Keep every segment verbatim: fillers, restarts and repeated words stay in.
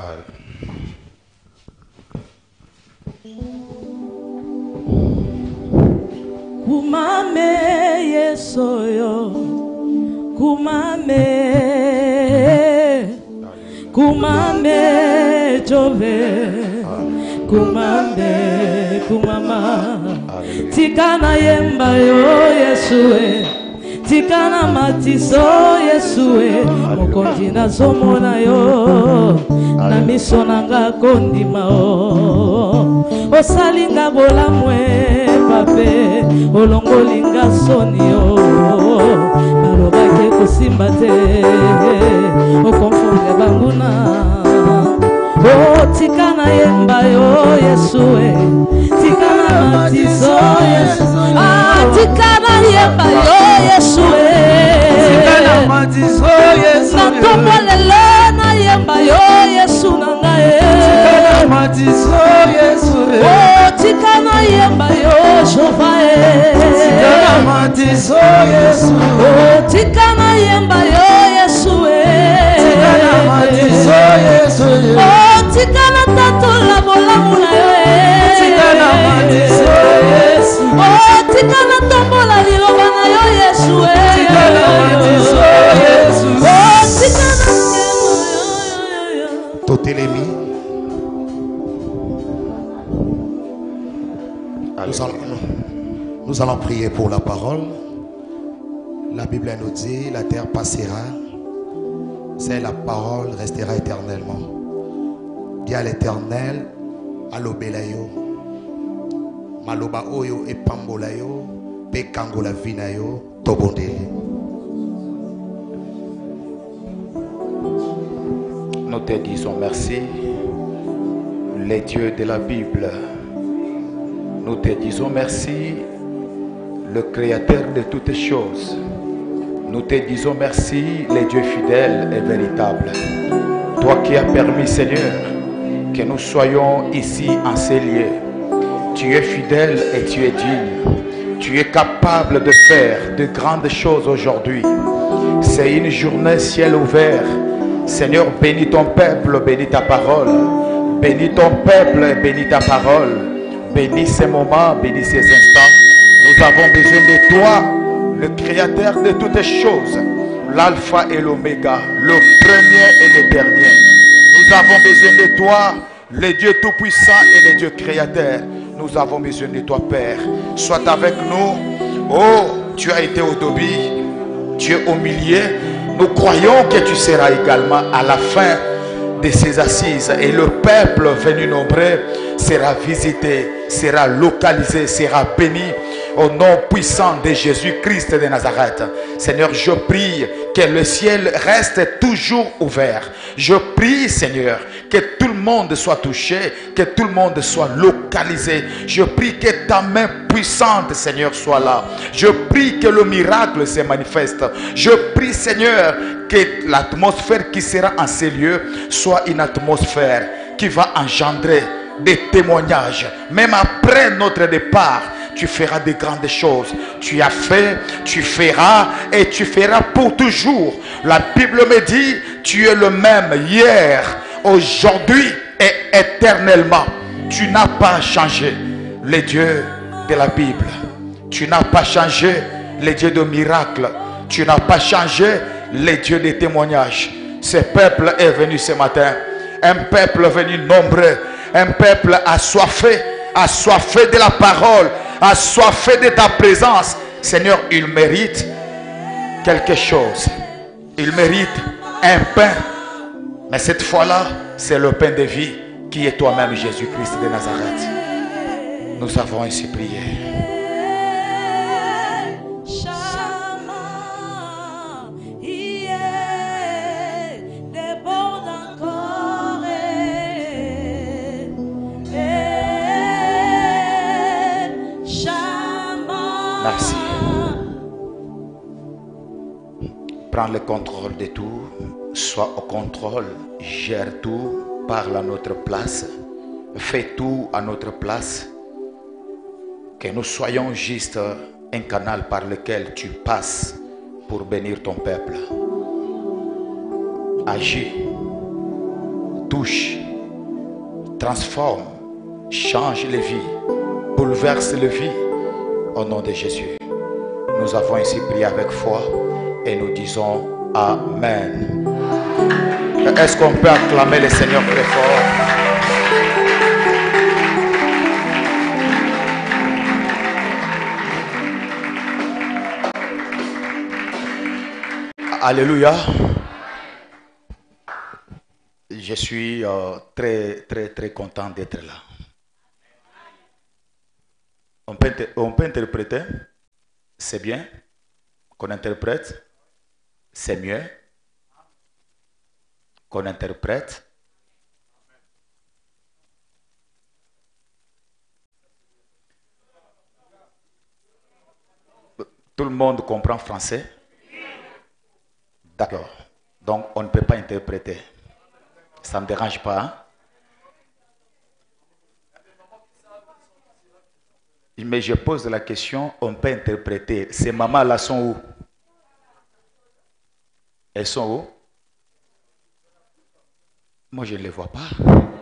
Kumame yesoyo, kumame, kumame jove, kumame, kumama, tikana yemba yo yesue, tikana matiso yesue, mokonzi na somona yo, na miso nanga kondima o, osalinga bolamwe. Pape, olongolinga sonio, balobake kusimbate, okonfonde banguna, o tikana yemba yo yesue, tikana matiso yesue, ah tikana yemba yo yesue, tikana matiso yesue, na tomolele na yemba yo yesu nangae, tikana matiso yesue, o tikana yemba yo Shofae, tikana matiso yesu, oh tikana yemba yo yesu, tikana matiso yesu, oh tikana tatu la bola muna yo, tikana matiso yesu, oh tikana tombola liloba na yo yesu, tikana matiso yesu, oh tikana Totelemi. Nous allons, nous allons prier pour la parole. La Bible nous dit, la terre passera, c'est la parole restera éternellement. Bien l'éternel, alobelayo, maloba oyo et pambolayo, pekangola vinayo, tobondele. Nous te disons merci, les dieux de la Bible. Nous te disons merci, le créateur de toutes choses. Nous te disons merci, les dieux fidèles et véritables. Toi qui as permis, Seigneur, que nous soyons ici en ces lieux. Tu es fidèle et tu es digne. Tu es capable de faire de grandes choses aujourd'hui. C'est une journée ciel ouvert. Seigneur, bénis ton peuple, bénis ta parole. Bénis ton peuple et bénis ta parole. Bénis ces moments, bénis ces instants. Nous avons besoin de toi, le créateur de toutes choses, l'alpha et l'oméga, le premier et le dernier. Nous avons besoin de toi, le Dieu tout-puissant et le Dieu créateur. Nous avons besoin de toi, Père. Sois avec nous. Oh, tu as été au début, tu es au milieu. Nous croyons que tu seras également à la fin de ces assises, et le peuple venu nombreux sera visité, sera localisé, sera béni au nom puissant de Jésus-Christ de Nazareth. Seigneur, je prie que le ciel reste toujours ouvert. Je prie, Seigneur, que tout le monde soit touché, que tout le monde soit localisé. Je prie que ta main puissante, Seigneur, soit là. Je prie que le miracle se manifeste. Je prie, Seigneur, que l'atmosphère qui sera en ces lieux soit une atmosphère qui va engendrer des témoignages. Même après notre départ, tu feras de grandes choses. Tu as fait, tu feras et tu feras pour toujours. La Bible me dit, tu es le même hier, aujourd'hui et éternellement. Tu n'as pas changé, les dieux de la Bible. Tu n'as pas changé, les dieux de miracles. Tu n'as pas changé, les dieux des témoignages. Ce peuple est venu ce matin. Un peuple venu nombreux. Un peuple assoiffé. Assoiffé de la parole. Assoiffé de ta présence. Seigneur, il mérite quelque chose. Il mérite un pain. Mais cette fois-là, c'est le pain de vie qui est toi-même, Jésus-Christ de Nazareth. Nous avons ainsi prié. Merci. Prends le contrôle de tout. Sois au contrôle. Gère tout. Parle à notre place. Fais tout à notre place. Que nous soyons juste un canal par lequel tu passes pour bénir ton peuple. Agis. Touche touche, transforme, change les vies, bouleverse les vies. Au nom de Jésus, nous avons ainsi prié avec foi et nous disons Amen. Est-ce qu'on peut acclamer le Seigneur très fort? Alléluia. Je suis euh, très, très, très content d'être là. On peut, on peut interpréter, c'est bien. Qu'on interprète, c'est mieux. Qu'on interprète. Tout le monde comprend français? D'accord. Donc, on ne peut pas interpréter. Ça ne me dérange pas. Hein? Mais je pose la question, on peut interpréter. Ces mamans-là sont où? Elles sont où? Moi, je ne les vois pas.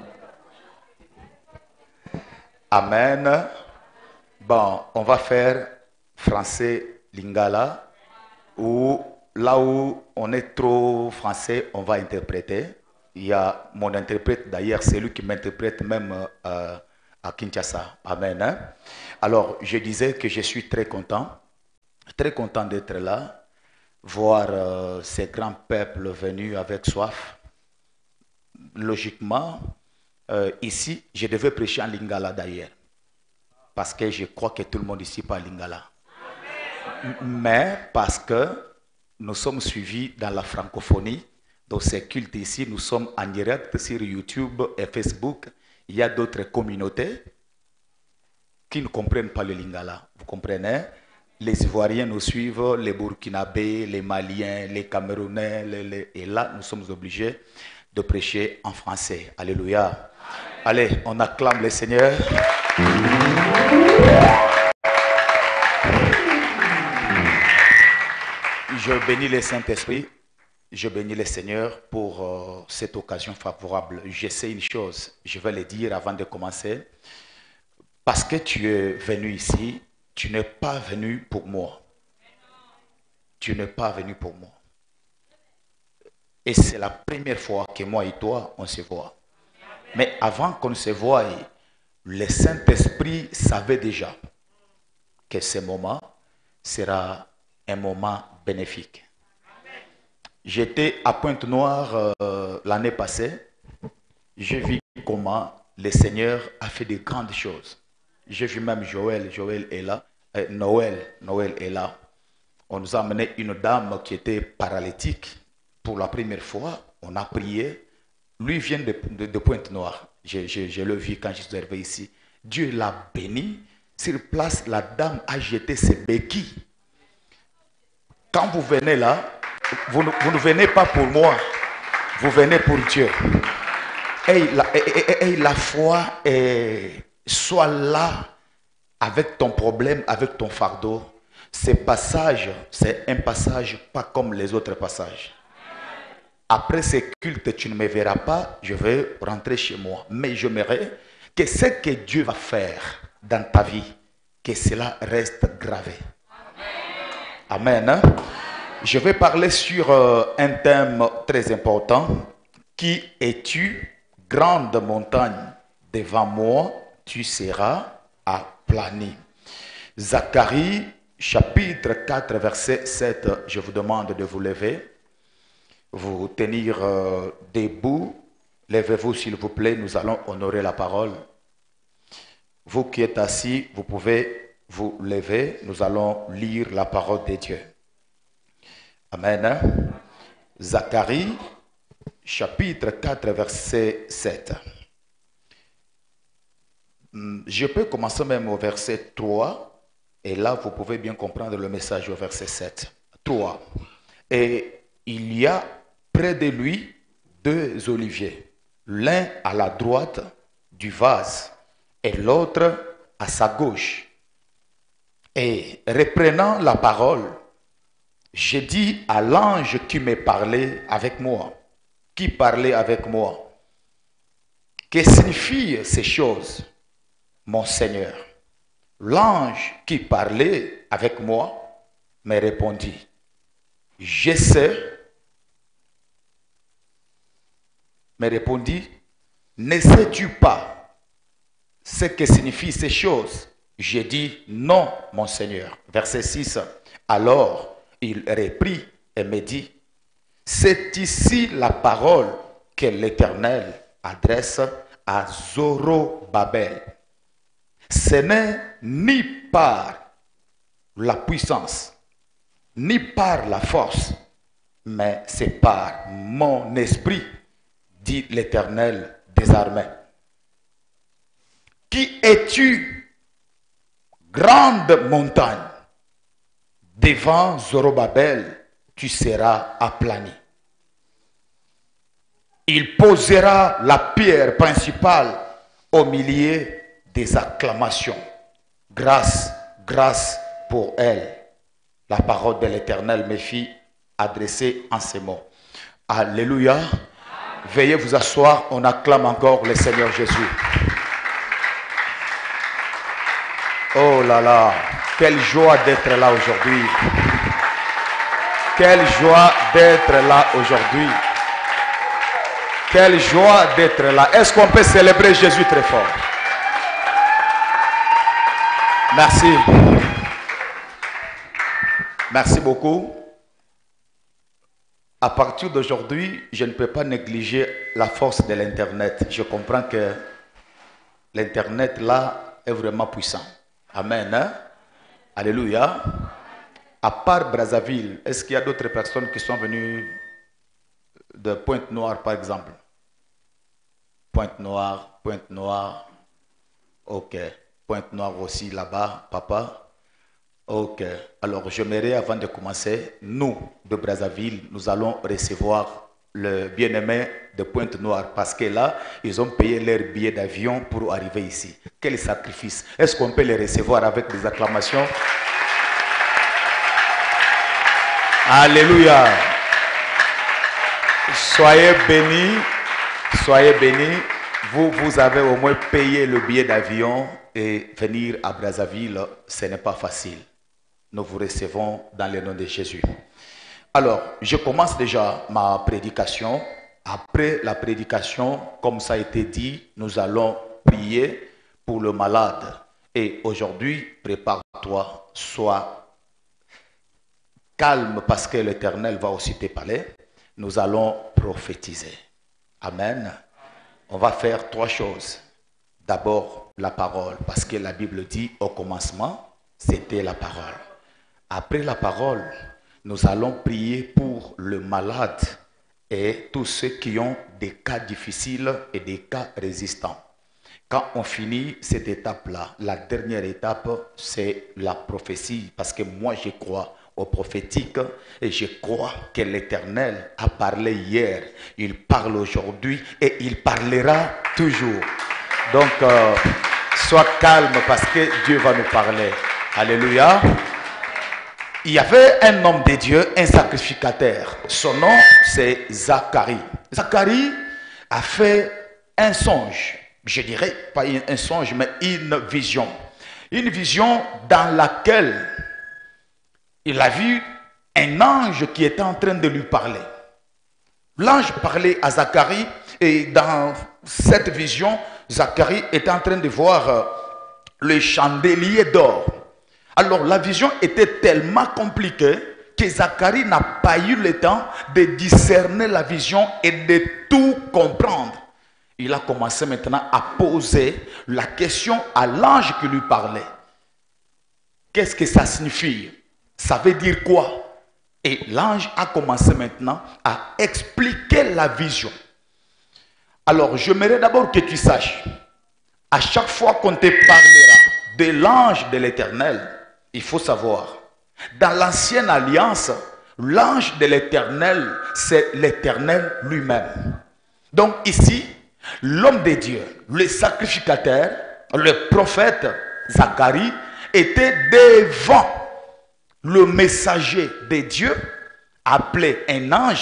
Amen. Bon, on va faire français lingala, ou là où on est trop français, on va interpréter. Il y a mon interprète, d'ailleurs, c'est lui qui m'interprète même euh, à Kinshasa. Amen. Hein? Alors, je disais que je suis très content, très content d'être là, voir euh, ces grands peuples venus avec soif. Logiquement, euh, ici, je devais prêcher en lingala d'ailleurs, parce que je crois que tout le monde ici parle lingala. Mais parce que nous sommes suivis dans la francophonie, dans ces cultes ici, nous sommes en direct sur YouTube et Facebook. Il y a d'autres communautés qui ne comprennent pas le lingala. Vous comprenez? Les Ivoiriens nous suivent, les Burkinabés, les Maliens, les Camerounais, les, les, et là, nous sommes obligés de prêcher en français. Alléluia. Amen. Allez, on acclame le Seigneur. Je bénis le Saint-Esprit. Je bénis le Seigneur pour euh, cette occasion favorable. Je sais une chose, je vais le dire avant de commencer. Parce que tu es venu ici, tu n'es pas venu pour moi. Tu n'es pas venu pour moi. Et c'est la première fois que moi et toi, on se voit. Mais avant qu'on se voie, le Saint-Esprit savait déjà que ce moment sera un moment bénéfique. J'étais à Pointe-Noire euh, l'année passée. J'ai vu comment le Seigneur a fait de grandes choses. J'ai vu même Joël, Joël est là, euh, Noël, Noël est là. On nous a amené une dame qui était paralytique. Pour la première fois, on a prié. Lui vient de, de, de Pointe-Noire. Je, je, je l'ai vu quand je suis arrivé ici. Dieu l'a béni. Sur place, la dame a jeté ses béquilles. Quand vous venez là, vous ne, vous ne venez pas pour moi. Vous venez pour Dieu. Et la, et, et, et la foi est, soit là avec ton problème, avec ton fardeau. Ce passage, c'est un passage pas comme les autres passages. Après ces cultes, tu ne me verras pas, je vais rentrer chez moi. Mais j'aimerais que ce que Dieu va faire dans ta vie, que cela reste gravé. Amen. Amen. Je vais parler sur euh, un thème très important. Qui es-tu, grande montagne? Devant moi, tu seras aplani. Zacharie, chapitre quatre, verset sept. Je vous demande de vous lever. Vous tenir euh, debout. Levez-vous s'il vous plaît, nous allons honorer la parole. Vous qui êtes assis, vous pouvez vous lever. Nous allons lire la parole de Dieu. Amen. Zacharie, chapitre quatre, verset sept. Je peux commencer même au verset trois. Et là, vous pouvez bien comprendre le message au verset sept. trois. Et il y a près de lui deux oliviers, l'un à la droite du vase et l'autre à sa gauche. Et reprenant la parole, j'ai dit à l'ange qui me parlait avec moi, qui parlait avec moi, Que signifient ces choses, mon Seigneur? L'ange qui parlait avec moi me répondit, je sais, me répondit, ne sais-tu pas ce que signifient ces choses? J'ai dit, non, mon Seigneur. Verset six. Alors, il reprit et me dit, c'est ici la parole que l'Éternel adresse à Zorobabel. Ce n'est ni par la puissance, ni par la force, mais c'est par mon esprit, dit l'Éternel des armées. Qui es-tu, grande montagne? Devant Zorobabel, tu seras aplani. Il posera la pierre principale au milieu des acclamations. Grâce, grâce pour elle. La parole de l'Éternel me fit adresser en ces mots. Alléluia. Veuillez vous asseoir, on acclame encore le Seigneur Jésus. Oh là là, quelle joie d'être là aujourd'hui. Quelle joie d'être là aujourd'hui. Quelle joie d'être là. Est-ce qu'on peut célébrer Jésus très fort? Merci. Merci beaucoup. À partir d'aujourd'hui, je ne peux pas négliger la force de l'Internet. Je comprends que l'Internet là est vraiment puissant. Amen. Hein? Alléluia. À part Brazzaville, est-ce qu'il y a d'autres personnes qui sont venues de Pointe-Noire par exemple? Pointe-Noire, Pointe-Noire. Ok. Pointe-Noire aussi là-bas, papa. Ok. Alors, j'aimerais, avant de commencer, nous, de Brazzaville, nous allons recevoir le bien-aimé de Pointe-Noire parce que là, ils ont payé leur billet d'avion pour arriver ici. Quel sacrifice! Est-ce qu'on peut les recevoir avec des acclamations? Alléluia! Soyez bénis, soyez bénis. Vous, vous avez au moins payé le billet d'avion et venir à Brazzaville, ce n'est pas facile. Nous vous recevons dans le nom de Jésus. Alors, je commence déjà ma prédication. Après la prédication, comme ça a été dit, nous allons prier pour le malade. Et aujourd'hui, prépare-toi, sois calme parce que l'Éternel va aussi te parler. Nous allons prophétiser. Amen. On va faire trois choses. D'abord, la parole, parce que la Bible dit au commencement, c'était la parole. Après la parole, nous allons prier pour le malade et tous ceux qui ont des cas difficiles et des cas résistants. Quand on finit cette étape-là, la dernière étape, c'est la prophétie. Parce que moi, je crois au prophétique et je crois que l'Éternel a parlé hier. Il parle aujourd'hui et il parlera toujours. Donc, euh, sois calme parce que Dieu va nous parler. Alléluia. Il y avait un homme de Dieu, un sacrificateur. Son nom, c'est Zacharie. Zacharie a fait un songe. Je dirais pas un songe, mais une vision. Une vision dans laquelle il a vu un ange qui était en train de lui parler. L'ange parlait à Zacharie et dans cette vision, Zacharie était en train de voir le chandelier d'or. Alors la vision était tellement compliquée que Zacharie n'a pas eu le temps de discerner la vision et de tout comprendre. Il a commencé maintenant à poser la question à l'ange qui lui parlait. Qu'est-ce que ça signifie? Ça veut dire quoi? Et l'ange a commencé maintenant à expliquer la vision. Alors j'aimerais d'abord que tu saches, à chaque fois qu'on te parlera de l'ange de l'Éternel, il faut savoir, dans l'ancienne alliance, l'ange de l'Éternel, c'est l'Éternel lui-même. Donc ici, l'homme de Dieu, le sacrificateur, le prophète Zacharie, était devant le messager de Dieu, appelé un ange,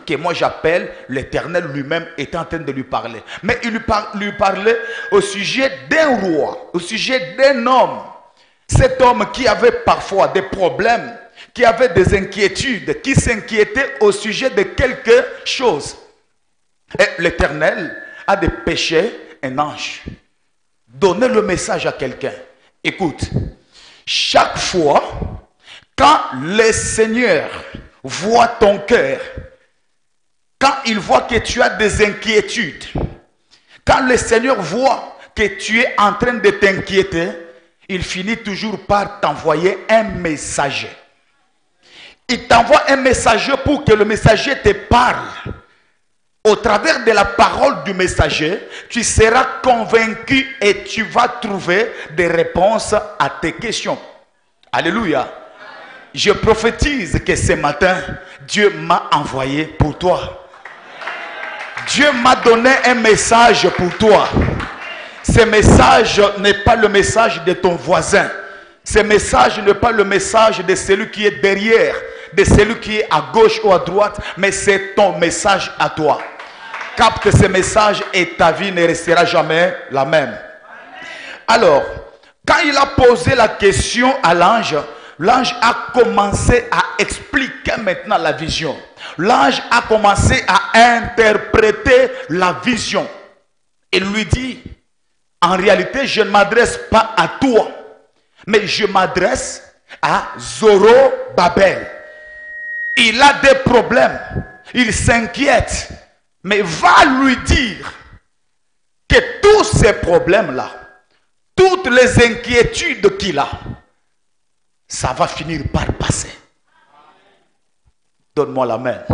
que moi j'appelle l'Éternel lui-même est en train de lui parler. Mais il lui, par, lui parlait au sujet d'un roi, au sujet d'un homme. Cet homme qui avait parfois des problèmes, qui avait des inquiétudes, qui s'inquiétait au sujet de quelque chose. Et l'Éternel a dépêché un ange. Donner le message à quelqu'un. Écoute, chaque fois, quand le Seigneur voit ton cœur, quand il voit que tu as des inquiétudes, quand le Seigneur voit que tu es en train de t'inquiéter, il finit toujours par t'envoyer un messager. Il t'envoie un messager pour que le messager te parle. Au travers de la parole du messager, tu seras convaincu et tu vas trouver des réponses à tes questions. Alléluia. Je prophétise que ce matin, Dieu m'a envoyé pour toi. Dieu m'a donné un message pour toi. Ce message n'est pas le message de ton voisin. Ce message n'est pas le message de celui qui est derrière, de celui qui est à gauche ou à droite, mais c'est ton message à toi. Capte ce message et ta vie ne restera jamais la même. Alors, quand il a posé la question à l'ange, l'ange a commencé à expliquer maintenant la vision. L'ange a commencé à interpréter la vision. Il lui dit, en réalité, je ne m'adresse pas à toi, mais je m'adresse à Zorobabel. Il a des problèmes, il s'inquiète, mais va lui dire que tous ces problèmes-là, toutes les inquiétudes qu'il a, ça va finir par passer. Donne-moi la main.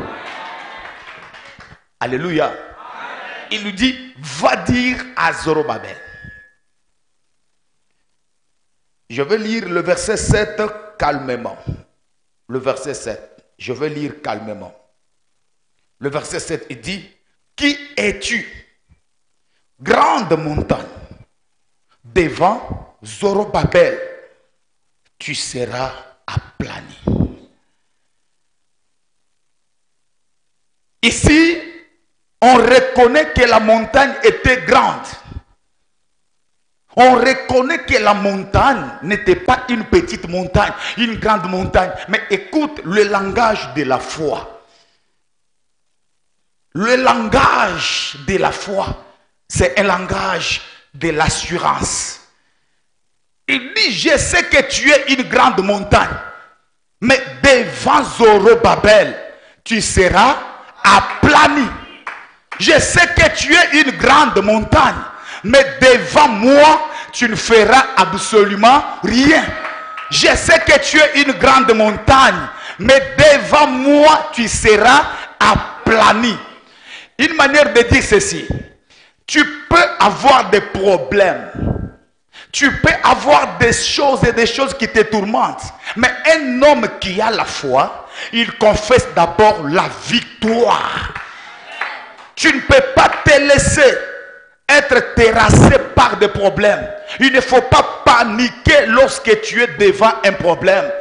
Alléluia. Il lui dit, va dire à Zorobabel. Je vais lire le verset sept calmement. Le verset sept. Je vais lire calmement. Le verset sept, il dit, qui es-tu, grande montagne, devant Zorobabel, tu seras aplani. Ici, on reconnaît que la montagne était grande. On reconnaît que la montagne n'était pas une petite montagne, une grande montagne. Mais écoute le langage de la foi. Le langage de la foi, c'est un langage de l'assurance. Il dit, je sais que tu es une grande montagne, mais devant Zorobabel, tu seras aplani. Je sais que tu es une grande montagne, mais devant moi, tu ne feras absolument rien. Je sais que tu es une grande montagne, mais devant moi, tu seras aplani. Une manière de dire ceci, tu peux avoir des problèmes, tu peux avoir des choses et des choses qui te tourmentent, mais un homme qui a la foi, il confesse d'abord la victoire. Tu ne peux pas te laisser être terrassé par des problèmes. Il ne faut pas paniquer lorsque tu es devant un problème.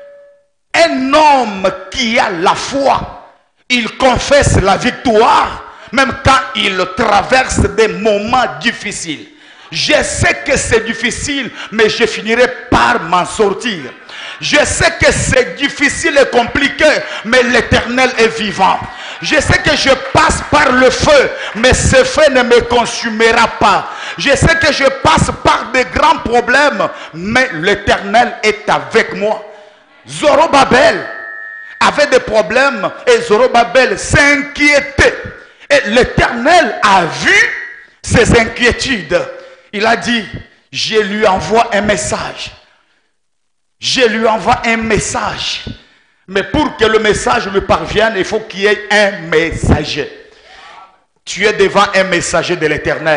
Un homme qui a la foi, il confesse la victoire, même quand il traverse des moments difficiles. Je sais que c'est difficile, mais je finirai par m'en sortir. Je sais que c'est difficile et compliqué, mais l'Éternel est vivant. Je sais que je passe par le feu, mais ce feu ne me consumera pas. Je sais que je passe par de grands problèmes, mais l'Éternel est avec moi. Zorobabel avait des problèmes et Zorobabel s'inquiétait. Et l'Éternel a vu ses inquiétudes. Il a dit, je lui envoie un message. Je lui envoie un message. Mais pour que le message lui parvienne, il faut qu'il y ait un messager. Tu es devant un messager de l'Éternel.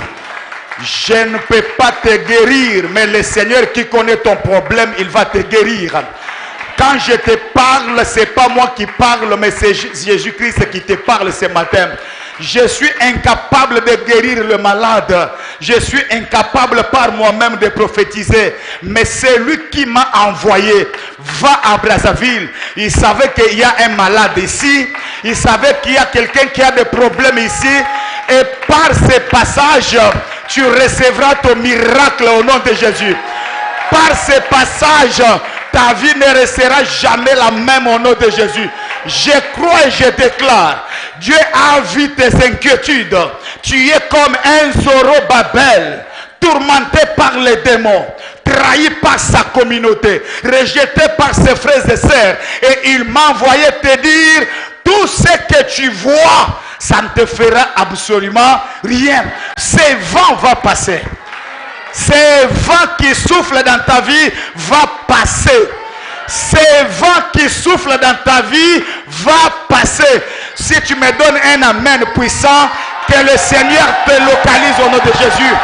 Je ne peux pas te guérir, mais le Seigneur qui connaît ton problème, il va te guérir. Quand je te parle, ce n'est pas moi qui parle, mais c'est Jésus-Christ qui te parle ce matin. Je suis incapable de guérir le malade. je suis incapable par moi-même de prophétiser. Mais c'est lui qui m'a envoyé. Va à Brazzaville. Il savait qu'il y a un malade ici. Il savait qu'il y a quelqu'un qui a des problèmes ici. Et par ces passages, tu recevras ton miracle au nom de Jésus. Par ces passages, ta vie ne restera jamais la même au nom de Jésus. Je crois et je déclare, Dieu a vu tes inquiétudes. Tu es comme un Zorobabel, tourmenté par les démons, trahi par sa communauté, rejeté par ses frères et sœurs. Et il m'a envoyé te dire, tout ce que tu vois, ça ne te fera absolument rien. Ces vents vont passer. Ces vents qui soufflent dans ta vie va passer. Ces vents qui soufflent dans ta vie va passer. Si tu me donnes un amen puissant, que le Seigneur te localise au nom de Jésus.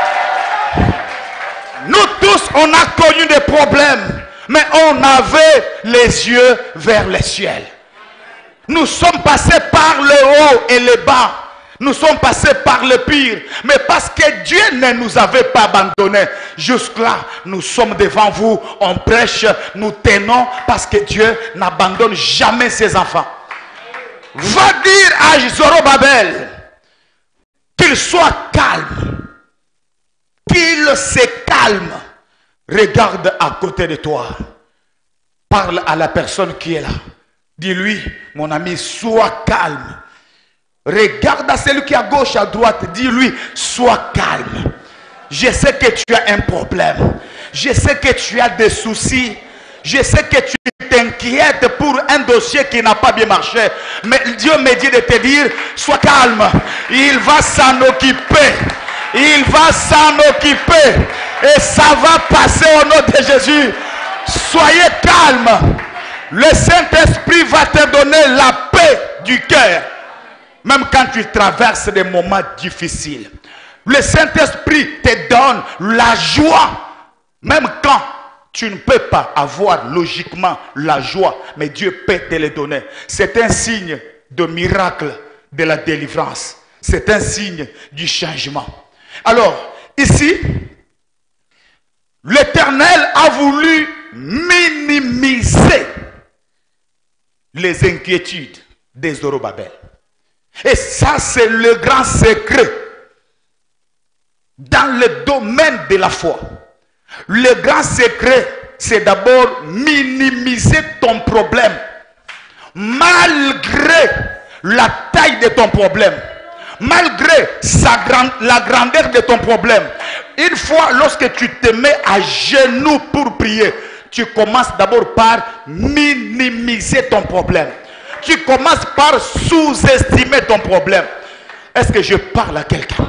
Nous tous, on a connu des problèmes, mais on avait les yeux vers le ciel. Nous sommes passés par le haut et le bas. Nous sommes passés par le pire. Mais parce que Dieu ne nous avait pas abandonnés. Jusque-là, nous sommes devant vous. On prêche, nous tenons. Parce que Dieu n'abandonne jamais ses enfants. Va dire à Zorobabel qu'il soit calme. Qu'il se calme. Regarde à côté de toi. Parle à la personne qui est là. Dis-lui, mon ami, sois calme. Regarde à celui qui est à gauche, à droite. Dis-lui, sois calme. Je sais que tu as un problème. Je sais que tu as des soucis. Je sais que tu t'inquiètes pour un dossier qui n'a pas bien marché. Mais Dieu me dit de te dire, sois calme. Il va s'en occuper. Il va s'en occuper. Et ça va passer au nom de Jésus. Soyez calme. Le Saint-Esprit va te donner la paix du cœur. Même quand tu traverses des moments difficiles. Le Saint-Esprit te donne la joie. Même quand tu ne peux pas avoir logiquement la joie. Mais Dieu peut te le donner. C'est un signe de miracle de la délivrance. C'est un signe du changement. Alors, ici, l'Éternel a voulu minimiser les inquiétudes des Zorobabel. Et ça, c'est le grand secret dans le domaine de la foi. Le grand secret, c'est d'abord minimiser ton problème. Malgré la taille de ton problème, malgré sa grand, la grandeur de ton problème. Une fois, lorsque tu te mets à genoux pour prier, tu commences d'abord par minimiser ton problème. Tu commences par sous-estimer ton problème. Est-ce que je parle à quelqu'un?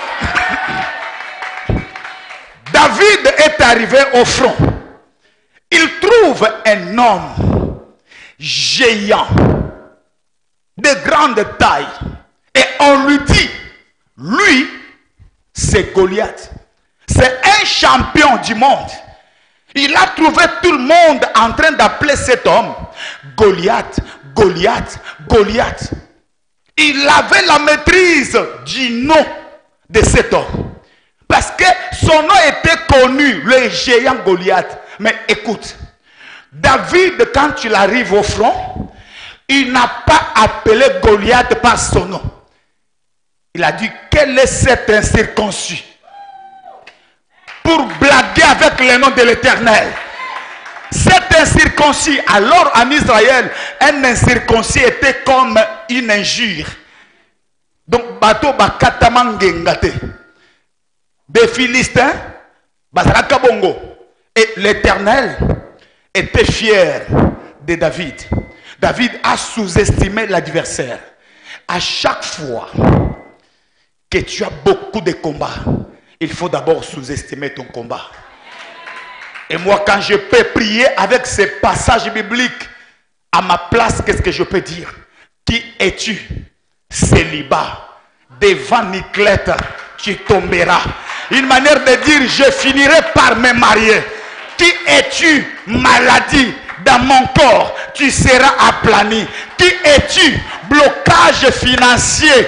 David est arrivé au front. Il trouve un homme géant, de grande taille. Et on lui dit, lui, c'est Goliath. C'est un champion du monde. Il a trouvé tout le monde en train d'appeler cet homme Goliath, Goliath, Goliath. Il avait la maîtrise du nom de cet homme. Parce que son nom était connu, le géant Goliath. Mais écoute, David, quand il arrive au front, il n'a pas appelé Goliath par son nom. Il a dit, quel est cet incirconcis? Pour blaguer avec le nom de l'Éternel. Cet incirconcis, alors en Israël, un incirconcis était comme une injure. Donc, bateau bakatamangengate. Des Philistins, basaraka bongo. Et l'Éternel était fier de David. David a sous-estimé l'adversaire. À chaque fois que tu as beaucoup de combats, il faut d'abord sous-estimer ton combat. Et moi, quand je peux prier avec ces passages bibliques, à ma place, qu'est-ce que je peux dire? Qui es-tu? Célibat. Devant Niclette, tu tomberas. Une manière de dire, je finirai par me marier. Qui es-tu? Maladie. Dans mon corps, tu seras aplani. Qui es-tu? Blocage financier.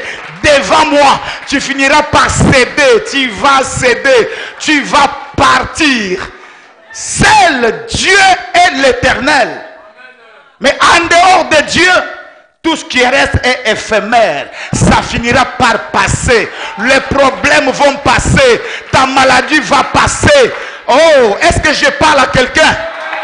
devant moi, tu finiras par céder, tu vas céder, tu vas partir. Seul Dieu est l'Éternel. Mais en dehors de Dieu, tout ce qui reste est éphémère. Ça finira par passer. Les problèmes vont passer. Ta maladie va passer. Oh, est-ce que je parle à quelqu'un?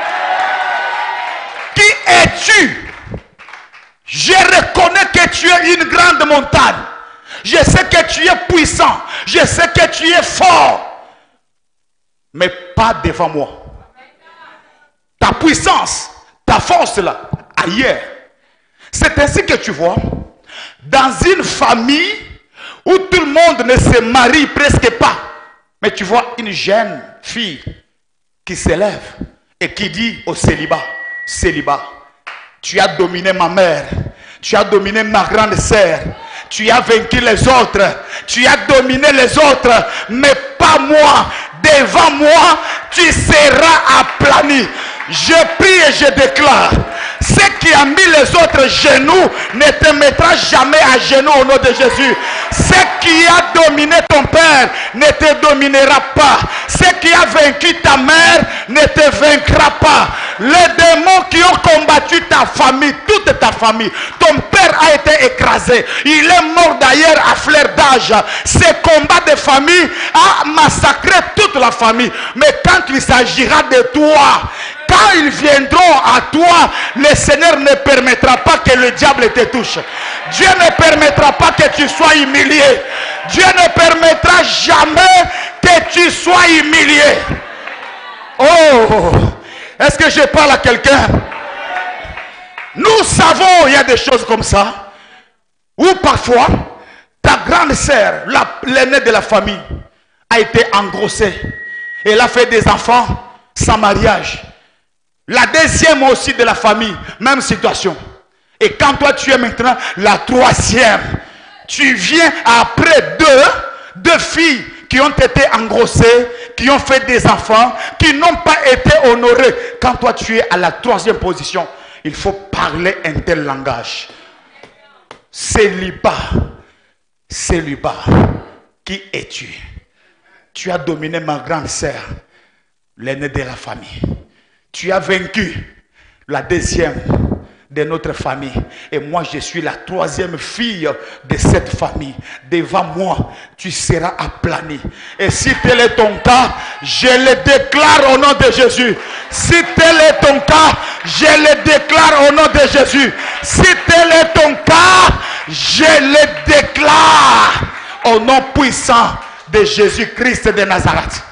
Qui es-tu? Je reconnais que tu es une grande montagne. Je sais que tu es puissant. Je sais que tu es fort. Mais pas devant moi. Ta puissance, ta force là, ailleurs. C'est ainsi que tu vois, dans une famille où tout le monde ne se marie presque pas, mais tu vois une jeune fille qui s'élève et qui dit au célibat, célibat, tu as dominé ma mère, tu as dominé ma grande sœur, tu as vaincu les autres, tu as dominé les autres, mais pas moi. Devant moi, tu seras aplani. Je prie et je déclare, ce qui a mis les autres genoux ne te mettra jamais à genoux au nom de Jésus. Ce qui a dominé ton père ne te dominera pas. Ce qui a vaincu ta mère ne te vaincra pas. Les démons qui ont combattu ta famille, toute ta famille, ton père a été écrasé. Il est mort d'ailleurs à fleur d'âge. Ce combat de famille a massacré toute la famille. Mais quand il s'agira de toi, quand ils viendront à toi, le Seigneur ne permettra pas que le diable te touche. Dieu ne permettra pas que tu sois humilié. Dieu ne permettra jamais que tu sois humilié. Oh, est-ce que je parle à quelqu'un? Nous savons, il y a des choses comme ça, où parfois, ta grande sœur, l'aînée de la famille, a été engrossée. Elle a fait des enfants sans mariage. La deuxième aussi de la famille, même situation. Et quand toi tu es maintenant la troisième, tu viens après deux, deux filles qui ont été engrossées, qui ont fait des enfants, qui n'ont pas été honorées. Quand toi tu es à la troisième position, il faut parler un tel langage. Célibat, célibat, qui es-tu? Tu as dominé ma grande sœur, l'aînée de la famille. Tu as vaincu la deuxième de notre famille. Et moi, je suis la troisième fille de cette famille. Devant moi, tu seras aplani. Et si tel est ton cas, je le déclare au nom de Jésus. Si tel est ton cas, je le déclare au nom de Jésus. Si tel est ton cas, je le déclare au nom puissant de Jésus-Christ de Nazareth.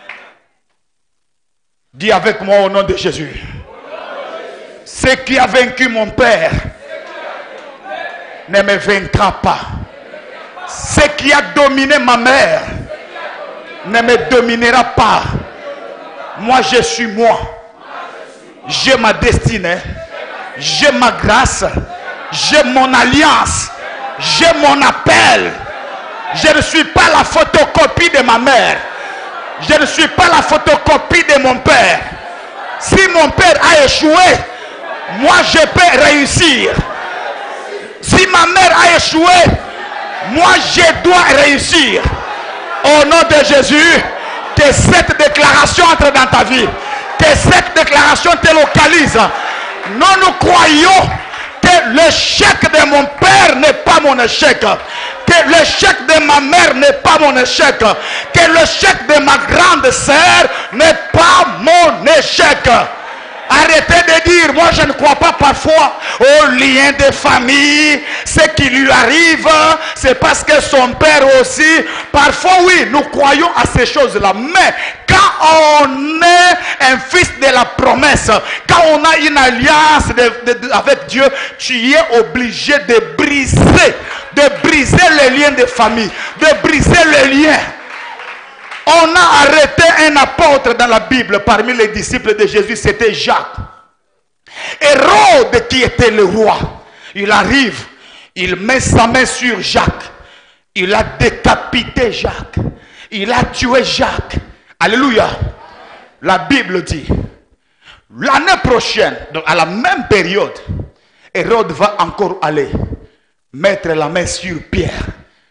Dis avec moi au nom de Jésus. Ce qui a vaincu mon père ne me vaincra pas. Ce qui a dominé ma mère ne me dominera pas. Moi je suis moi. J'ai ma destinée. J'ai ma grâce. J'ai mon alliance. J'ai mon appel. Je ne suis pas la photocopie de ma mère. Je ne suis pas la photocopie de mon père. Si mon père a échoué, moi je peux réussir. Si ma mère a échoué, moi je dois réussir. Au nom de Jésus, que cette déclaration entre dans ta vie. Que cette déclaration te localise. Nous nous croyons que l'échec de mon père n'est pas mon échec. Que l'échec de ma mère n'est pas mon échec. Que l'échec de ma grande sœur n'est pas mon échec. Arrêtez de dire, moi je ne crois pas parfois aux liens de famille. Ce qui lui arrive, c'est parce que son père aussi. Parfois oui, nous croyons à ces choses-là. Mais quand on est un fils de la promesse, quand on a une alliance de, de, avec Dieu, tu es obligé de briser, de briser les liens de famille, de briser les liens. On a arrêté un apôtre dans la Bible parmi les disciples de Jésus, c'était Jacques. Hérode qui était le roi, il arrive, il met sa main sur Jacques, il a décapité Jacques, il a tué Jacques. Alléluia. La Bible dit, l'année prochaine, donc à la même période, Hérode va encore aller mettre la main sur Pierre.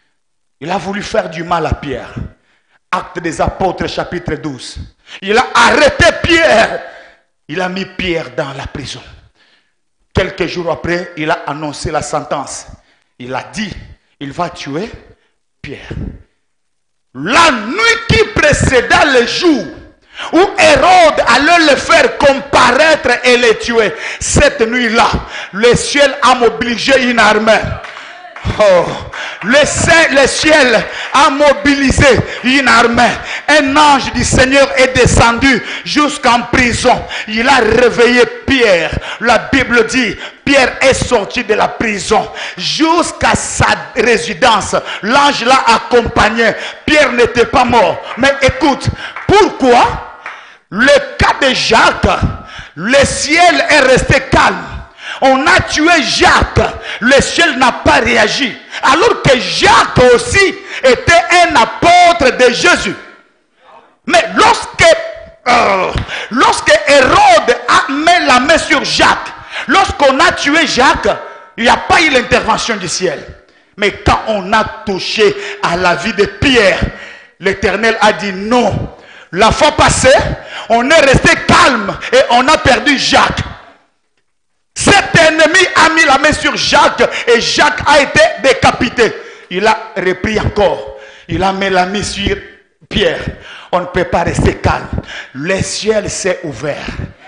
Il a voulu faire du mal à Pierre. Actes des Apôtres, chapitre douze. Il a arrêté Pierre. Il a mis Pierre dans la prison. Quelques jours après, il a annoncé la sentence. Il a dit, il va tuer Pierre. La nuit qui précéda le jour où Hérode allait le faire comparaître et le tuer, cette nuit-là, le ciel a mobilisé une armée. Oh, le ciel, le ciel a mobilisé une armée. Un ange du Seigneur est descendu jusqu'en prison. Il a réveillé Pierre. La Bible dit, Pierre est sorti de la prison jusqu'à sa résidence. L'ange l'a accompagné. Pierre n'était pas mort. Mais écoute, pourquoi le cas de Jacques, le ciel est resté calme. On a tué Jacques, le ciel n'a pas réagi. Alors que Jacques aussi était un apôtre de Jésus. Mais lorsque, euh, lorsque Hérode a mis la main sur Jacques, lorsqu'on a tué Jacques, il n'y a pas eu l'intervention du ciel. Mais quand on a touché à la vie de Pierre, l'Éternel a dit non. La fois passée, on est resté calme et on a perdu Jacques. Cet ennemi a mis la main sur Jacques et Jacques a été décapité. Il a repris encore. Il a mis la main sur Pierre. On ne peut pas rester calme. Le ciel s'est ouvert.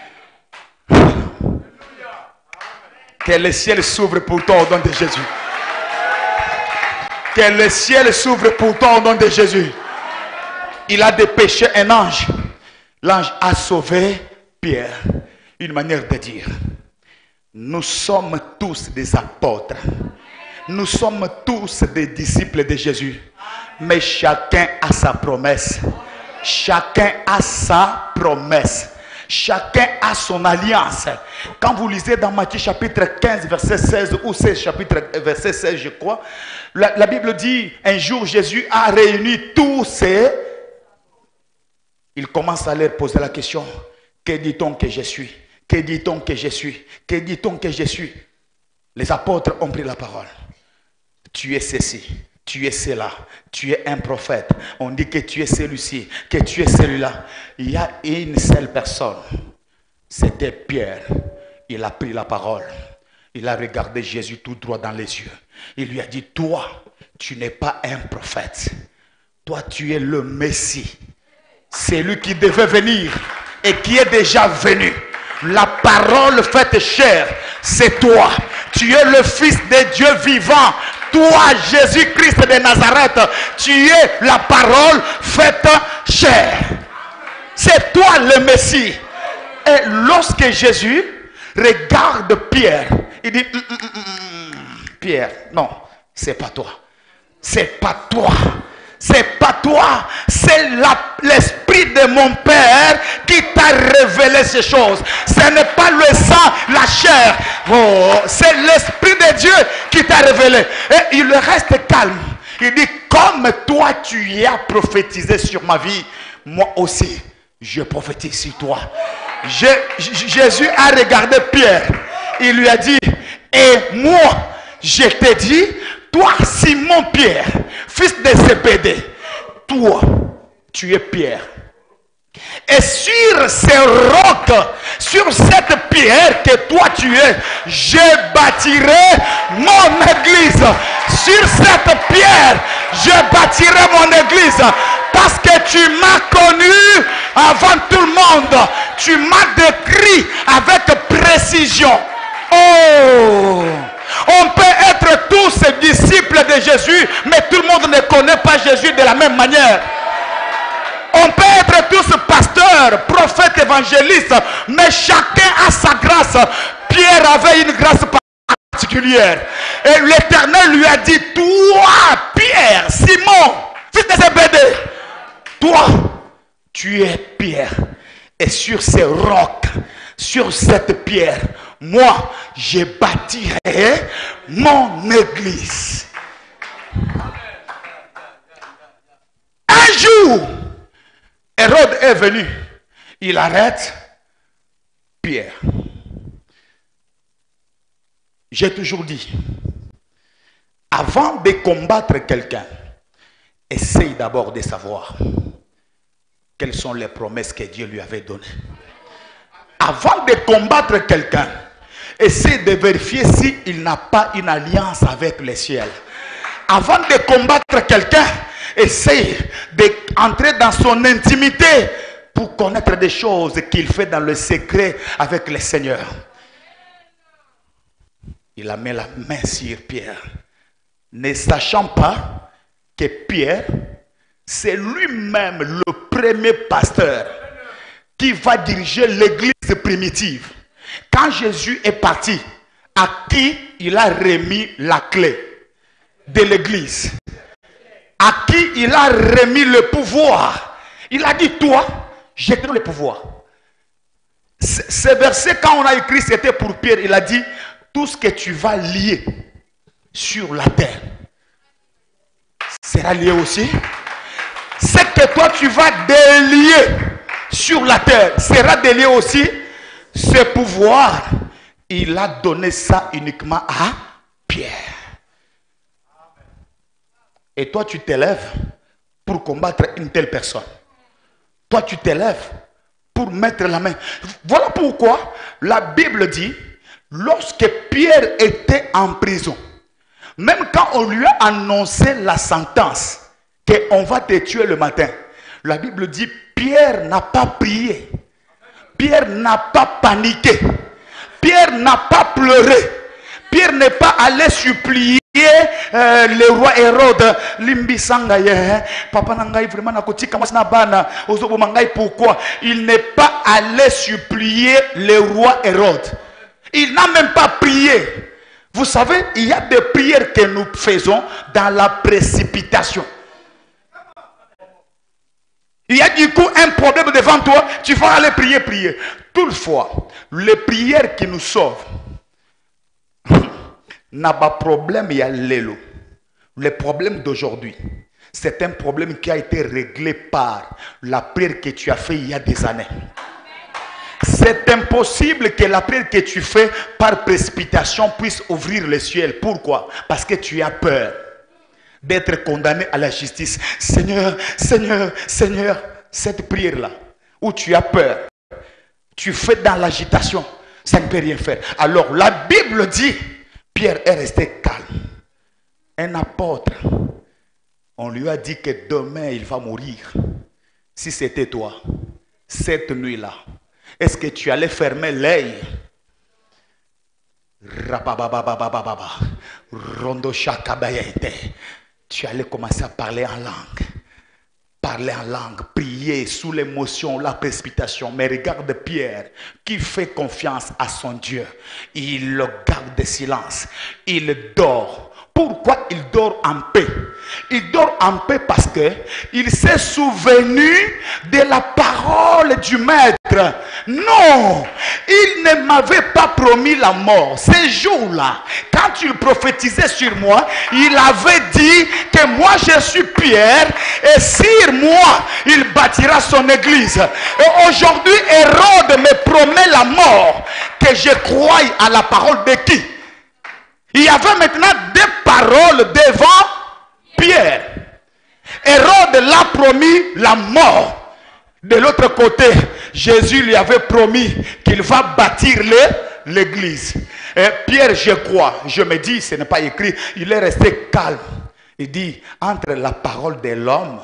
Que le ciel s'ouvre pour toi au nom de Jésus. Que le ciel s'ouvre pour toi au nom de Jésus. Il a dépêché un ange. L'ange a sauvé Pierre. Une manière de dire. Nous sommes tous des apôtres. Nous sommes tous des disciples de Jésus. Mais chacun a sa promesse. Chacun a sa promesse. Chacun a son alliance. Quand vous lisez dans Matthieu chapitre quinze, verset seize, ou seize, chapitre verset seize, je crois, la, la Bible dit, un jour Jésus a réuni tous ces... Il commence à leur poser la question, que dit-on que je suis? Que dit-on que je suis? Que dit-on que je suis? Les apôtres ont pris la parole. Tu es ceci, tu es cela, tu es un prophète. On dit que tu es celui-ci, que tu es celui-là. Il y a une seule personne. C'était Pierre. Il a pris la parole. Il a regardé Jésus tout droit dans les yeux. Il lui a dit, toi, tu n'es pas un prophète. Toi, tu es le Messie. C'est lui qui devait venir et qui est déjà venu. La parole faite chair, c'est toi. Tu es le Fils de Dieu vivant. Toi, Jésus-Christ de Nazareth, tu es la parole faite chair. C'est toi le Messie. Et lorsque Jésus regarde Pierre, il dit, mm, mm, mm, mm, Pierre, non, c'est pas toi. C'est pas toi. C'est pas toi, c'est l'esprit de mon Père qui t'a révélé ces choses. Ce n'est pas le sang, la chair. Oh, c'est l'esprit de Dieu qui t'a révélé. Et il reste calme. Il dit, comme toi tu y as prophétisé sur ma vie, moi aussi, je prophétise sur toi. Je, Jésus a regardé Pierre. Il lui a dit, et moi, je t'ai dit, toi, Simon Pierre, fils de Zébédée, toi, tu es Pierre. Et sur ces rocs, sur cette pierre que toi tu es, je bâtirai mon église. Sur cette pierre, je bâtirai mon église. Parce que tu m'as connu avant tout le monde. Tu m'as décrit avec précision. Oh! On peut être tous disciples de Jésus, mais tout le monde ne connaît pas Jésus de la même manière. On peut être tous pasteurs, prophètes, évangélistes, mais chacun a sa grâce. Pierre avait une grâce particulière. Et l'Éternel lui a dit, toi, Pierre, Simon, fils de Zébédée, toi, tu es Pierre. Et sur ces rocs, sur cette pierre, moi, je bâtirai mon église. Un jour, Hérode est venu. Il arrête Pierre. J'ai toujours dit, avant de combattre quelqu'un, essaye d'abord de savoir quelles sont les promesses que Dieu lui avait données. Avant de combattre quelqu'un, essaye de vérifier s'il n'a pas une alliance avec le ciel. Avant de combattre quelqu'un, essaye d'entrer dans son intimité pour connaître des choses qu'il fait dans le secret avec le Seigneur. Il a mis la main sur Pierre, ne sachant pas que Pierre, c'est lui-même le premier pasteur qui va diriger l'église primitive. Quand Jésus est parti, à qui il a remis la clé de l'église? À qui il a remis le pouvoir? Il a dit, toi, j'ai donné le pouvoir. Ce verset, quand on a écrit, c'était pour Pierre. Il a dit, tout ce que tu vas lier sur la terre sera lié aussi. Ce que toi tu vas délier sur la terre sera délié aussi. Ce pouvoir, il a donné ça uniquement à Pierre. Et toi tu t'élèves pour combattre une telle personne. Toi tu t'élèves pour mettre la main. Voilà pourquoi la Bible dit, lorsque Pierre était en prison, même quand on lui a annoncé la sentence qu'on va te tuer le matin, la Bible dit, Pierre n'a pas prié. Pierre n'a pas paniqué. Pierre n'a pas pleuré. Pierre n'est pas allé supplier euh, le roi Hérode. Pourquoi? Il n'est pas allé supplier le roi Hérode. Il n'a même pas prié. Vous savez, il y a des prières que nous faisons dans la précipitation. Il y a du coup un problème devant toi, tu vas aller prier, prier. Toutefois, les prières qui nous sauvent, n'a pas de problème, il y a l'élo. Le problème d'aujourd'hui, c'est un problème qui a été réglé par la prière que tu as fait il y a des années. C'est impossible que la prière que tu fais par précipitation puisse ouvrir le ciel. Pourquoi? Parce que tu as peur d'être condamné à la justice. Seigneur, Seigneur, Seigneur, cette prière-là, où tu as peur, tu fais dans l'agitation, ça ne peut rien faire. Alors la Bible dit, Pierre est resté calme. Un apôtre, on lui a dit que demain il va mourir. Si c'était toi, cette nuit-là, est-ce que tu allais fermer l'œil? Tu allais commencer à parler en langue. Parler en langue, prier sous l'émotion, la précipitation. Mais regarde Pierre qui fait confiance à son Dieu. Il le garde de silence. Il dort. Pourquoi il dort en paix? Il dort en paix parce que il s'est souvenu de la parole du maître. Non, il ne m'avait pas promis la mort. Ces jours-là, quand il prophétisait sur moi, il avait dit que moi je suis Pierre et sur moi il bâtira son église. Et aujourd'hui, Hérode me promet la mort. Que je croie à la parole de qui? Il y avait maintenant des paroles devant Pierre. Hérode l'a promis la mort. De l'autre côté, Jésus lui avait promis qu'il va bâtir l'église. Pierre, je crois, je me dis, ce n'est pas écrit, il est resté calme. Il dit, entre la parole de l'homme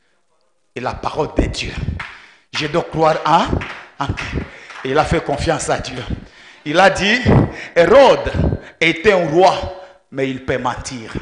et la parole de Dieu, je dois croire en, en il a fait confiance à Dieu. Il a dit, Hérode était un roi, mais il peut mentir.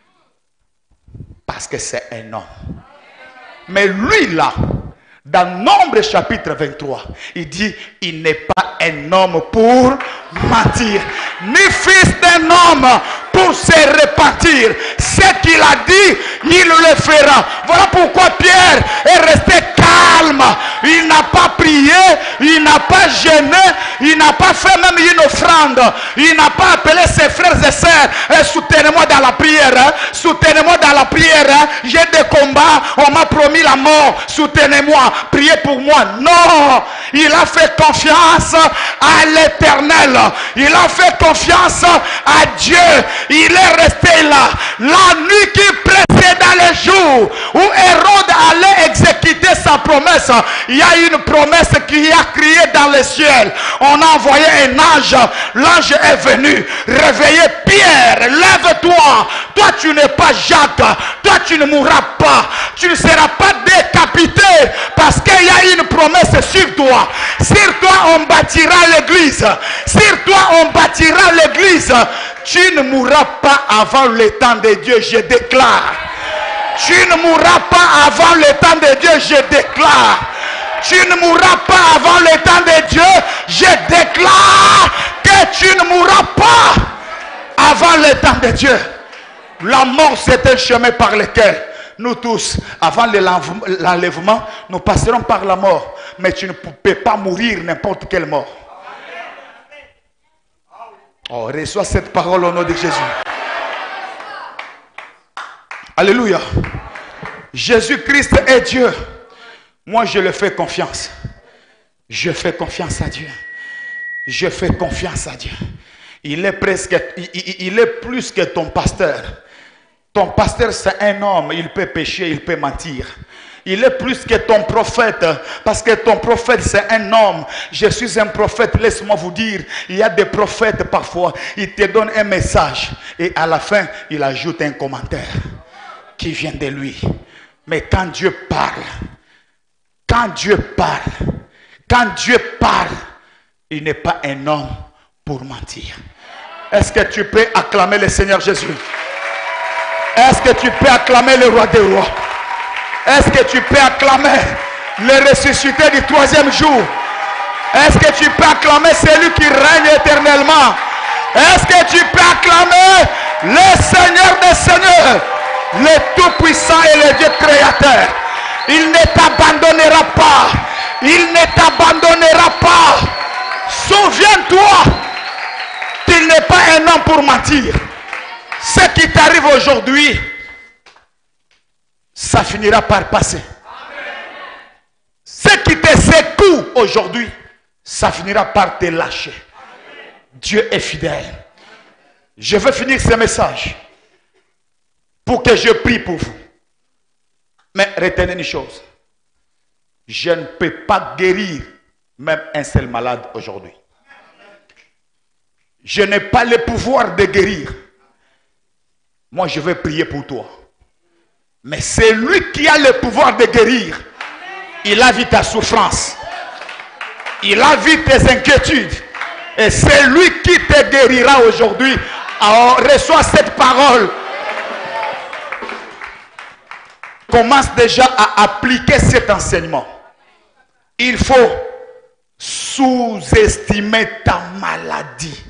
Parce que c'est un homme. Mais lui là, dans Nombre chapitre vingt-trois, il dit, il n'est pas un homme pour mentir, ni fils d'un homme pour se repentir. Ce qu'il a dit, il le fera. Voilà pourquoi Pierre est resté calme. Il n'a pas prié, il n'a pas gêné, il n'a pas fait même une offrande. Il n'a pas appelé ses frères et sœurs. Eh, soutenez-moi dans la prière. Hein. Soutenez-moi dans la prière. Hein. J'ai des combats, on m'a promis la mort. Soutenez-moi, priez pour moi. Non, il a fait confiance à l'Éternel. Il a fait confiance à Dieu. Il est resté là. La nuit qui précéda le jour où oublié sa promesse. Il y a une promesse qui a crié dans le ciel. On a envoyé un ange. L'ange est venu réveiller Pierre. Lève-toi. Toi, tu n'es pas Jacques. Toi, tu ne mourras pas. Tu ne seras pas décapité parce qu'il y a une promesse sur toi. Sur toi, on bâtira l'église. Sur toi, on bâtira l'église. Tu ne mourras pas avant le temps de Dieu, je déclare. Tu ne mourras pas avant le temps de Dieu, je déclare. Tu ne mourras pas avant le temps de Dieu, je déclare que tu ne mourras pas avant le temps de Dieu. La mort, c'est un chemin par lequel nous tous, avant l'enlèvement, nous passerons par la mort. Mais tu ne peux pas mourir n'importe quelle mort. Oh, reçois cette parole au nom de Jésus. Alléluia. Jésus-Christ est Dieu. Moi, je le fais confiance. Je fais confiance à Dieu. Je fais confiance à Dieu. Il est presque, il, il, il est plus que ton pasteur. Ton pasteur, c'est un homme. Il peut pécher, il peut mentir. Il est plus que ton prophète, parce que ton prophète c'est un homme. Je suis un prophète, laisse-moi vous dire, il y a des prophètes parfois, ils te donnent un message et à la fin, il ajoute un commentaire qui vient de lui. Mais quand Dieu parle, quand Dieu parle, quand Dieu parle, il n'est pas un homme pour mentir. Est-ce que tu peux acclamer le Seigneur Jésus? Est-ce que tu peux acclamer le roi des rois? Est-ce que tu peux acclamer le ressuscité du troisième jour? Est-ce que tu peux acclamer celui qui règne éternellement? Est-ce que tu peux acclamer le Seigneur des Seigneurs, le Tout-Puissant et le Dieu Créateur? Il ne t'abandonnera pas. Il ne t'abandonnera pas. Souviens-toi qu'il n'est pas un homme pour mentir. Ce qui t'arrive aujourd'hui, ça finira par passer. Ce qui te secoue aujourd'hui, ça finira par te lâcher. Dieu est fidèle. Je veux finir ce message pour que je prie pour vous. Mais retenez une chose. Je ne peux pas guérir même un seul malade aujourd'hui. Je n'ai pas le pouvoir de guérir. Moi, je vais prier pour toi. Mais c'est lui qui a le pouvoir de guérir. Il a vu ta souffrance. Il a vu tes inquiétudes. Et c'est lui qui te guérira aujourd'hui. Alors, reçois cette parole. Commence déjà à appliquer cet enseignement. Il faut sous-estimer ta maladie.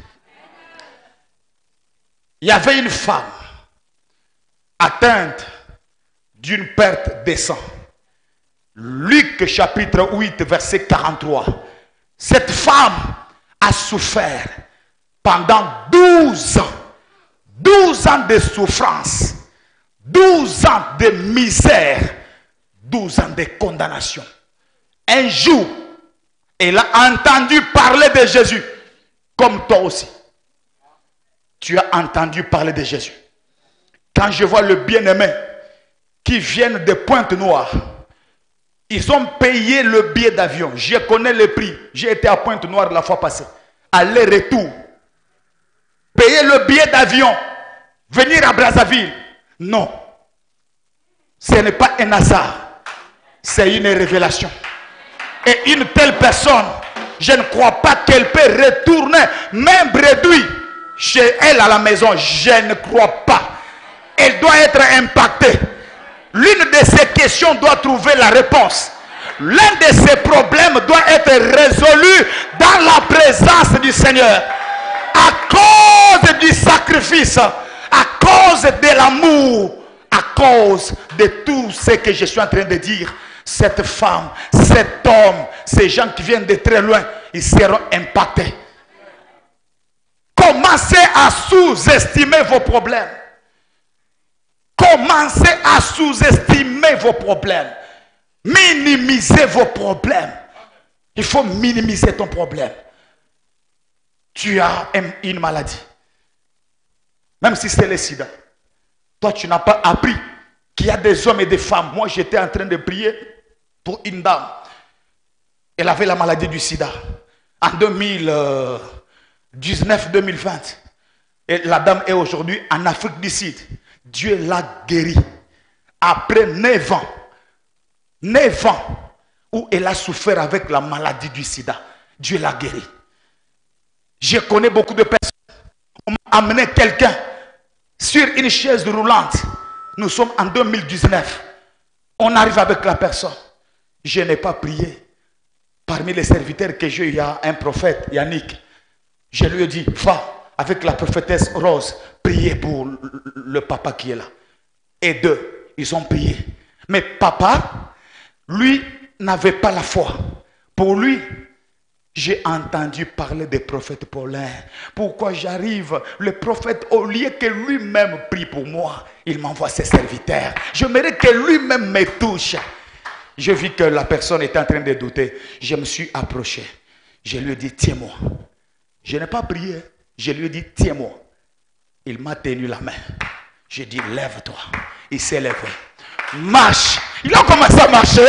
Il y avait une femme atteinte d'une perte de sang. Luc chapitre huit verset quarante-trois. Cette femme a souffert pendant douze ans. douze ans de souffrance. douze ans de misère. douze ans de condamnation. Un jour, elle a entendu parler de Jésus. Comme toi aussi. Tu as entendu parler de Jésus. Quand je vois le bien-aimé qui viennent de Pointe-Noire, ils ont payé le billet d'avion. Je connais le prix. J'ai été à Pointe-Noire la fois passée. Aller-retour. Payer le billet d'avion. Venir à Brazzaville. Non. Ce n'est pas un hasard. C'est une révélation. Et une telle personne, je ne crois pas qu'elle peut retourner, même bredouille, chez elle à la maison. Je ne crois pas. Elle doit être impactée. L'une de ces questions doit trouver la réponse. L'un de ces problèmes doit être résolu dans la présence du Seigneur. À cause du sacrifice, à cause de l'amour, à cause de tout ce que je suis en train de dire, cette femme, cet homme, ces gens qui viennent de très loin, ils seront impactés. Commencez à sous-estimer vos problèmes. Commencez à sous-estimer vos problèmes. Minimisez vos problèmes. Il faut minimiser ton problème. Tu as une maladie. Même si c'est le sida. Toi, tu n'as pas appris qu'il y a des hommes et des femmes. Moi, j'étais en train de prier. pour une dame. Elle avait la maladie du sida en deux mille dix-neuf deux mille vingt. Et la dame est aujourd'hui en Afrique du Sud. Dieu l'a guérie. Après neuf ans, neuf ans où elle a souffert avec la maladie du sida, Dieu l'a guérie. Je connais beaucoup de personnes. On m'a amené quelqu'un sur une chaise roulante. Nous sommes en deux mille dix-neuf. On arrive avec la personne. Je n'ai pas prié. Parmi les serviteurs que j'ai, il y a un prophète, Yannick. Je lui ai dit, va avec la prophétesse Rose, prier pour le papa qui est là. Et deux, ils ont prié. Mais papa, lui, n'avait pas la foi. Pour lui, j'ai entendu parler des prophètes Paulin. Pourquoi j'arrive? Le prophète, au lieu que lui-même prie pour moi, il m'envoie ses serviteurs. J'aimerais que lui-même me touche. Je vis que la personne était en train de douter. Je me suis approché. Je lui ai dit, tiens-moi. Je n'ai pas prié. Je lui ai dit, tiens-moi. Il m'a tenu la main. J'ai dit, lève-toi. Il s'est levé. Marche. Il a commencé à marcher.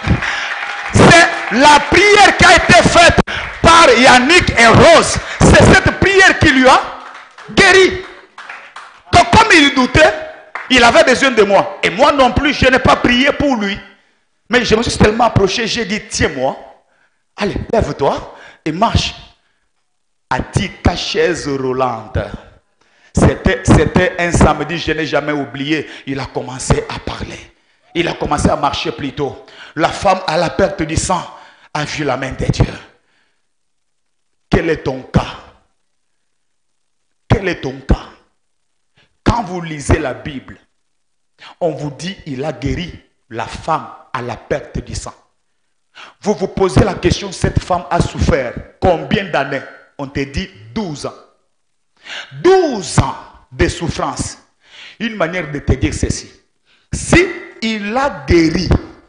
C'est la prière qui a été faite par Yannick et Rose. C'est cette prière qui lui a guéri. Donc comme il doutait, il avait besoin de moi. Et moi non plus, je n'ai pas prié pour lui. Mais je me suis tellement approché, j'ai dit, tiens-moi. Allez, lève-toi et marche. Atika chaise roulante. C'était un samedi, je n'ai jamais oublié. Il a commencé à parler. Il a commencé à marcher plutôt. La femme à la perte du sang a vu la main de Dieu. Quel est ton cas? Quel est ton cas? Quand vous lisez la Bible, on vous dit il a guéri la femme à la perte du sang. Vous vous posez la question, cette femme a souffert combien d'années? On te dit douze ans. douze ans de souffrance. Une manière de te dire ceci. Si il a guéri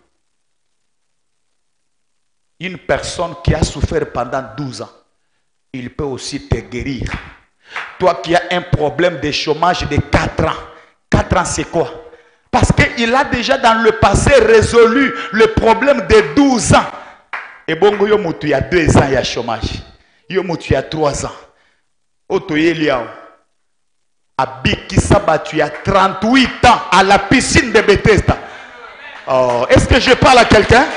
une personne qui a souffert pendant douze ans, il peut aussi te guérir. Toi qui as un problème de chômage de quatre ans. quatre ans c'est quoi? Parce qu'il a déjà dans le passé résolu le problème de douze ans. Et bon, il y a deux ans, il y a chômage. Il y a trois ans. Otoyeliao. À Bikisaba, tu as trente-huit ans à la piscine de Bethesda. Oh, est-ce que je parle à quelqu'un?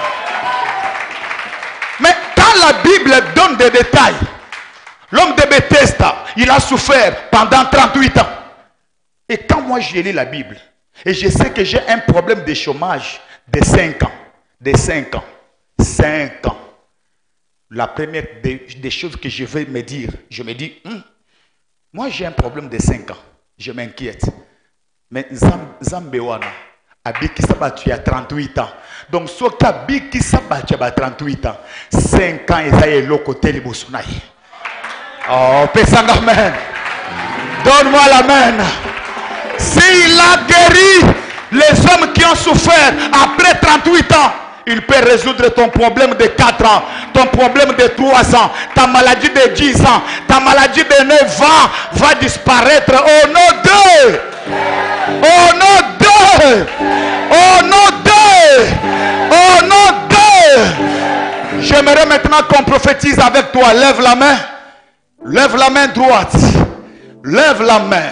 Mais quand la Bible donne des détails, l'homme de Bethesda, il a souffert pendant trente-huit ans. Et quand moi je lis la Bible, et je sais que j'ai un problème de chômage de cinq ans, de cinq ans, cinq ans. La première des, des choses que je vais me dire, je me dis, hm, moi j'ai un problème de cinq ans, je m'inquiète. Mais Zambewana, Abikisaba, tu as trente-huit ans. Donc, ce qu'Abikisaba, tu as trente-huit ans, cinq ans, et ça y est, le côté de Boussonaï. Oh, Pessang, amen. Donne-moi la main. S'il a guéri les hommes qui ont souffert après trente-huit ans, il peut résoudre ton problème de quatre ans, ton problème de trois ans, ta maladie de dix ans, ta maladie de neuf ans va disparaître au nom de, au nom de, au nom de, au nom de. J'aimerais maintenant qu'on prophétise avec toi. Lève la main, lève la main droite, lève la main,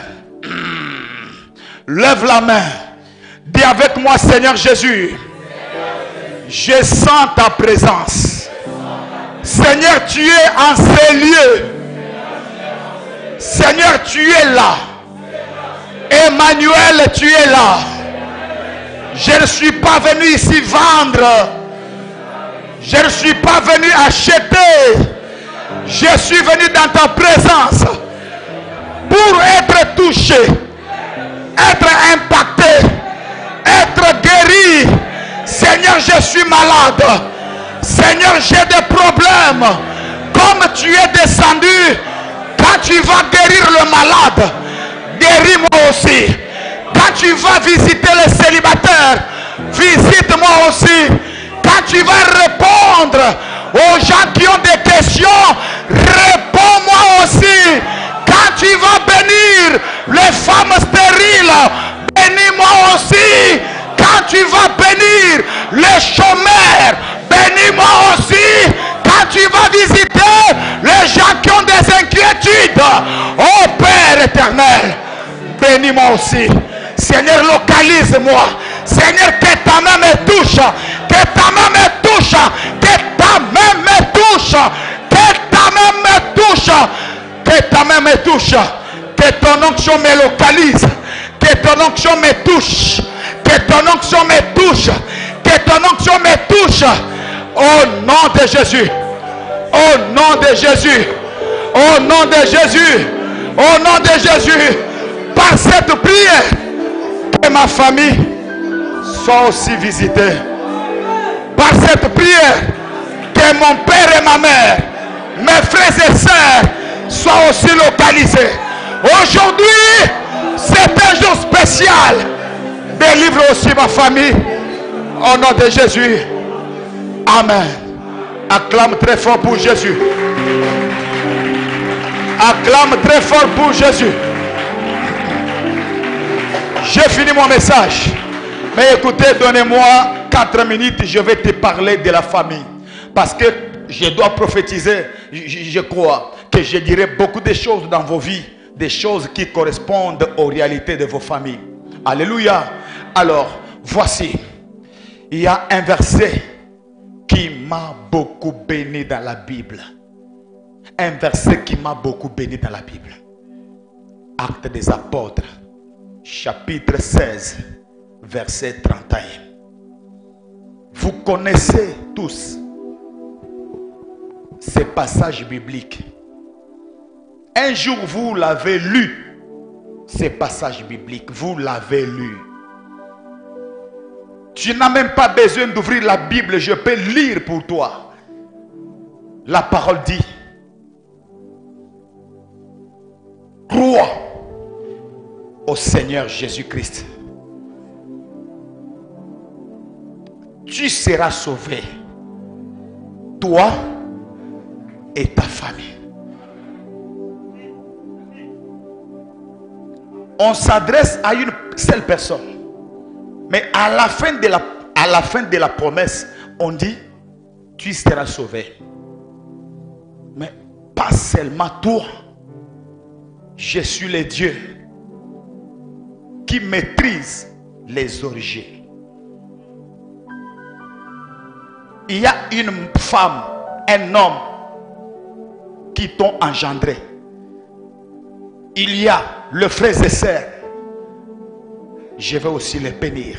lève la main. Dis avec moi, Seigneur Jésus. Je sens ta présence. Seigneur, tu es en ces lieux. Seigneur, tu es là. Emmanuel, tu es là. Je ne suis pas venu ici vendre. Je ne suis pas venu acheter. Je suis venu dans ta présence pour être touché, être impacté, être guéri. Seigneur, je suis malade. Seigneur, j'ai des problèmes. Comme tu es descendu, quand tu vas guérir le malade, guéris-moi aussi. Quand tu vas visiter les célibataires, visite-moi aussi. Quand tu vas répondre aux gens qui ont des questions, réponds-moi aussi. Quand tu vas bénir les femmes stériles, bénis-moi aussi. Quand tu vas bénir les chômeurs, l'Éternel, bénis-moi aussi. Seigneur, localise-moi. Seigneur, que ta main me touche. Que ta main me touche. Que ta main me touche. Que ta main me touche. Que ta main me touche. Que ton onction me localise. Que ton onction me touche. Que ton onction me touche. Que ton onction me touche. Au nom de Jésus. Au nom de Jésus. Au nom de Jésus. Au nom de Jésus. Par cette prière, que ma famille soit aussi visitée. Par cette prière, que mon père et ma mère, mes frères et sœurs soient aussi localisés. Aujourd'hui, c'est un jour spécial. Délivre aussi ma famille. Au nom de Jésus. Amen. Acclame très fort pour Jésus. Acclame très fort pour Jésus. J'ai fini mon message. Mais écoutez, donnez-moi quatre minutes. Je vais te parler de la famille. Parce que je dois prophétiser. Je, je crois que je dirai beaucoup de choses dans vos vies. Des choses qui correspondent aux réalités de vos familles. Alléluia. Alors, voici. Il y a un verset qui m'a beaucoup béni dans la Bible. Un verset qui m'a beaucoup béni dans la Bible. Actes des Apôtres, chapitre seize, verset trente et un. Vous connaissez tous ces passages bibliques. Un jour, vous l'avez lu, ces passages bibliques. Vous l'avez lu. Tu n'as même pas besoin d'ouvrir la Bible, je peux lire pour toi. La parole dit: crois au Seigneur Jésus-Christ. Tu seras sauvé, toi et ta famille. On s'adresse à une seule personne. Mais à la fin de la, à la fin de la promesse, on dit: tu seras sauvé. Mais pas seulement toi. Je suis le Dieu qui maîtrise les origines. Il y a une femme, un homme qui t'ont engendré. Il y a le frère et sœurs. Je vais aussi les bénir.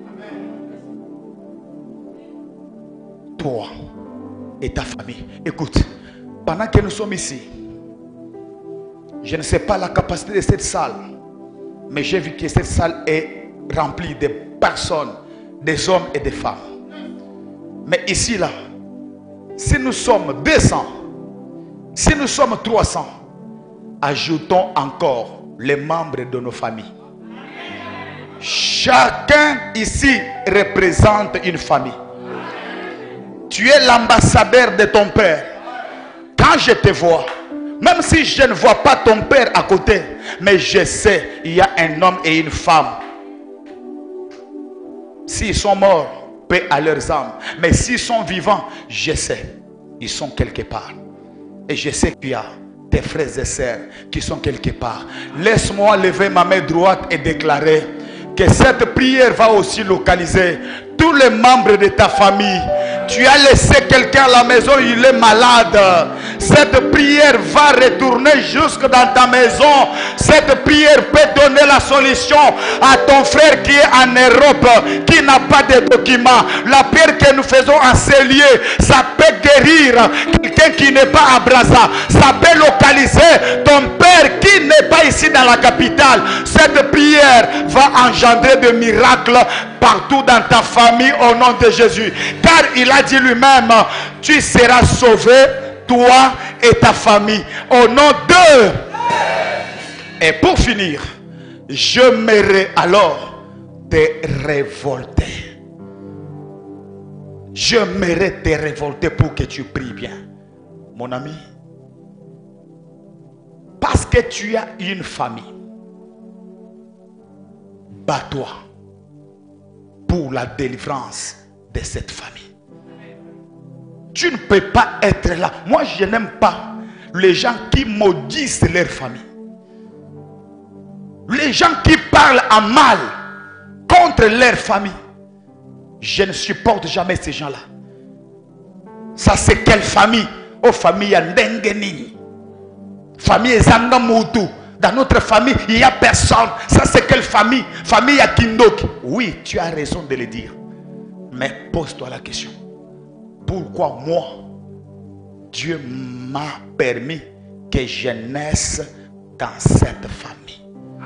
Toi et ta famille. Écoute, pendant que nous sommes ici, je ne sais pas la capacité de cette salle, mais j'ai vu que cette salle est remplie de personnes, des hommes et des femmes. Mais ici, là, si nous sommes deux cents, si nous sommes trois cents, ajoutons encore les membres de nos familles. Chacun ici représente une famille. Tu es l'ambassadeur de ton père. Quand je te vois, même si je ne vois pas ton père à côté, mais je sais, il y a un homme et une femme. S'ils sont morts, paix à leurs âmes. Mais s'ils sont vivants, je sais, ils sont quelque part. Et je sais qu'il y a tes frères et sœurs qui sont quelque part. Laisse-moi lever ma main droite et déclarer que cette prière va aussi localiser tous les membres de ta famille. Tu as laissé quelqu'un à la maison, il est malade. Cette prière va retourner jusque dans ta maison. Cette prière peut donner la solution à ton frère qui est en Europe, qui n'a pas de documents. La prière que nous faisons en ces lieux, ça peut guérir quelqu'un qui n'est pas à Brazza. Ça peut localiser ton père qui n'est pas ici dans la capitale. Cette prière va engendrer des miracles partout dans ta famille au nom de Jésus. Car il a dit lui-même: tu seras sauvé, toi et ta famille, au nom de... Et pour finir, j'aimerais alors te révolter. J'aimerais te révolter pour que tu pries bien. Mon ami, parce que tu as une famille, bats-toi pour la délivrance de cette famille. Tu ne peux pas être là. Moi, je n'aime pas les gens qui maudissent leur famille. Les gens qui parlent en mal contre leur famille, je ne supporte jamais ces gens-là. Ça c'est quelle famille? Oh, famille Ndengenini. Famille Zangamutu. Dans notre famille, il n'y a personne. Ça c'est quelle famille? Famille Yakindoki. Oui, tu as raison de le dire. Mais pose-toi la question. Pourquoi moi, Dieu m'a permis que je naisse dans cette famille?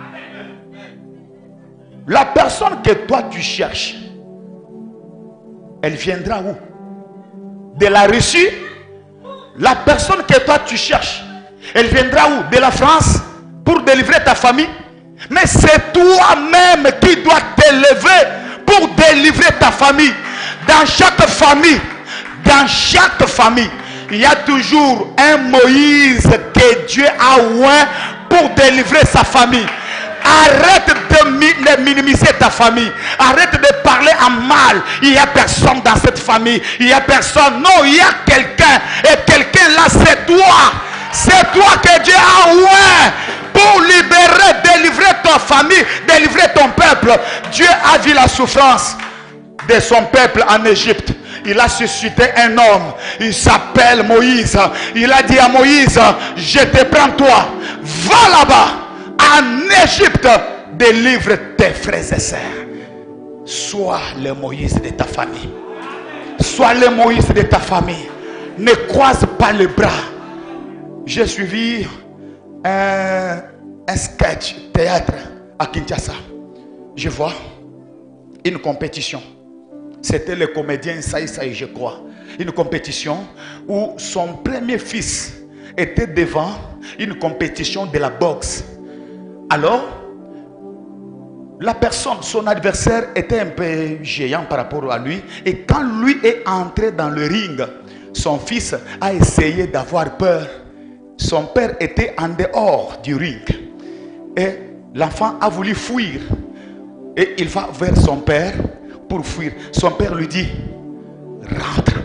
La personne que toi tu cherches, elle viendra où? De la Russie? La personne que toi tu cherches, elle viendra où? De la France? Pour délivrer ta famille? Mais c'est toi-même qui dois t'élever pour délivrer ta famille. Dans chaque famille, dans chaque famille, il y a toujours un Moïse que Dieu a oint pour délivrer sa famille. Arrête de minimiser ta famille. Arrête de parler en mal. Il n'y a personne dans cette famille. Il n'y a personne. Non, il y a quelqu'un. Et quelqu'un là, c'est toi. C'est toi que Dieu a oint pour libérer, délivrer ta famille, délivrer ton peuple. Dieu a vu la souffrance de son peuple en Égypte. Il a suscité un homme. Il s'appelle Moïse. Il a dit à Moïse, je te prends toi. Va là-bas. En Égypte, délivre tes frères et sœurs. Sois le Moïse de ta famille. Sois le Moïse de ta famille. Ne croise pas les bras. J'ai suivi un, un sketch théâtre à Kinshasa. Je vois une compétition. C'était le comédien Saï Saï, je crois. Une compétition où son premier fils était devant une compétition de la boxe. Alors, la personne, son adversaire était un peu géant par rapport à lui. Et quand lui est entré dans le ring, son fils a essayé d'avoir peur. Son père était en dehors du ring. Et l'enfant a voulu fuir. Et il va vers son père pour fuir. Son père lui dit, rentre.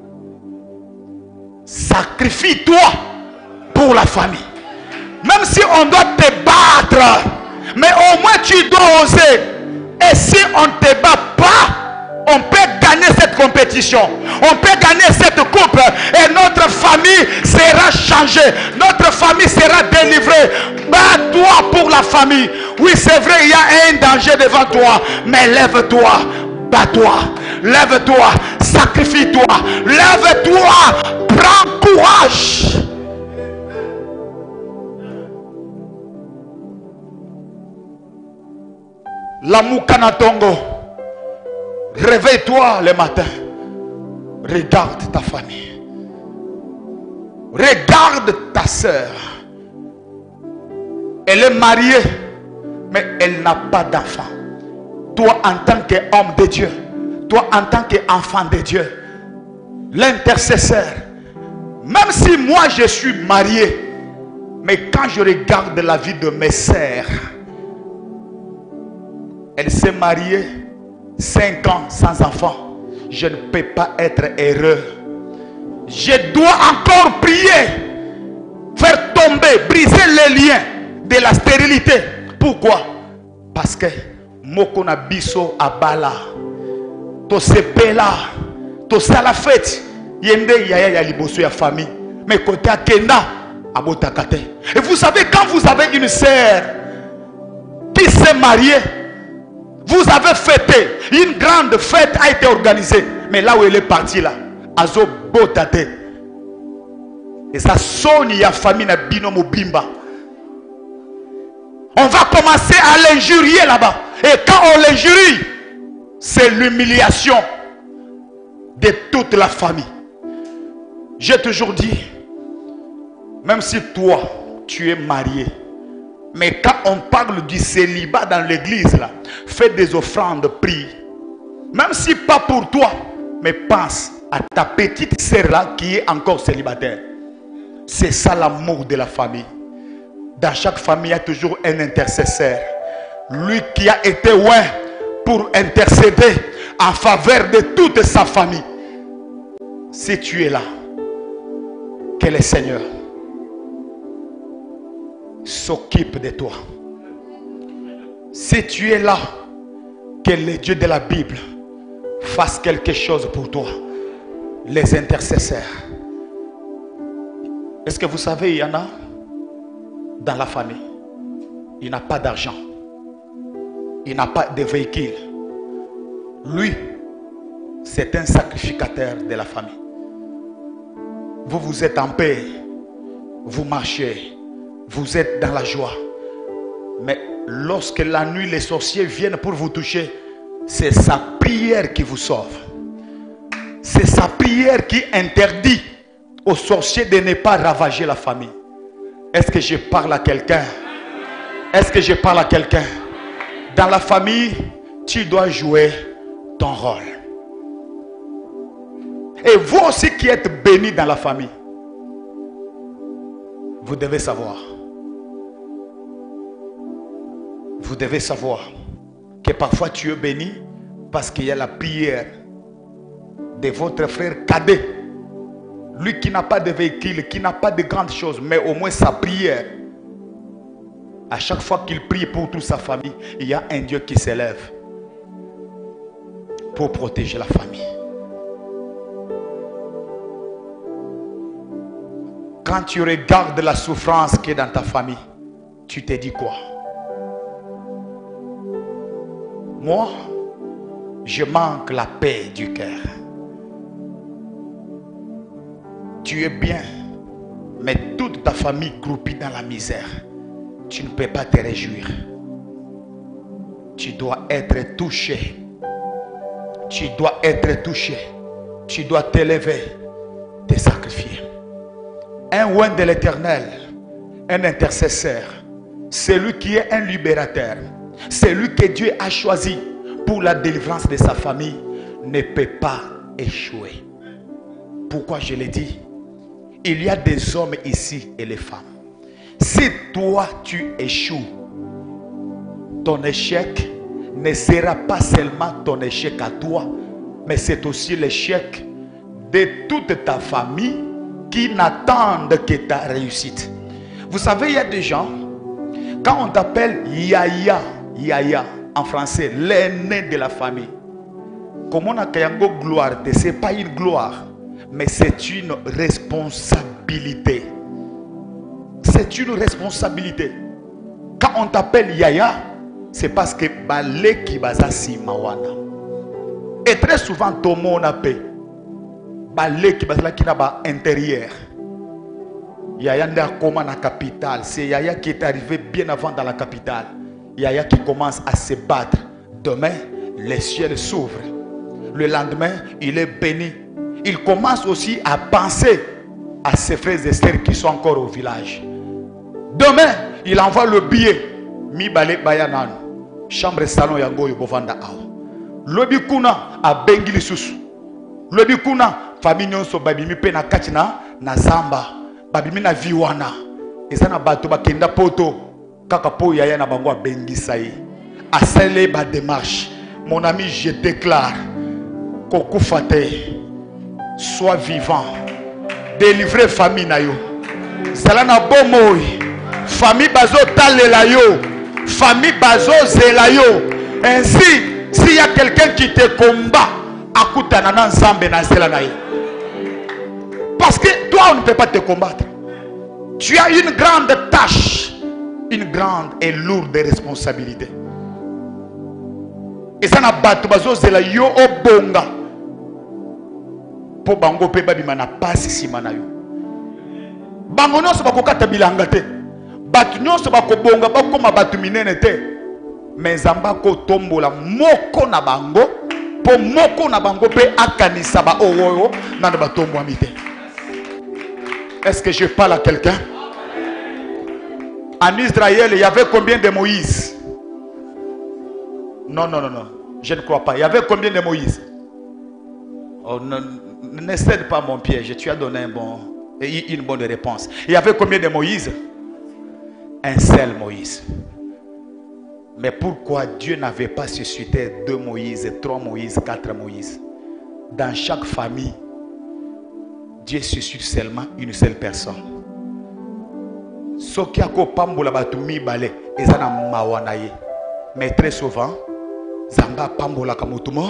Sacrifie-toi pour la famille. Même si on doit te battre, mais au moins tu dois oser. Et si on ne te bat pas, on peut gagner cette compétition. On peut gagner cette coupe. Et notre famille sera changée. Notre famille sera délivrée. Bats-toi pour la famille. Oui, c'est vrai, il y a un danger devant toi. Mais lève-toi. Bats-toi. Lève-toi. Sacrifie-toi. Lève-toi. Prends courage. La Moukanatongo, réveille-toi le matin. Regarde ta famille. Regarde ta soeur. Elle est mariée, mais elle n'a pas d'enfant. Toi, en tant qu'homme de Dieu, toi, en tant qu'enfant de Dieu, l'intercesseur, même si moi je suis marié, mais quand je regarde la vie de mes sœurs, elle s'est mariée cinq ans sans enfant. Je ne peux pas être heureux. Je dois encore prier, faire tomber, briser les liens de la stérilité. Pourquoi? Parce que Mokona biso abala, to sepela, to sala fête, yende yaya ya liboso ya famille. Mais côté akenda abotakate. Et vous savez, quand vous avez une sœur qui s'est mariée, vous avez fêté, une grande fête a été organisée. Mais là où elle est partie là, azo botate. Et ça sonne ya famille na bino mobimba. On va commencer à l'injurier là-bas. Et quand on l'injurie, c'est l'humiliation de toute la famille. J'ai toujours dit, même si toi, tu es marié, mais quand on parle du célibat dans l'église, là, fais des offrandes, prie. Même si pas pour toi, mais pense à ta petite sœur là qui est encore célibataire. C'est ça l'amour de la famille. Dans chaque famille, il y a toujours un intercesseur. Lui qui a été loin pour intercéder en faveur de toute sa famille. Si tu es là, que le Seigneur s'occupe de toi. Si tu es là, que le Dieu de la Bible fasse quelque chose pour toi. Les intercesseurs. Est-ce que vous savez, il y en a dans la famille. Il n'a pas d'argent. Il n'a pas de véhicule. Lui, c'est un sacrificateur de la famille. Vous, vous êtes en paix. Vous marchez. Vous êtes dans la joie. Mais lorsque la nuit, les sorciers viennent pour vous toucher, c'est sa prière qui vous sauve. C'est sa prière qui interdit aux sorciers de ne pas ravager la famille. Est-ce que je parle à quelqu'un? Est-ce que je parle à quelqu'un? Dans la famille, tu dois jouer ton rôle. Et vous aussi qui êtes bénis dans la famille, vous devez savoir. Vous devez savoir que parfois tu es béni parce qu'il y a la prière de votre frère cadet. Lui qui n'a pas de véhicule, qui n'a pas de grandes choses, mais au moins sa prière. À chaque fois qu'il prie pour toute sa famille, il y a un Dieu qui s'élève pour protéger la famille. Quand tu regardes la souffrance qui est dans ta famille, tu te dis quoi? Moi, je manque la paix du cœur. Tu es bien, mais toute ta famille groupie dans la misère. Tu ne peux pas te réjouir. Tu dois être touché. Tu dois être touché. Tu dois t'élever, te sacrifier. Un oint de l'Éternel, un intercesseur, celui qui est un libérateur, celui que Dieu a choisi pour la délivrance de sa famille, ne peut pas échouer. Pourquoi je l'ai dit? Il y a des hommes ici et les femmes. Si toi tu échoues, ton échec ne sera pas seulement ton échec à toi, mais c'est aussi l'échec de toute ta famille qui n'attendent que ta réussite. Vous savez, il y a des gens, quand on t'appelle Yaya, Yaya en français, l'aîné de la famille, comme on a Kayango gloire, ce n'est pas une gloire, mais c'est une responsabilité. C'est une responsabilité. Quand on t'appelle Yaya, c'est parce que balé qui baza si mawana. Et très souvent, tout le monde appelle balé qui baza qui n'a pas intérieur. Yaya n'est pas dans la capitale. C'est Yaya qui est arrivé bien avant dans la capitale. Yaya qui commence à se battre. Demain, les cieux s'ouvrent. Le lendemain, il est béni. Il commence aussi à penser à ses frères et sœurs qui sont encore au village. Demain, il envoie le billet. Mi balé bayanan. Chambre salon yango yobovanda ao. Lobi kuna a bengili susu. Lobi kuna famille nyonso babimi pe na katina na zamba. Babimi na viwana. Ezana bato bakenda poto. Kaka po yaya na bango a bengisa ye. Asele ba démarche. Mon ami, je déclare Koku Fate, sois vivant. Délivrer famille na yo. Salana bomoy. Famille bazo talela yo. Famille bazo zela yo. Ainsi, s'il y a quelqu'un qui te combat, akutana na nzambe na zela na yo. Parce que toi, on ne peut pas te combattre. Tu as une grande tâche, une grande et lourde responsabilité. Et ça n'a pas de bazo zela yo obonga. Po bango pe babima na pasi sima na yo. Bango nyonso bakokata bilanga te. Batu nyonso bakobonga bakoma batu minene te. Mais Nzamba ko tombola moko na bango po moko na bango pe akanisa ba owoyo na ba tombo amite. Est-ce que je parle à quelqu'un? En Israël, il y avait combien de Moïse? Non, non, non, non. Je ne crois pas. Il y avait combien de Moïse? Oh, ne, ne cède pas mon piège. Tu as donné un bon, une bonne réponse. Il y avait combien de Moïse? Un seul Moïse. Mais pourquoi Dieu n'avait pas suscité deux Moïse, trois Moïse, quatre Moïse? Dans chaque famille, Dieu suscite seulement une seule personne. Sokiako pambola batumi bale ezana mawanaye. Mais très souvent, Zamba Pambola Kamotumo,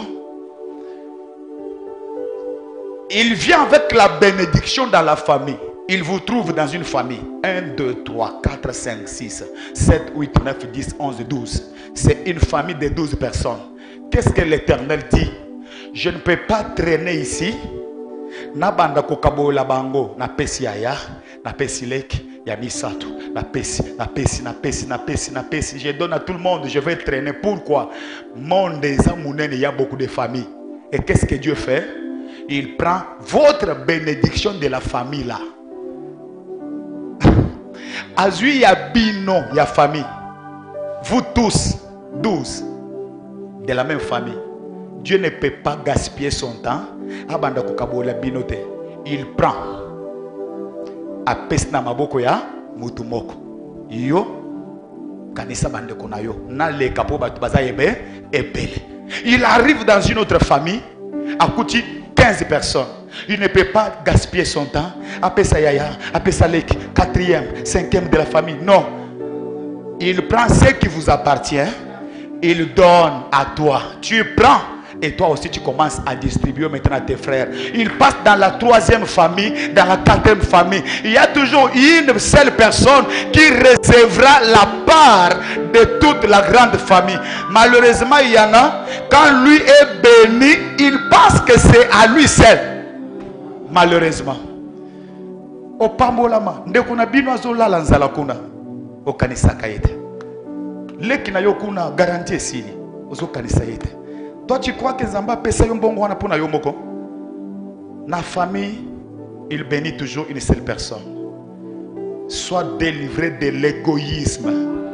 il vient avec la bénédiction dans la famille. Il vous trouve dans une famille. un, deux, trois, quatre, cinq, six, sept, huit, neuf, dix, onze, douze. C'est une famille de douze personnes. Qu'est-ce que l'Éternel dit? Je ne peux pas traîner ici. Nabanda kokabo la bango na pesi aya na pesi lek ya misato na pesi na pesi na pesi na pesi na pesi. Je donne à tout le monde, je vais traîner. Pourquoi? Monde des amounènes, il y a beaucoup de familles. Et qu'est-ce que Dieu fait? Il prend votre bénédiction de la famille là. Azui ya bino ya famille. Vous tous douze de la même famille. Dieu ne peut pas gaspiller son temps. Il prend a pesna maboko ya mutumoko. Yo kanisa bande konayo na le kapo batu baza yebe ebele. Il arrive dans une autre famille à coûter quinze personnes. Il ne peut pas gaspiller son temps. Apesa yaya, apesa lek, quatrième, cinquième de la famille. Non. Il prend ce qui vous appartient. Il donne à toi. Tu prends. Et toi aussi tu commences à distribuer maintenant à tes frères. Il passe dans la troisième famille, dans la quatrième famille. Il y a toujours une seule personne qui recevra la part de toute la grande famille. Malheureusement, il y en a, quand lui est béni, il pense que c'est à lui seul. Malheureusement. Au pambolama, ndekuna bino zola lanzala kuna. Au kanisa kaite. Lekina yokuna garantie sini. Ozo kanisa yete. Toi, tu crois que Zamba pesa yombongo wana pona yomoko? Na famille, il bénit toujours une seule personne. Sois délivré de l'égoïsme.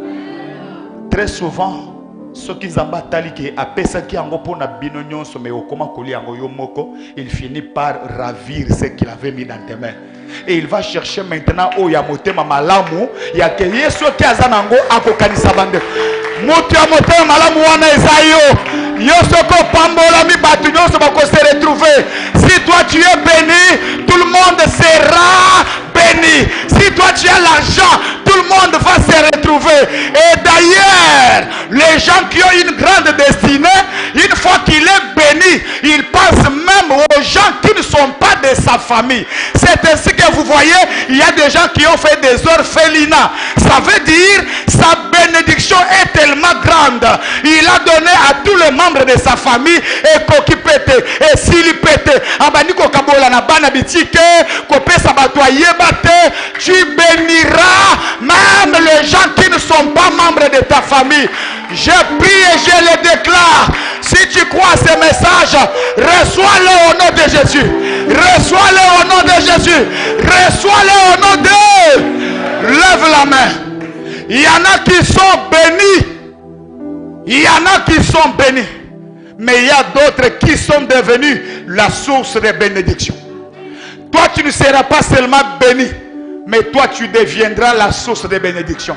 Très souvent, ceux qui Zamba taliki a pesa qui ango pona binonyon somé okoma koli ango yomoko, il finit par ravir ce qu'il avait mis dans tes mains. Et il va chercher maintenant au yamote mamalamu ya ke yeso ki azanango akokanisa bande. Moto ya mote malamu wana ezayo. Yosoko pambola mi batu nyoso bako se retrouver. Si toi tu es béni, tout le monde sera béni. Si toi tu as l'argent, tout le monde va se retrouver. Et d'ailleurs, les gens qui ont une grande destinée, une fois qu'il est béni, il pense même aux gens qui ne sont pas de sa famille. C'est ainsi que vous voyez, il y a des gens qui ont fait des orphelinats. Ça veut dire, sa bénédiction est tellement grande. Il a donné à tous les membres de sa famille et koki pete et s'il pete abaniko kabola na bana bitike kopesa batwa yebate, tu béniras même les gens qui ne sont pas membres de ta famille. Je prie et je le déclare. Si tu crois ce message, reçois-le au nom de Jésus. Reçois-le au nom de Jésus. Reçois-le au nom de... Lève la main. Il y en a qui sont bénis. Il y en a qui sont bénis. Mais il y a d'autres qui sont devenus la source de bénédiction. Toi, tu ne seras pas seulement béni, mais toi, tu deviendras la source de bénédiction.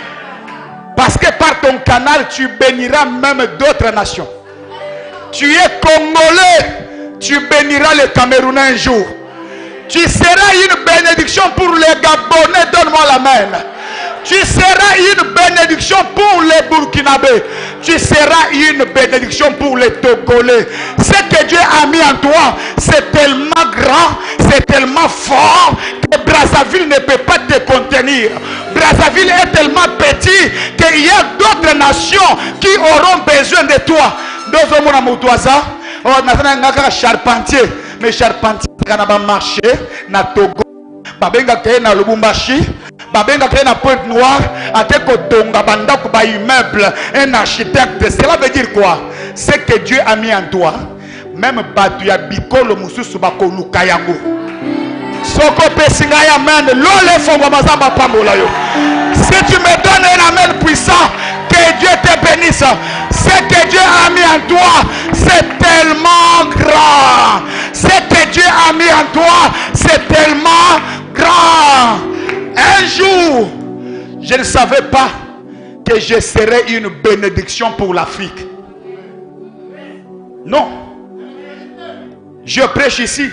Parce que par ton canal, tu béniras même d'autres nations. Tu es Congolais, tu béniras les Camerounais un jour. Tu seras une bénédiction pour les Gabonais, donne-moi la main. Tu seras une bénédiction pour les Burkinabés. Tu seras une bénédiction pour les Togolais. Ce que Dieu a mis en toi, c'est tellement grand, c'est tellement fort que Brazzaville ne peut pas te contenir. Brazzaville est tellement petit qu'il y a d'autres nations qui auront besoin de toi. Dans un monde motoisa, on a charpentier, mais charpentier n'a marché na Togo, babenga kaya na Lubumbashi. Babenga créé na Pointe Noire, à te kotonga banda kuba immeuble, un architecte. Cela veut dire quoi? C'est que Dieu a mis en toi, même batu ya bikolo mususu bako lukayango. Soko pesinga ya amen, lole fongo mazamba pambola yo. Si tu me donnes un amen puissant, que Dieu te bénisse. Ce que Dieu a mis en toi, c'est tellement grand. Ce que Dieu a mis en toi, c'est tellement grand. Un jour, je ne savais pas que je serais une bénédiction pour l'Afrique. Non. Je prêche ici,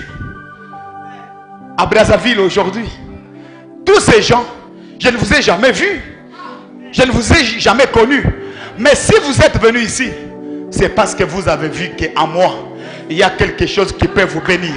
à Brazzaville aujourd'hui. Tous ces gens, je ne vous ai jamais vus. Je ne vous ai jamais connus. Mais si vous êtes venu ici, c'est parce que vous avez vu qu'en moi, il y a quelque chose qui peut vous bénir.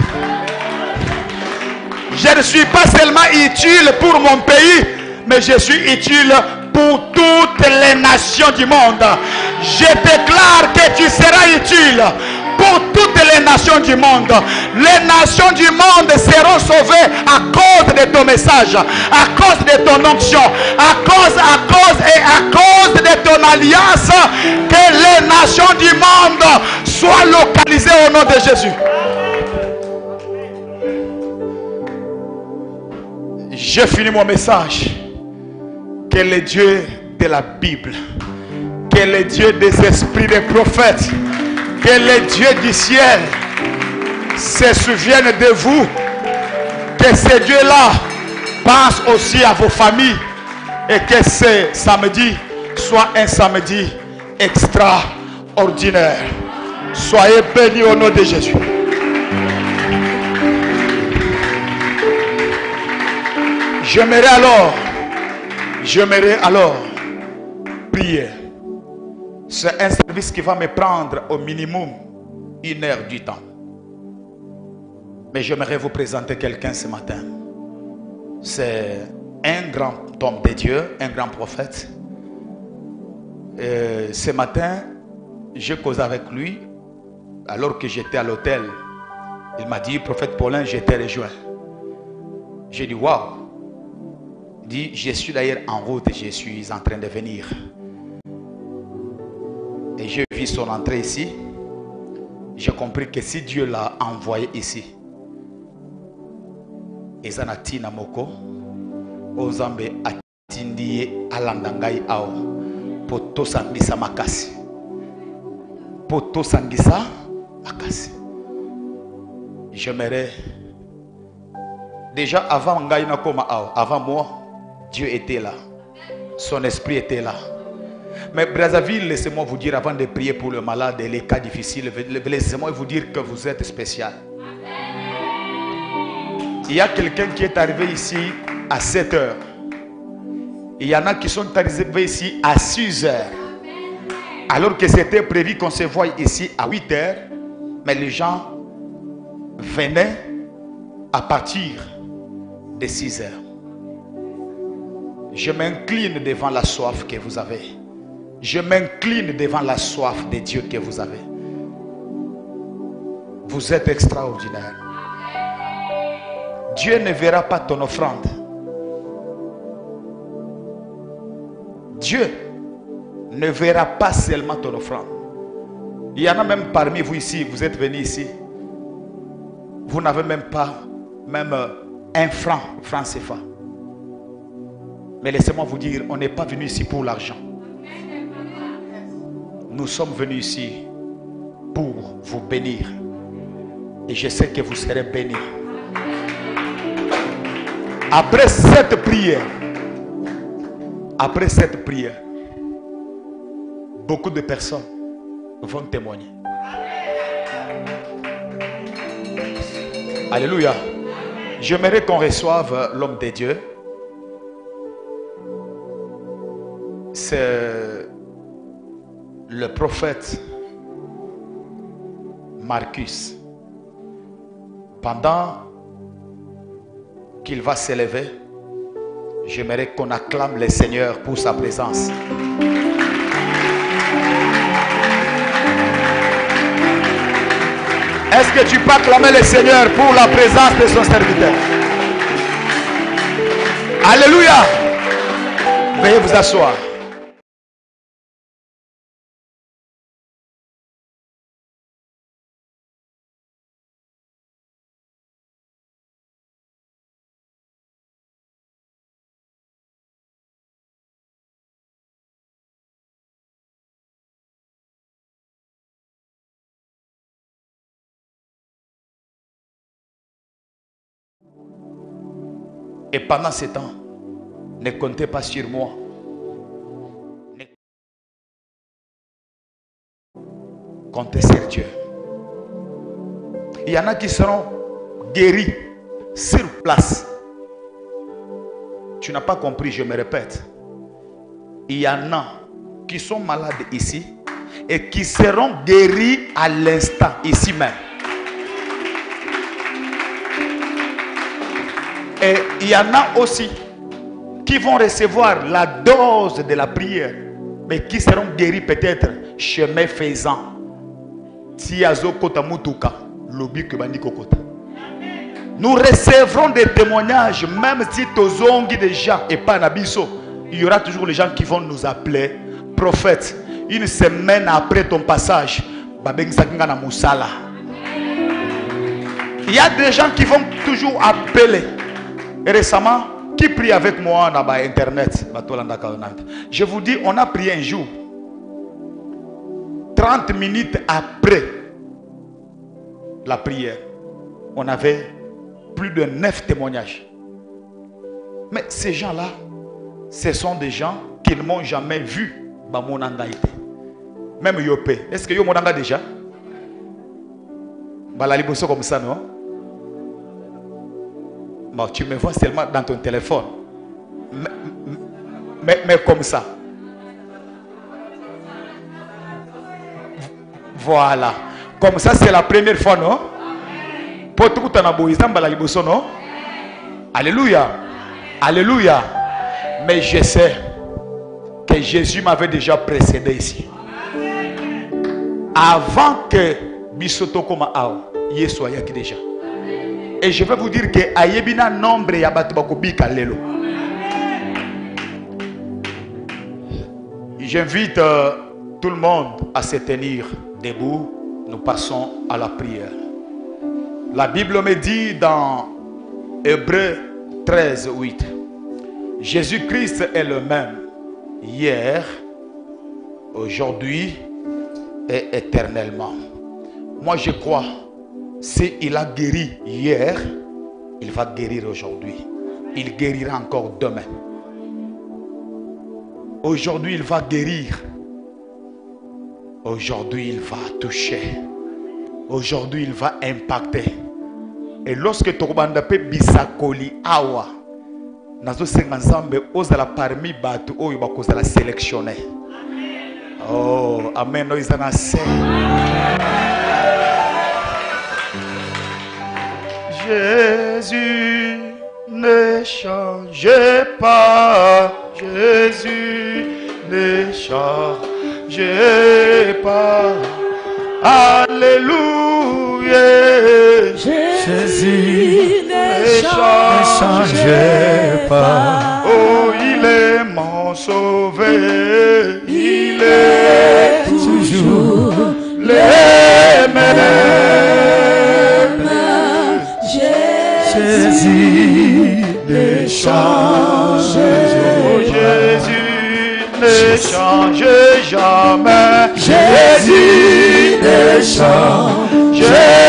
Je ne suis pas seulement utile pour mon pays, mais je suis utile pour toutes les nations du monde. Je déclare que tu seras utile pour toutes les nations du monde. Les nations du monde seront sauvées à cause de ton message, à cause de ton onction, à cause, à cause et à cause de ton alliance. Que les nations du monde soient localisées au nom de Jésus. J'ai fini mon message. Que le Dieu de la Bible, que le Dieu des esprits des prophètes, que le Dieu du ciel se souvienne de vous. Que ce Dieu-là pense aussi à vos familles. Et que ce samedi soit un samedi extraordinaire. Soyez bénis au nom de Jésus. J'aimerais alors, j'aimerais alors prier. C'est un service qui va me prendre au minimum une heure du temps. Mais j'aimerais vous présenter quelqu'un ce matin. C'est un grand homme de Dieu, un grand prophète. Et ce matin, j'ai causé avec lui alors que j'étais à l'hôtel. Il m'a dit, prophète Paulin, je t'ai rejoint. J'ai dit, waouh. Il dit, je suis d'ailleurs en route et je suis en train de venir. Et j'ai vu son entrée ici. J'ai compris que si Dieu l'a envoyé ici, Ezanati Namoko, Ozambe Atindie Alandangai Ao, Poto Sangisa Makasi. Poto Sangisa Makasi. J'aimerais. Déjà avant Ngaïna Koma Ao, avant moi, Dieu était là. Son esprit était là. Mais Brazzaville, laissez-moi vous dire avant de prier pour le malade et les cas difficiles, laissez-moi vous dire que vous êtes spécial. Il y a quelqu'un qui est arrivé ici à sept heures. Il y en a qui sont arrivés ici à six heures. Alors que c'était prévu qu'on se voie ici à huit heures. Mais les gens venaient à partir de six heures. Je m'incline devant la soif que vous avez. Je m'incline devant la soif de Dieu que vous avez. Vous êtes extraordinaire. Dieu ne verra pas ton offrande. Dieu ne verra pas seulement ton offrande. Il y en a même parmi vous ici, vous êtes venus ici. Vous n'avez même pas même un franc, franc C F A. Mais laissez-moi vous dire, on n'est pas venu ici pour l'argent. Nous sommes venus ici pour vous bénir. Et je sais que vous serez bénis. Après cette prière, après cette prière, beaucoup de personnes vont témoigner. Alléluia. J'aimerais qu'on reçoive l'homme de Dieu. C'est le prophète Marcus. Pendant qu'il va s'élever, j'aimerais qu'on acclame le Seigneur pour sa présence. Est-ce que tu peux acclamer le Seigneur pour la présence de son serviteur? Alléluia. Veuillez vous asseoir. Et pendant ce temps, ne comptez pas sur moi. Comptez sur Dieu. Il y en a qui seront guéris sur place. Tu n'as pas compris, je me répète. Il y en a qui sont malades ici et qui seront guéris à l'instant, ici même. Et il y en a aussi qui vont recevoir la dose de la prière, mais qui seront guéris peut-être chemin faisant. Nous recevrons des témoignages, même si tozongi déjà et pas nabiso, il y aura toujours les gens qui vont nous appeler prophètes. Une semaine après ton passage, il y a des gens qui vont toujours appeler. Et récemment, qui prie avec moi dans internet? Je vous dis, on a prié un jour. trente minutes après la prière, on avait plus de neuf témoignages. Mais ces gens-là, ce sont des gens qui ne m'ont jamais vu. Même Yopé. Est-ce que Yopé a déjà? Comme ça, non? Bon, tu me vois seulement dans ton téléphone. Mais, mais, mais comme ça. Voilà. Comme ça, c'est la première fois, non? Pour tout le monde, non? Alléluia. Alléluia. Mais je sais que Jésus m'avait déjà précédé ici. Avant que Bisoto Koma Ao, Yesu Yaki déjà. Et je vais vous dire que Ayebina nombre Yabatubakobika Lelo. J'invite euh, tout le monde à se tenir debout. Nous passons à la prière. La Bible me dit dans Hébreux treize, huit. Jésus-Christ est le même hier, aujourd'hui et éternellement. Moi je crois, s'il a guéri hier, il va guérir aujourd'hui. Il guérira encore demain. Aujourd'hui il va guérir. Aujourd'hui il va toucher. Aujourd'hui il va impacter. Et lorsque tu as bisakoli awa, nazo senganzambe ozala parmi batu oyo bakozala sélectionné. Oh, amen. Jésus ne change pas. Jésus ne change pas. Alléluia. Jésus ne change pas. Oh, il est mon sauveur. Il est toujours le même. Jésus ne change pas. Jésus ne change jamais. Jésus ne change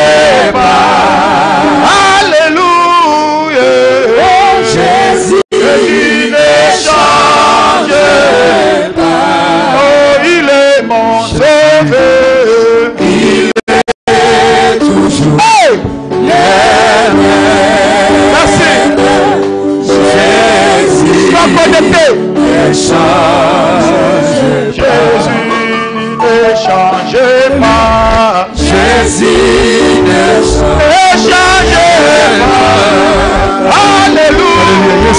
pas. Alléluia. Oh, Jésus ne change pas. Oh, il est mon sauveur. Il est toujours hey! Le même. Merci. Jésus ne change. Jésus ne change pas. Jésus ne change pas. Alléluia.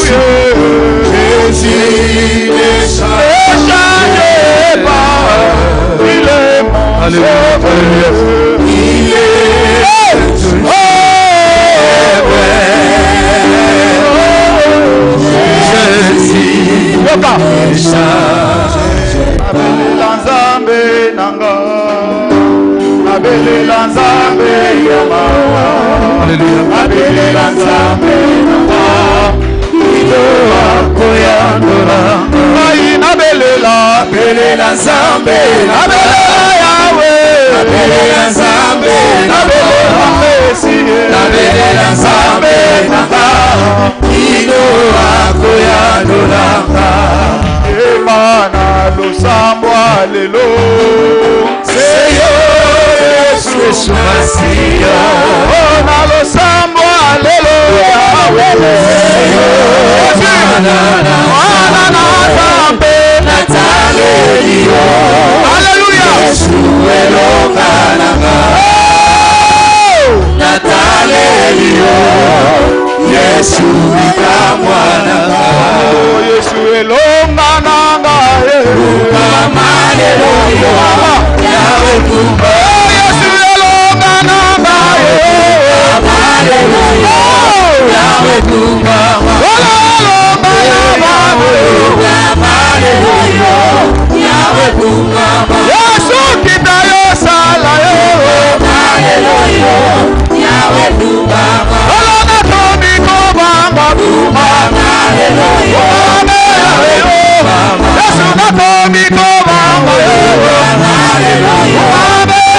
Jésus ne change pas. Il est mon sauveur. Il est toujours Jésus ne change. Abelela Nzambe nanga, abelela Nzambe yamawa, abelela Nzambe nanga, ilo akoyandora. Ai abelela, abelela Nzambe, abelela Yahweh, abelela Nzambe, abelela Messi, abelela Nzambe nanga, ilo akoyandora. Emana losambwa lelo Seyo Yesu Masiya. Ona losambwa lelo Seyo Mwana na tambe na tale liyo Yesu ekamwananga. Oh Yesu elongananga. Hallelujah. Yawe kumba. Oh Yesu elongananga. Hallelujah. Yawe kumba. Yawe kumba. Yesu kita yo sala yo. Hallelujah. Yawe kumba. Olona tobi ko bamba kumba. Hallelujah. Yesu na tobi ko bamba. Hallelujah.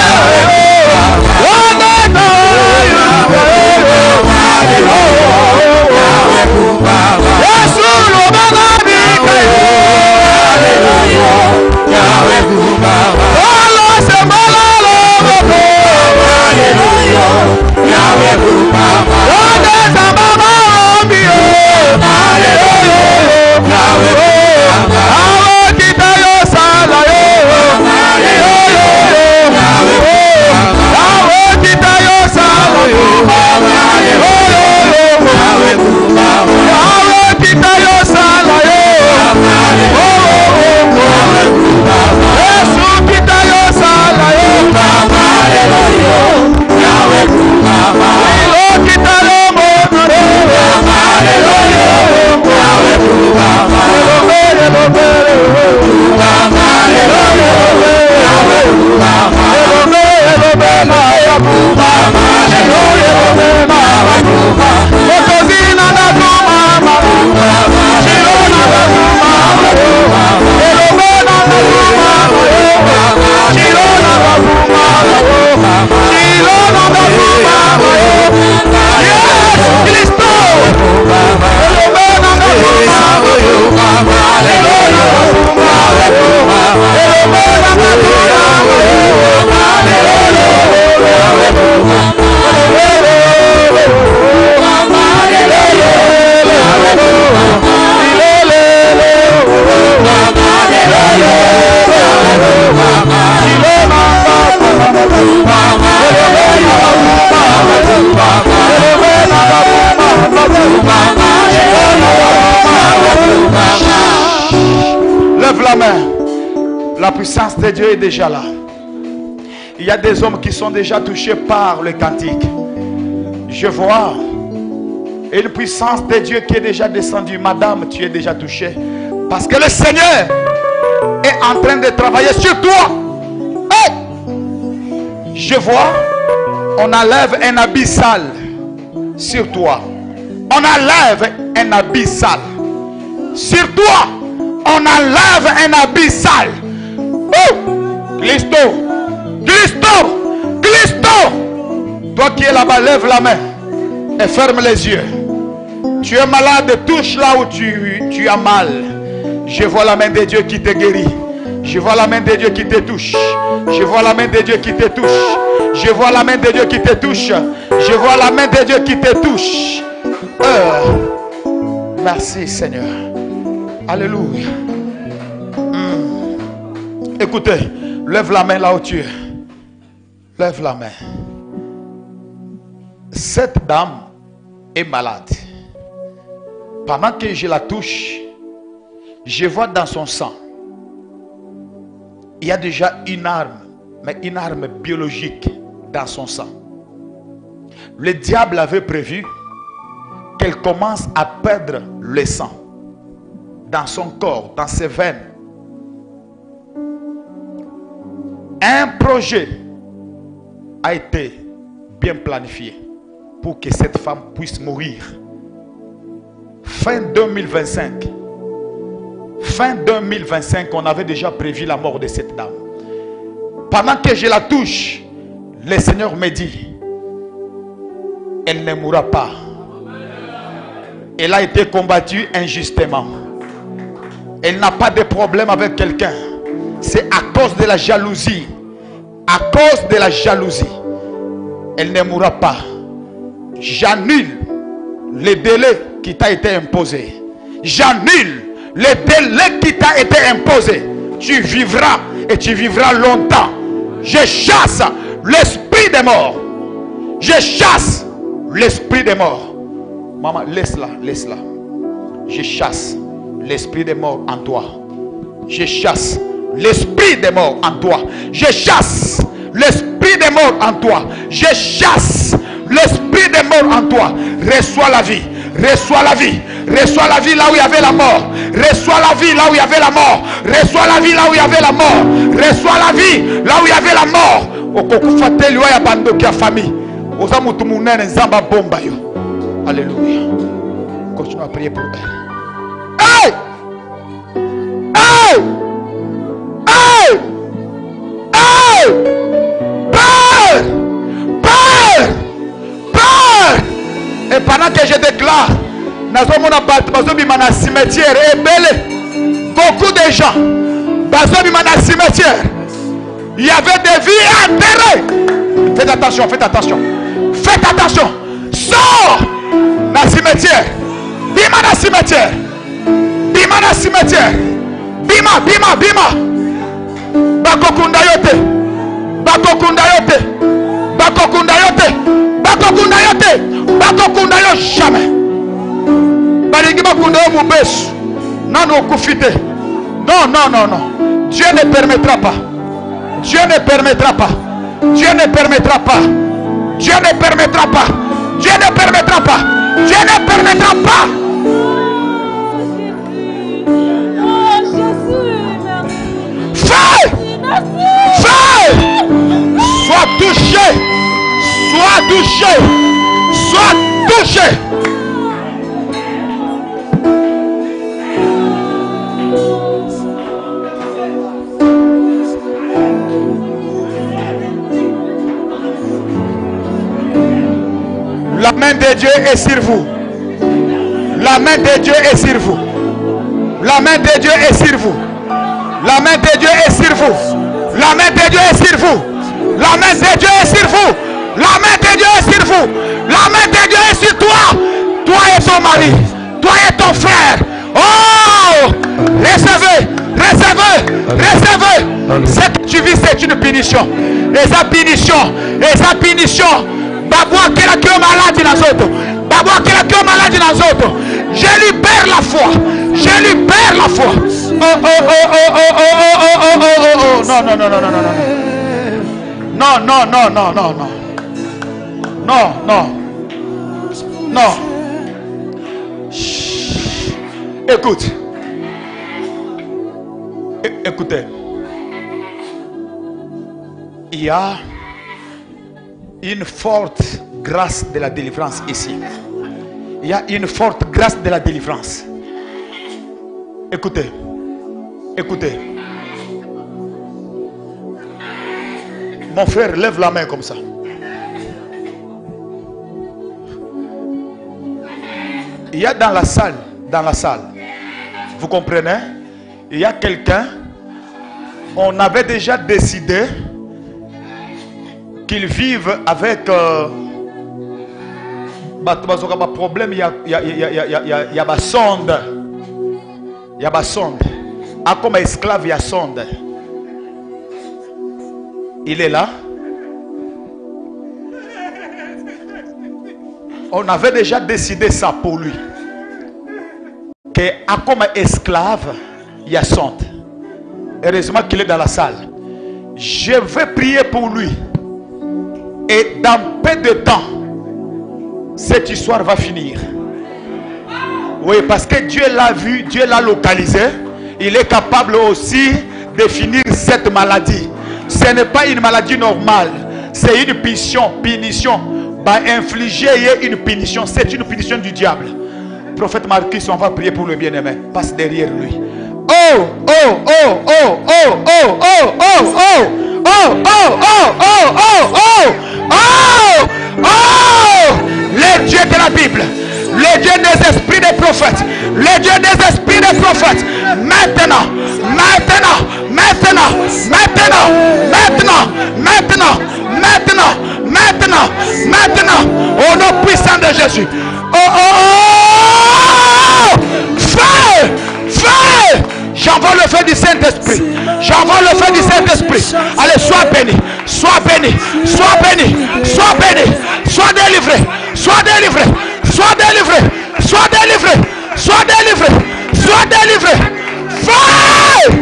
Lève la main. La puissance de Dieu est déjà là. Il y a des hommes qui sont déjà touchés par le cantique. Je vois une puissance de Dieu qui est déjà descendue. Madame, tu es déjà touchée. Parce que le Seigneur est en train de travailler sur toi. Hey! Je vois, on enlève un habit sale sur toi. On enlève un habit sale sur toi. On enlève un habit sale. Oh! Christo, Christo, Christo. Toi qui es là-bas, lève la main et ferme les yeux. Tu es malade, touche là où tu, tu as mal. Je vois la main de Dieu qui te guérit. Je vois la main de Dieu qui te touche. Je vois la main de Dieu qui te touche. Je vois la main de Dieu qui te touche. Je vois la main de Dieu qui te touche. Euh. Merci Seigneur. Alléluia. Hmm. Écoutez, lève la main là où tu es. Lève la main. Cette dame est malade. Pendant que je la touche, je vois dans son sang, il y a déjà une arme, mais une arme biologique dans son sang. Le diable avait prévu qu'elle commence à perdre le sang dans son corps, dans ses veines. Un projet a été bien planifié pour que cette femme puisse mourir. Fin deux mille vingt-cinq. Fin deux mille vingt-cinq, on avait déjà prévu la mort de cette dame. Pendant que je la touche, le Seigneur me dit, elle ne mourra pas. Elle a été combattue injustement. Elle n'a pas de problème avec quelqu'un. C'est à cause de la jalousie. À cause de la jalousie. Elle ne mourra pas. J'annule le délai qui t'a été imposé. J'annule le délai qui t'a été imposé. Tu vivras et tu vivras longtemps. Je chasse l'esprit des morts. Je chasse l'esprit des morts. Maman, laisse-la, laisse-la. Je chasse l'esprit des morts en toi. Je chasse l'esprit des morts en toi. Je chasse l'esprit des morts en toi. Je chasse l'esprit des morts en toi. Reçois la vie. Reçois la vie. Reçois la vie là où il y avait la mort. Reçois la vie là où il y avait la mort. Reçois la vie là où il y avait la mort. Reçois la vie là où il y avait la mort. Okokufate liwa ya bandoki ya famille. Oza mutu munene nzamba bomba yo. Alléluia. Continue à prier pour elle. Hey! Hey! Hey! Hey! Peur! Peur! Peur! Et pendant que je déclare, nazomona bat bazobima na cimetière ebele. Beaucoup de gens bazobima na cimetière. Il y avait des vies enterrées. Faites attention, faites attention. Faites attention. Sors dans le cimetière. Bima dans le cimetière. Bima dans le cimetière. Bima, bima, bima. Bakokunda yote. Bakokunda yote. Bakokunda yote. Bakokunda yote. Bakokunda yo jamais. Balingi bakunda yo mubesu. Non, non, kufite. Non, non, non, non. Dieu ne permettra pas. Dieu ne permettra pas. Dieu ne permettra pas. Dieu ne permettra pas. Dieu ne permettra pas. Dieu ne permettra pas. Fais. Fais. Sois touché. Sois touché. Sois touché. La main de Dieu est sur vous. La main de Dieu est sur vous. La main de Dieu est sur vous. La main de Dieu est sur vous. La main de Dieu est sur vous. La main de Dieu est sur vous. La main de Dieu est sur vous. La main de Dieu est sur toi. Toi et ton mari. Toi et ton frère. Oh! Recevez. Recevez. Recevez. Ce que tu vis, c'est une punition. Et sa punition. Et sa punition. Baboua kela kio malade dans autres. Baboua kela kio malade dans autres. Je libère la foi. Je libère la foi. Oh oh oh oh oh oh oh oh oh oh oh. Non non non non non non non. Non non non non non non. Non non. Non. Chut. Écoute. É- écoutez. Il y a une forte grâce de la délivrance ici. Il y a une forte grâce de la délivrance. Écoutez. Écoutez. Mon frère, lève la main comme ça. Il y a dans la salle, dans la salle, vous comprenez? Il y a quelqu'un, on avait déjà décidé qu'ils vivent avec euh, problème. Il y a il y a il y a il y a il y a il y a sonde. Il y a sonde. Ah, comme esclave, il y a sonde. Il est là. On avait déjà décidé ça pour lui. Que ah, comme esclave, il y a sonde. Heureusement qu'il est dans la salle. Je vais prier pour lui. Et dans peu de temps, cette histoire va finir. Oui, parce que Dieu l'a vu, Dieu l'a localisé. Il est capable aussi de finir cette maladie. Ce n'est pas une maladie normale. C'est une punition. Punition. Bah, infliger une punition. C'est une punition du diable. Prophète Marcus, on va prier pour le bien-aimé. Passe derrière lui. Oh, oh, oh, oh, oh, oh, oh, oh, oh, oh, oh, oh, oh, oh, oh. Oh! Oh! Le Dieu de la Bible, le Dieu des esprits des prophètes, le Dieu des esprits des prophètes, maintenant, maintenant, maintenant, maintenant, maintenant, maintenant, maintenant, maintenant, maintenant, au nom puissant de Jésus. Oh, oh, oh! Feu! Feu! J'envoie le feu du Saint-Esprit. J'envoie le feu du Saint-Esprit. Allez, sois béni. Sois béni. Sois béni. Sois béni. Sois délivré. Sois délivré. Sois délivré. délivré, sois délivré, sois délivré, sois délivré. Fire!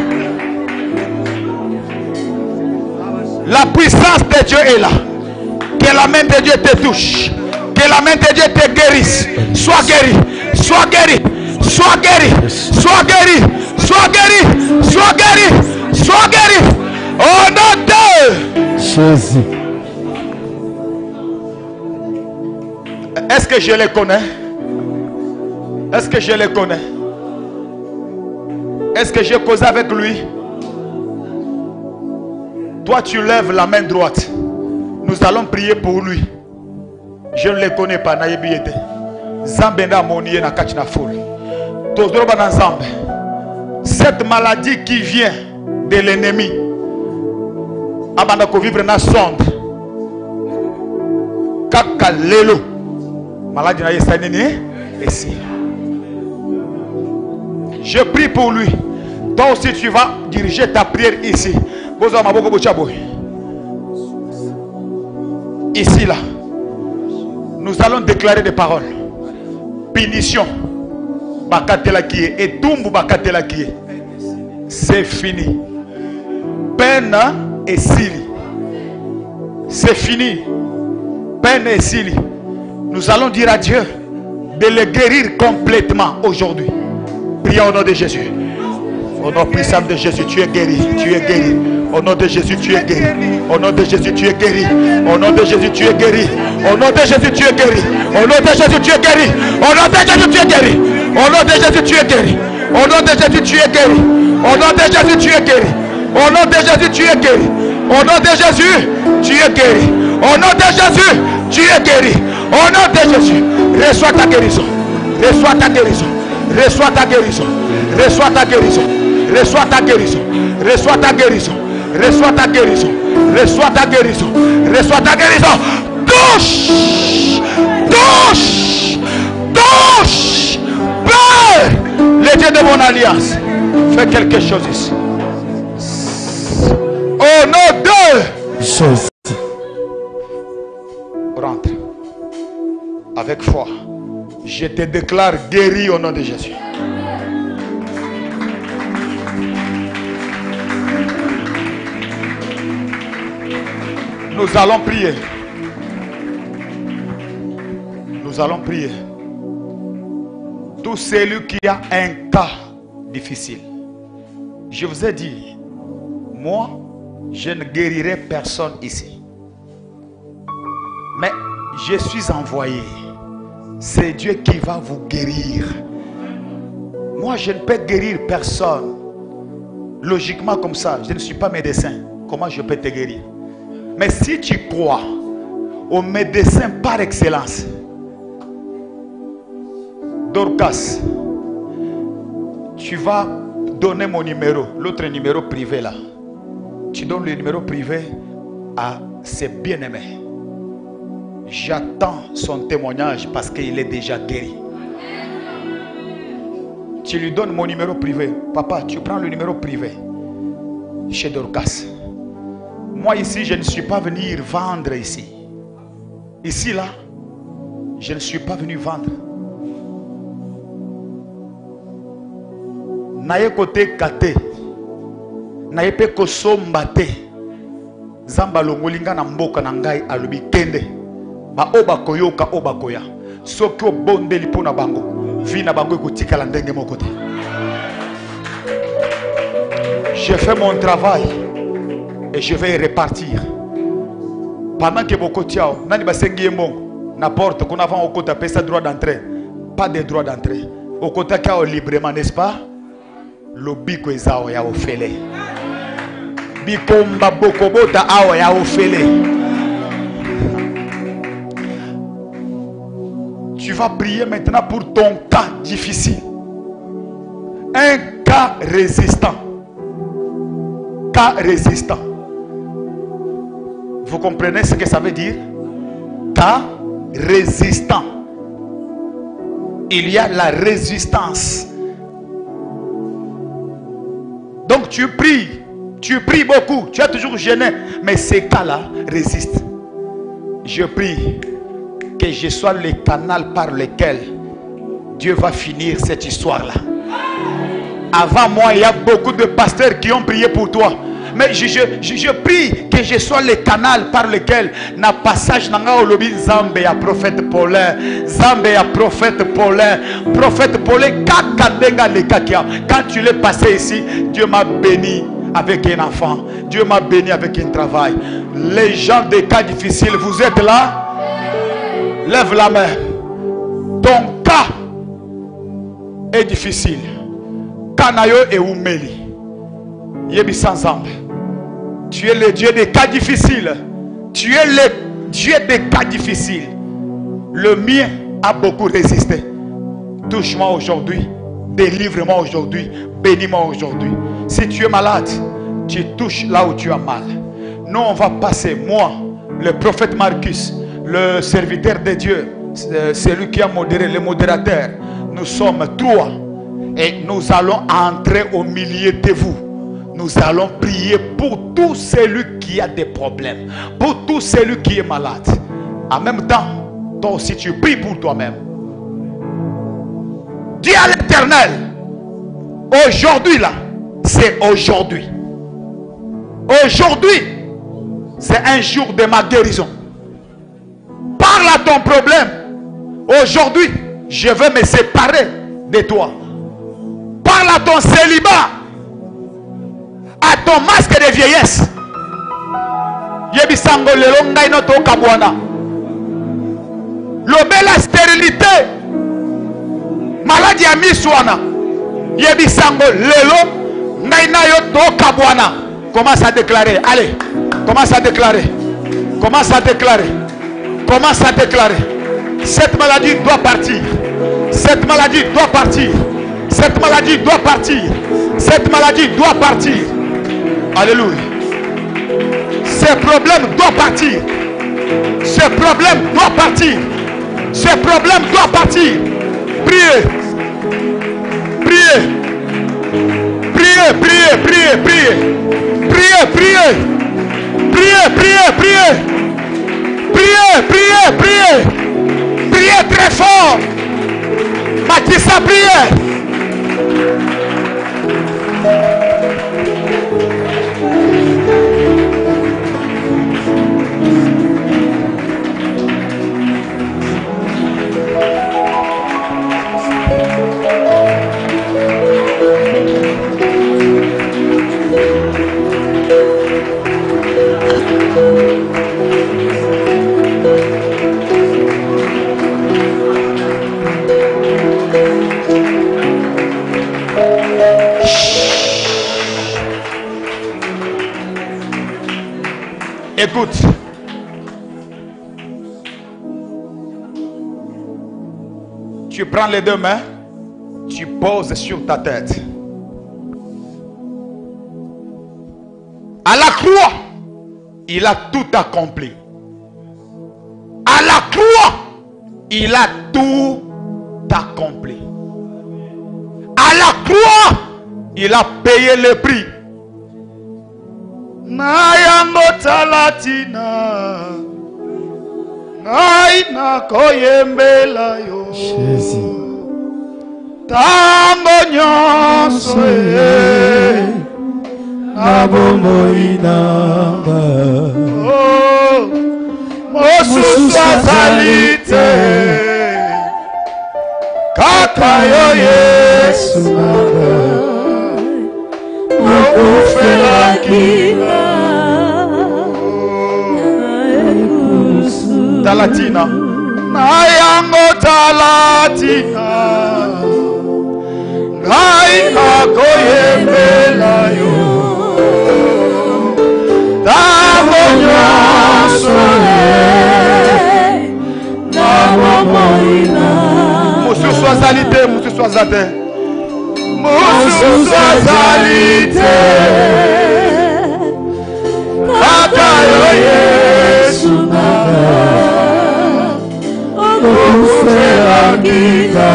La puissance de Dieu est là. Que la main de Dieu te touche. Que la main de Dieu te guérisse. Sois guéri, sois guéri, sois guéri, sois guéri, sois guéri, sois guéri, sois guéri. Au nom de Jésus. Est-ce que je les connais? Est-ce que je les connais? Est-ce que j'ai causé avec lui? Toi, tu lèves la main droite. Nous allons prier pour lui. Je ne le connais pas. Nayebiete. Zambenda monie na kachina foule. Tozroba na Zambe. Cette maladie qui vient de l'ennemi. Abandako vivre na sonde. Kaka lelo. Maladie na yesa nini? Ici. Je prie pour lui. Toi aussi tu vas diriger ta prière ici. Ici là. Nous allons déclarer des paroles. Punition. Bakatela qui est. Et Tumbu Bakatela qui est. C'est fini. Peine et Sili. C'est fini. Peine et Sili. Nous allons dire à Dieu de le guérir complètement aujourd'hui. Prions au nom de Jésus. Au nom puissant de Jésus, tu es guéri. Tu es guéri. Au nom de Jésus, tu es guéri. Au nom de Jésus, tu es guéri. Au nom de Jésus, tu es guéri. Au nom de Jésus, tu es guéri. Au nom de Jésus, tu es guéri. Au nom de Jésus, tu es guéri. Au nom de Jésus, tu es guéri. Au nom de Jésus, tu es guéri. Au nom de Jésus, tu es guéri. Au nom de Jésus, tu es guéri. Au nom de Jésus, tu es guéri. Au nom de Jésus, tu es guéri. Au nom de Jésus, reçois ta guérison. Reçois ta guérison. Reçois ta guérison. Reçois ta guérison. Reçois ta guérison. Reçois ta guérison. Reçois ta guérison. Reçois ta guérison. Reçois ta guérison. Touche. Touche. Touche. Père, le Dieu de mon alliance, fais quelque chose ici. Au nom de Jésus. Rentre. Avec foi. Je te déclare guéri au nom de Jésus. Nous allons prier. Nous allons prier. Tout celui qui a un cas difficile. Je vous ai dit, moi, je ne guérirai personne ici. Mais je suis envoyé. C'est Dieu qui va vous guérir. Moi, je ne peux guérir personne. Logiquement comme ça, je ne suis pas médecin. Comment je peux te guérir? Mais si tu crois au médecin par excellence, Dorcas, tu vas donner mon numéro, l'autre numéro privé là. Tu donnes le numéro privé à ses bien-aimés. J'attends son témoignage parce qu'il est déjà guéri. Tu lui donnes mon numéro privé. Papa, tu prends le numéro privé chez Dorcas. Moi ici, je ne suis pas venu vendre ici. Ici là, je ne suis pas venu vendre. Naye kote kate. Naye pe kosombate. Zamba longolinga na mboka na ngai alobi kende. Ba oba koyoka oba koya. Soki obondeli pona bango. Vina bango ekotikala ndenge moko te. Je fais mon travail et je vais repartir. Pendant que beaucoup tiao, nani basengi mbongo, n'importe qu'on avant au kota pesa droit d'entrée, pas de droit d'entrée. Au kota kao librement, n'est-ce pas? Lobiko ezao ya ofele. Bikomba bokobota ao ya ofele. Tu vas prier maintenant pour ton cas difficile. Un cas résistant. Cas résistant. Vous comprenez ce que ça veut dire? Cas résistant. Il y a la résistance. Donc tu pries. Tu pries beaucoup. Tu as toujours gêné. Mais ces cas-là résistent. Je prie que je sois le canal par lequel Dieu va finir cette histoire-là. Avant moi, il y a beaucoup de pasteurs qui ont prié pour toi. Mais je, je, je, je prie que je sois le canal par lequel na passage nanga olobi Nzambe ya prophète Paulin, Nzambe ya prophète Paulin, prophète Paulin kakadenga le kakia. Quand tu l'es passé ici, Dieu m'a béni avec un enfant, Dieu m'a béni avec un travail. Les gens des cas difficiles, vous êtes là? Lève la main. Ton cas est difficile. Kanayo et Oumeli. Yebi Sanzambe. Tu es le Dieu des cas difficiles. Tu es le Dieu des cas difficiles. Le mien a beaucoup résisté. Touche-moi aujourd'hui. Délivre-moi aujourd'hui. Bénis-moi aujourd'hui. Si tu es malade, tu touches là où tu as mal. Nous, on va passer, moi, le prophète Marcus, le serviteur de Dieu, celui qui a modéré, le modérateur. Nous sommes trois. Et nous allons entrer au milieu de vous. Nous allons prier pour tout celui qui a des problèmes. Pour tout celui qui est malade. En même temps, toi aussi tu pries pour toi-même. Dis à l'Éternel, aujourd'hui là, c'est aujourd'hui. Aujourd'hui, c'est un jour de ma guérison. Parle à ton problème. Aujourd'hui, je vais me séparer de toi. Parle à ton célibat, à ton masque de vieillesse. Yebisango lelo ngai no to kabwana. Lobela stérilité. Maladie à miswana. Yebisango lelo ngai na yo to kabwana. Commence à déclarer. Allez, commence à déclarer. Commence à déclarer. Commence à déclarer. Cette maladie doit partir. Cette maladie doit partir. Cette maladie doit partir. Cette maladie doit partir. Alléluia. Ce problème doit partir. Ce problème doit partir. Ce problème doit partir. Priez. Priez. Priez, priez, priez, priez. Priez, priez. Priez, priez, priez. Priez, priez, priez. Priez très fort. Matissa, priez. Écoute, tu prends les deux mains, tu poses sur ta tête. À la croix, il a tout accompli. À la croix, il a tout accompli. À la croix, il a payé le prix. Nayango talatina Naina koyembela yo Jésus Tango nyonso ye Nabomo inanga Oh Mosusu azalite Kaka yo Yesu nanga Mokufela kina Talatina Nayango talatina Naina koyembela yo Davo nyonso ye Davo moina Mosusu azalite, mosusu azate Mosusu azalite Kaka yo Yesu nanga Okufela kina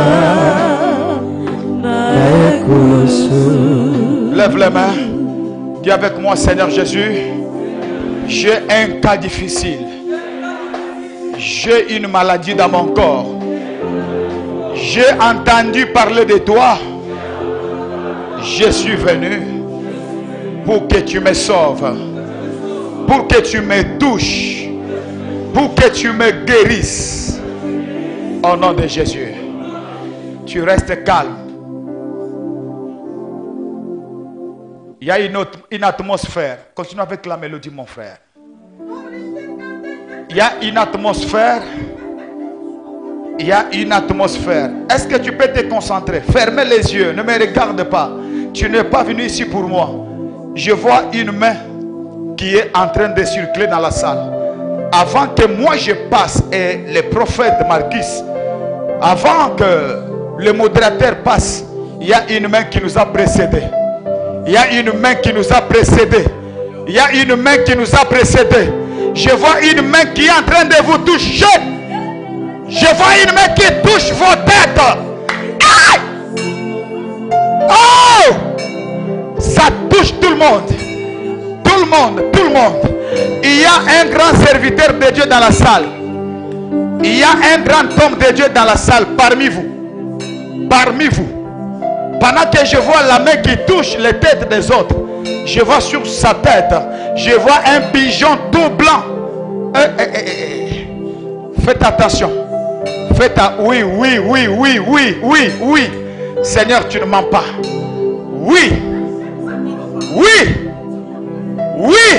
Lève les mains. Dis avec moi, Seigneur Jésus, j'ai un cas difficile. J'ai une maladie dans mon corps. J'ai entendu parler de toi. Je suis venu pour que tu me sauves, pour que tu me touches, pour que tu me guérisses. Au nom de Jésus. Tu restes calme. Il y a une, autre, une atmosphère. Continue avec la mélodie, mon frère. Il y a une atmosphère. Il y a une atmosphère. Est-ce que tu peux te concentrer? Fermez les yeux. Ne me regarde pas. Tu n'es pas venu ici pour moi. Je vois une main qui est en train de circuler dans la salle. Avant que moi je passe et le prophète Marcus, avant que le modérateur passe, il y a une main qui nous a précédés. Il y a une main qui nous a précédés. Il y a une main qui nous a précédés. Je vois une main qui est en train de vous toucher. Je vois une main qui touche vos têtes. Aïe! Oh! Ça touche tout le monde. Tout le monde, tout le monde. Il y a un grand serviteur de Dieu dans la salle. Il y a un grand homme de Dieu dans la salle parmi vous. Parmi vous. Pendant que je vois la main qui touche les têtes des autres, je vois sur sa tête, je vois un pigeon tout blanc. Euh, euh, euh, euh. Faites attention. Faites à... Oui, oui, oui, oui, oui, oui, oui. Seigneur, tu ne mens pas. Oui. Oui. Oui.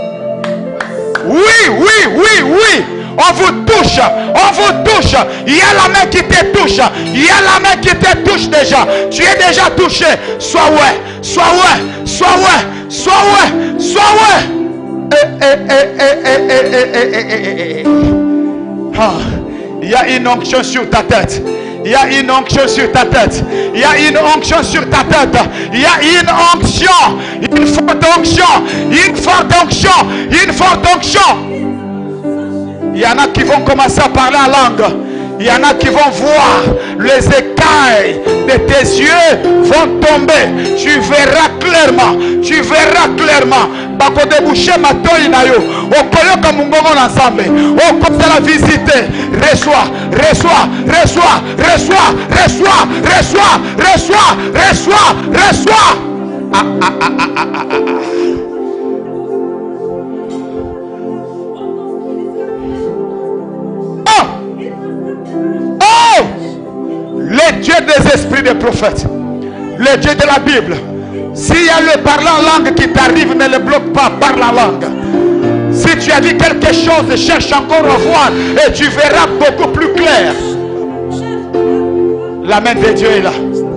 Oui, oui, oui, oui. On vous touche. On vous touche. Il y a la main qui te touche. Il y a la main qui te touche déjà. Tu es déjà touché. Sois ouais. Sois ouais. Sois ouais. Sois ouais. Sois ouais. Eh, eh, eh, eh, eh, eh, eh, eh, eh, eh, eh. Ah. Il y a une onction sur ta tête. Il y a une onction sur ta tête. Il y a une onction sur ta tête. Il y a une onction. Une forte onction. Une forte onction. Une forte onction. Il y en a qui vont commencer à parler en langue. Il y en a qui vont voir les écailles de tes yeux vont tomber. Tu verras clairement. Tu verras clairement. Bako déboucher ma toile na yo. Okoyo kamungongo ensemble. Okoyo la visiter. Reçois, reçois, reçois, reçois, reçois, reçois, reçois, reçois, reçois. Ah, ah, ah, ah, ah, ah, ah. Le Dieu des esprits des prophètes, le Dieu de la Bible. S'il y a le parler en langue qui t'arrive, ne le bloque pas, parle en langue. Si tu as dit quelque chose, cherche encore à voir et tu verras beaucoup plus clair. La main de Dieu est là.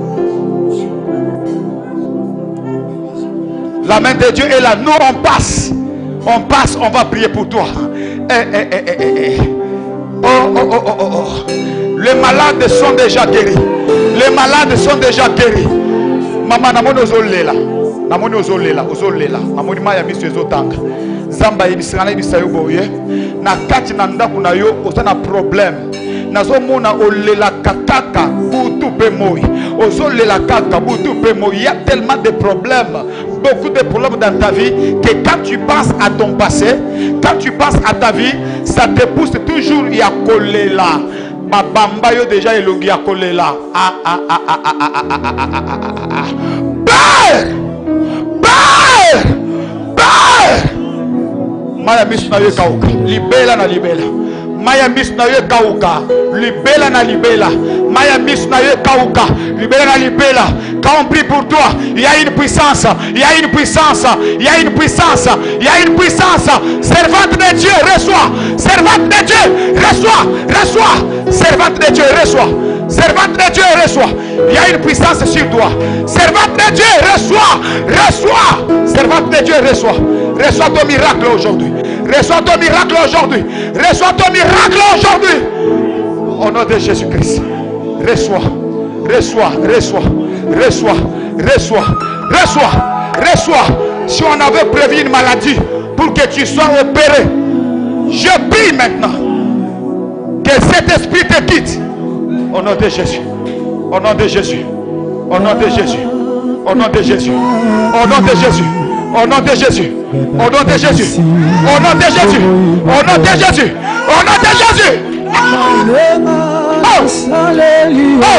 La main de Dieu est là. Nous on passe. On passe, on va prier pour toi. Eh, eh, eh, eh, eh. Oh, oh, oh, oh, oh, oh. Les malades sont déjà guéris. Les malades sont déjà guéris. Maman, namoni ozolela. Namoni ozolela, ozolela. Namoni maya biso ezotanga. Zamba yebisana yebisa boye. Na kati na ndaku na yo ozana problème. Nazomona olela kakaka butu pe moi. Ozolela kaka butu pe moi. Il y a tellement de problèmes. Beaucoup de problèmes dans ta vie que quand tu penses à ton passé, quand tu penses à ta vie, ça te pousse toujours à coller là. Ma bamba yo déjà elongi à coller là. Ah ah ah ah ah ah ah ah ah ah ah. Père! Père! Père! Maya misu na yo kauka. Libela na libela. Maya misu na yo kauka. Libela na libela. Maya misu na yo kauka. Libela na libela. Quand on prie pour toi, il y a une puissance. Il y a une puissance. Il y a une puissance. Il y a une puissance. Servante de Dieu, reçois. Servante de Dieu, reçois. Reçois. Servante de Dieu, reçois. Servante de Dieu, reçois. Il y a une puissance sur toi. Servante de Dieu, reçois. Reçois. Servante de Dieu, reçois. Reçois ton miracle aujourd'hui. Reçois ton miracle aujourd'hui. Reçois ton miracle aujourd'hui. Au nom de Jésus-Christ. Reçois. Reçois. Reçois. Reçois. Reçois. Reçois. Reçois. Si on avait prévu une maladie pour que tu sois opéré, je prie maintenant que cet esprit te quitte. Au nom de Jésus. Au nom de Jésus. Au nom de Jésus. Au nom de Jésus. Au nom de Jésus. Au nom de Jésus. Au nom de Jésus. Au nom de Jésus. Au nom de Jésus. Au nom de Jésus. Oh. Oh.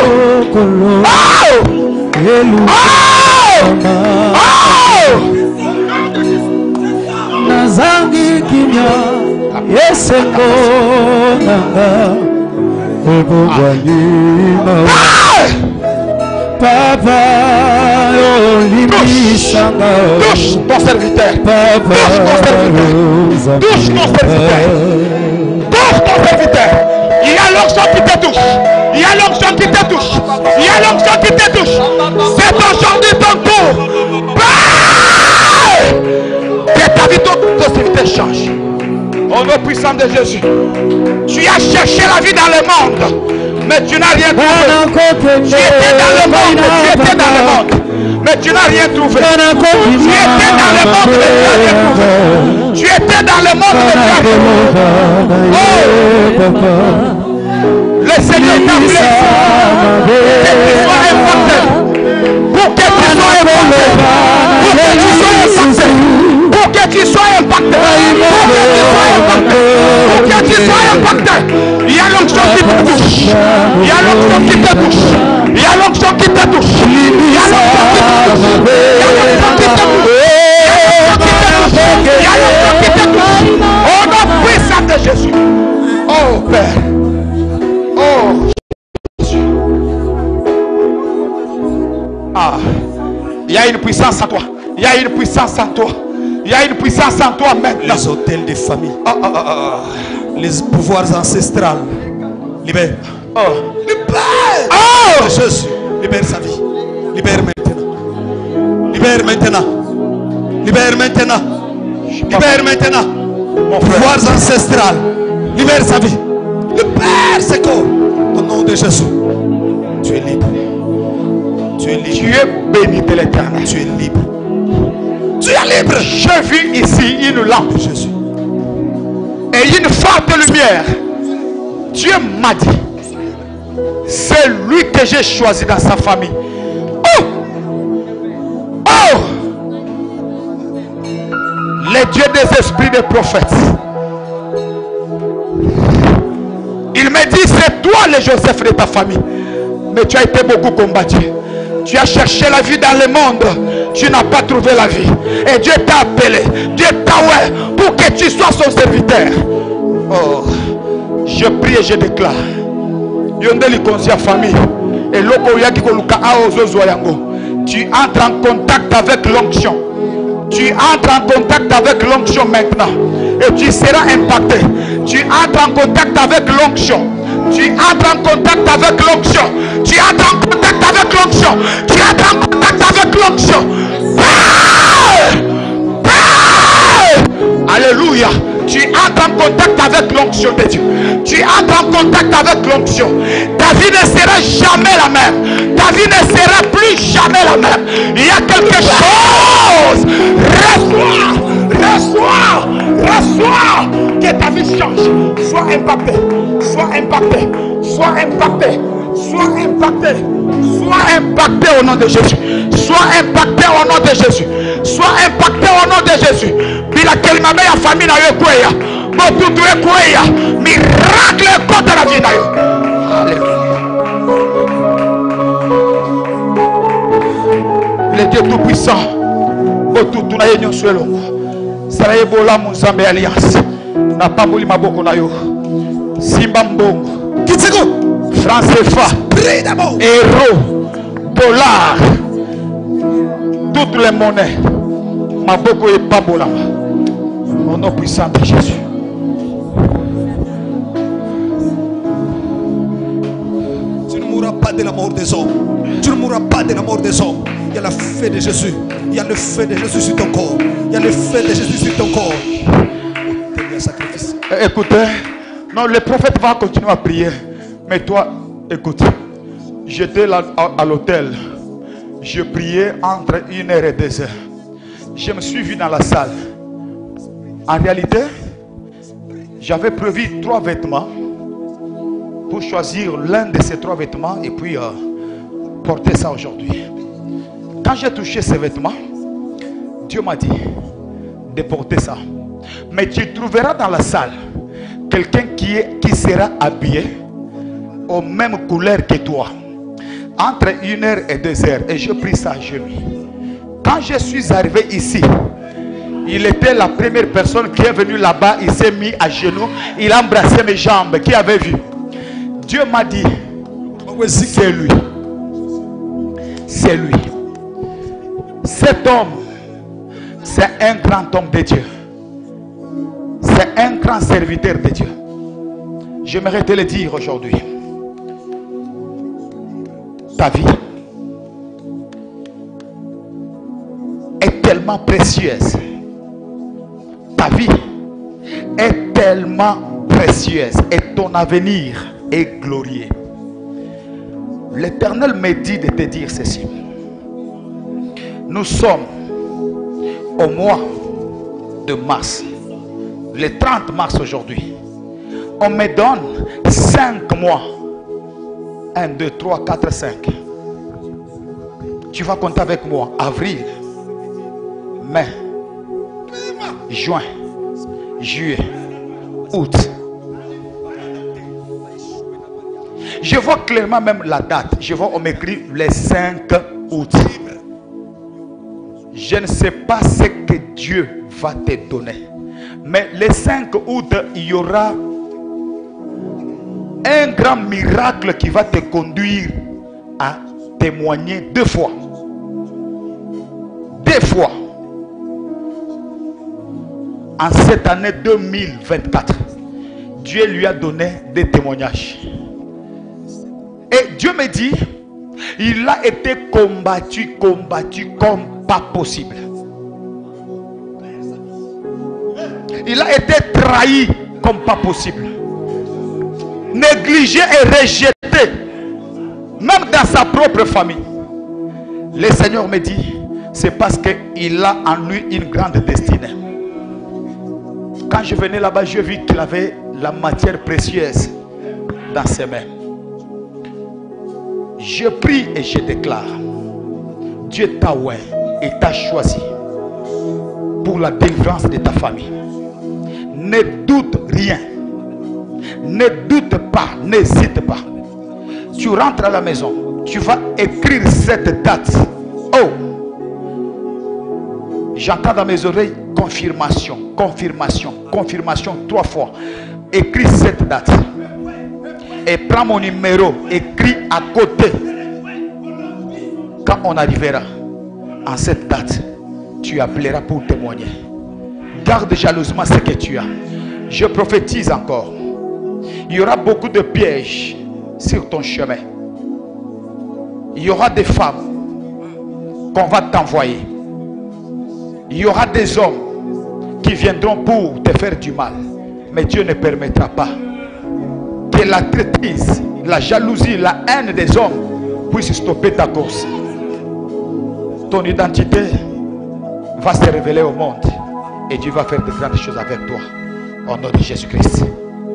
Nazangi kimya yesengo nanga ebogwanima Papa olimisanga Touche ton serviteur. Papa Touche ton serviteur. Touche ton serviteur. Il y a l'onction qui te touche. Il y a l'onction qui te touche. Il y a l'onction qui te touche. C'est aujourd'hui ton tour. Que ta vie, ton serviteur change. Au nom puissant de Jésus. Tu as cherché la vie dans le monde, mais tu n'as rien trouvé. Tu étais dans le monde, tu étais dans le monde, mais tu n'as rien trouvé. Tu étais dans le monde, mais tu n'as rien trouvé. Tu étais dans le monde, mais tu n'as rien trouvé. Oh! Le Seigneur t'a blessé. Que tu sois impacté. Pour que tu sois impacté. Pour que tu sois impacté. Pour que tu sois impacté. Il y a l'onction qui te touche. Il y a l'onction qui te touche. Il y a l'onction qui te touche. Il y a l'onction qui te touche. Il y a l'onction qui te touche. Au nom puissant de Jésus. Oh Père. Oh Jésus. Ah. Il y a une puissance en toi. Il y a une puissance en toi. Il y a une puissance en toi maintenant. Les hôtels des familles. Oh, oh, oh, oh. Les pouvoirs ancestrales. Libère. Oh. Libère. Oh. Jésus. Libère sa vie. Libère maintenant. Libère maintenant. Libère maintenant. Libère maintenant. Mon frère. Pouvoirs ancestrales. Libère sa vie. Libère ses corps. Au nom de Jésus. Tu es libre. Tu es libre. Tu es béni de l'Éternel. Tu es libre. Tu es libre. J'ai vu ici une lampe, Jésus. et une forte lumière. Dieu m'a dit, c'est lui que j'ai choisi dans sa famille. Oh! Oh! Les dieux des esprits des prophètes. Il m'a dit, c'est toi le Joseph de ta famille. Mais tu as été beaucoup combattu. Tu as cherché la vie dans le monde. Tu n'as pas trouvé la vie. Et Dieu t'a appelé. Dieu t'a ouais pour que tu sois son serviteur. Oh, je prie et je déclare. Yondeli konsia famille. Et loko yaki koluka aozo yango. Tu entres en contact avec l'onction. Tu entres en contact avec l'onction maintenant. Et tu seras impacté. Tu entres en contact avec l'onction. Tu entres en contact avec l'onction. Tu entres en contact avec l'onction. Tu entres en contact avec l'onction. Alléluia. Tu entres en contact avec l'onction de Dieu. Tu entres en contact avec l'onction. Ta vie ne sera jamais la même. Ta vie ne sera plus jamais la même. Il y a quelque chose. Reçois. Reçois. Reçois. Que ta vie change. Sois impacté. Sois impacté. Sois impacté. Sois impacté. Sois impacté au nom de Jésus. Sois impacté au nom de Jésus. Sois impacté au nom de Jésus. Bila kelimame ya famille na yo kweya. Botutu e kweya. Miracle contre la vie na yo. Alléluia. Le Dieu tout puissant. Botutu na yo nyonso elongo. Sala ebola mu Nzambe alliance. Na pamboli maboko na yo. Simba mbongo. Kitiko. Franc C F A. Euro. Dollar. Toutes les monnaies. Maboko et pambolama. Au nom puissant de Jésus. Tu ne mourras pas de la mort des hommes. Tu ne mourras pas de la mort des hommes. Il y a la feu de Jésus. Il y a le feu de Jésus sur ton corps. Il y a le feu de Jésus sur ton corps. Sacrifice. Écoutez, non, le prophète va continuer à prier. Mais toi, écoute. J'étais là à, à l'hôtel. Je priais entre une heure et deux heures. Je me suis vu dans la salle. En réalité, j'avais prévu trois vêtements pour choisir l'un de ces trois vêtements et puis euh, porter ça aujourd'hui. Quand j'ai touché ces vêtements, Dieu m'a dit de porter ça. Mais tu trouveras dans la salle quelqu'un qui, est, qui sera habillé aux mêmes couleurs que toi. entre une heure et deux heures, et je pris ça à genoux. Quand je suis arrivé ici, il était la première personne qui est venue là-bas. Il s'est mis à genoux, il a embrassé mes jambes. Qui avait vu? Dieu m'a dit, c'est lui. C'est lui. Cet homme, c'est un grand homme de Dieu. C'est un grand serviteur de Dieu. J'aimerais te le dire aujourd'hui. Ta vie est tellement précieuse. Ta vie est tellement précieuse et ton avenir est glorieux. L'Éternel me dit de te dire ceci. Nous sommes au mois de mars, le trente mars aujourd'hui. On me donne cinq mois. un, deux, trois, quatre, cinq. Tu vas compter avec moi. Avril, mai, juin, juillet, août. Je vois clairement même la date. Je vois, on m'écrit le cinq août. Je ne sais pas ce que Dieu va te donner. Mais le cinq août, il y aura un grand miracle qui va te conduire à témoigner deux fois. Deux fois. En cette année deux mille vingt-quatre, Dieu lui a donné des témoignages. Et Dieu me dit, il a été combattu, combattu comme pas possible. Il a été trahi comme pas possible. Négligé et rejeté, même dans sa propre famille. Le Seigneur me dit, c'est parce qu'il a en lui une grande destinée. Quand je venais là-bas, je vis qu'il avait la matière précieuse dans ses mains. Je prie et je déclare, Dieu t'a oué et t'a choisi pour la délivrance de ta famille. Ne doute rien. Ne doute pas, n'hésite pas. Tu rentres à la maison, tu vas écrire cette date. Oh, j'entends dans mes oreilles confirmation, confirmation, confirmation trois fois. Écris cette date et prends mon numéro, écris à côté. Quand on arrivera en cette date, tu appelleras pour témoigner. Garde jalousement ce que tu as. Je prophétise encore. Il y aura beaucoup de pièges sur ton chemin. Il y aura des femmes qu'on va t'envoyer. Il y aura des hommes qui viendront pour te faire du mal. Mais Dieu ne permettra pas que la traîtrise, la jalousie, la haine des hommes puisse stopper ta course. Ton identité va se révéler au monde et Dieu va faire de grandes choses avec toi. Au nom de Jésus-Christ.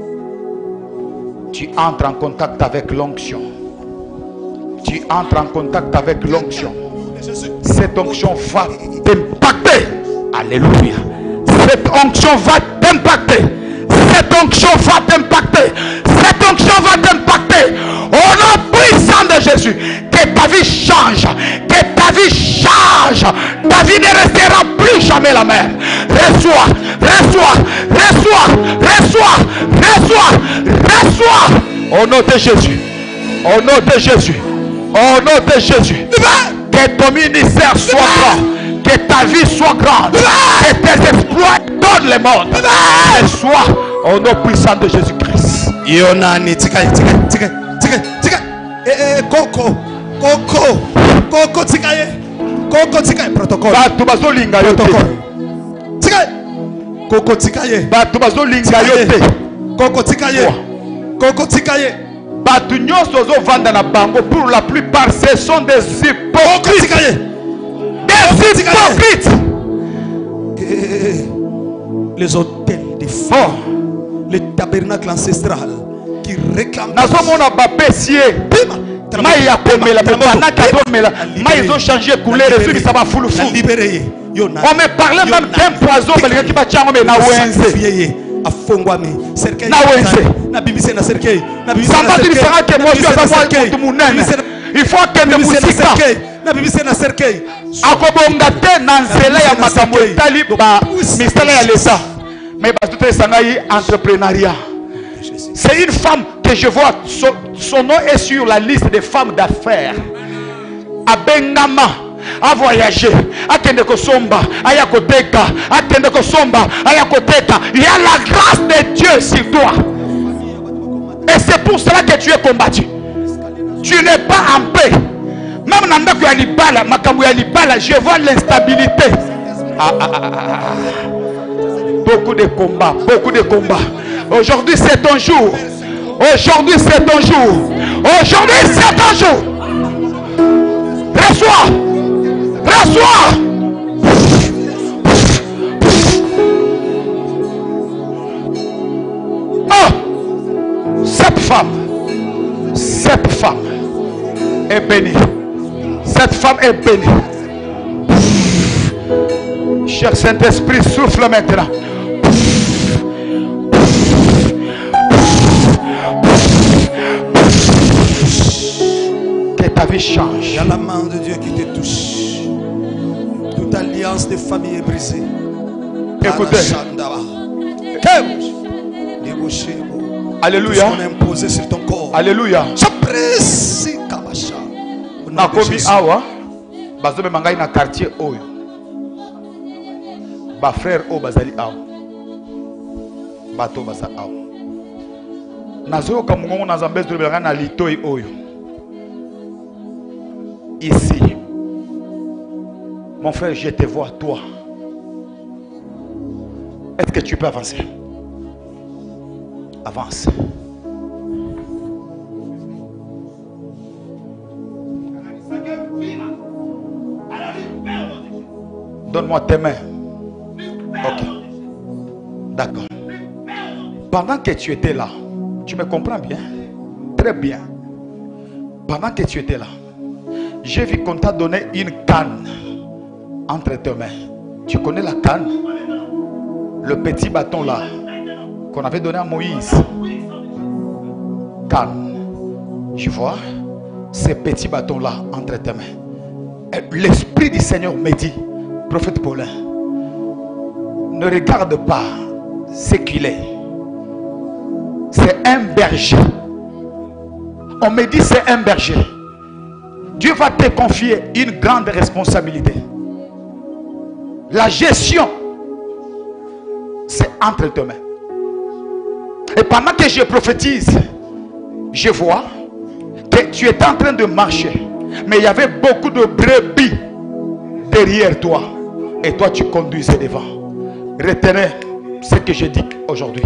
Tu entres en contact avec l'onction. Tu entres en contact avec l'onction. Cette onction va t'impacter. Alléluia. Cette onction va t'impacter. Cette onction va t'impacter. Cette onction va t'impacter. Au nom puissant de Jésus. Que ta vie change. Que ta vie change. Ta vie ne restera plus jamais la même. Reçois, reçois, reçois, reçois, reçois, reçois. Au nom de Jésus. Au nom de Jésus. Au nom de Jésus. Que ton ministère soit grand. Que ta vie soit grande. Que tes exploits donnent le monde. Reçois au nom puissant de Jésus-Christ. Yonani, tika, tika, tika, tika, tika. Eh, eh, Coco, Coco, Coco, tika, Coco, tika, protocole. Batu bazolinga yote. Tika, Coco, tika, batu bazolinga yote. Coco, tika, Coco, tika. Batu nyonso zo vanda na bango, pour la plupart ce sont des hypocrites. Des hypocrites. Les hôtels des forts, les tabernacles ancestral qui réclament. Nazomona bapesier. Mai ya komela, banaka komela. Mai ils ont changé couleur et celui ça va fou fou. On me parlait même d'un poison qui va tirer mais na wenze. Afongwami serkei na wenze na bimise na serkei na bimise na serkei que moi je vais voir tout munene Il faut que nous musika. Na bibi c'est na cercueil. Akobonga te na nzela ya makambo etali ba misala ya l'État. Mais ba tout esangai entrepreneuriat. C'est une femme que je vois, son, son nom est sur la liste des femmes d'affaires. Abengama, a voyagé, a kende kosomba, a yakoteka, a kende kosomba, a yakoteka. Il y a la grâce de Dieu sur toi. Et c'est pour cela que tu es combattu. Tu n'es pas en paix. Même dans le Yalibala, Makamou Yalibala, je vois l'instabilité. Ah, ah, ah, ah. Beaucoup de combats, beaucoup de combats. Aujourd'hui c'est ton jour. Aujourd'hui c'est ton jour. Aujourd'hui c'est ton jour. Reçois. Reçois. Oh. Cette femme. Cette femme est bénie. Cette femme est bénie. Cher Saint-Esprit, souffle maintenant. Que ta vie change. Il y a la main de Dieu qui te touche. Toute alliance de famille est brisée. Écoutez. Alléluia. On est imposé sur ton corps. Alléluia. Nakomi awa. Bazobe mangai na quartier oyo. Ba frère o bazali awa. Bato basa awa. Nazo ka mungongo na Zambie to belanga na litoi oyo. Ici. Mon frère, je te vois toi. Est-ce que tu peux avancer? Avance. Donne-moi tes mains. Ok. D'accord. Pendant que tu étais là, tu me comprends bien? Très bien. Pendant que tu étais là, j'ai vu qu'on t'a donné une canne entre tes mains. Tu connais la canne? Le petit bâton là qu'on avait donné à Moïse. Canne. Tu vois? Ces petits bâtons là entre tes mains. L'Esprit du Seigneur me dit, prophète Paulin, ne regarde pas ce qu'il est. C'est un berger. On me dit c'est un berger. Dieu va te confier une grande responsabilité. La gestion, c'est entre tes mains. Et pendant que je prophétise, je vois que tu es en train de marcher. Mais il y avait beaucoup de brebis derrière toi. Et toi tu conduisais devant. Retenez ce que je dis aujourd'hui.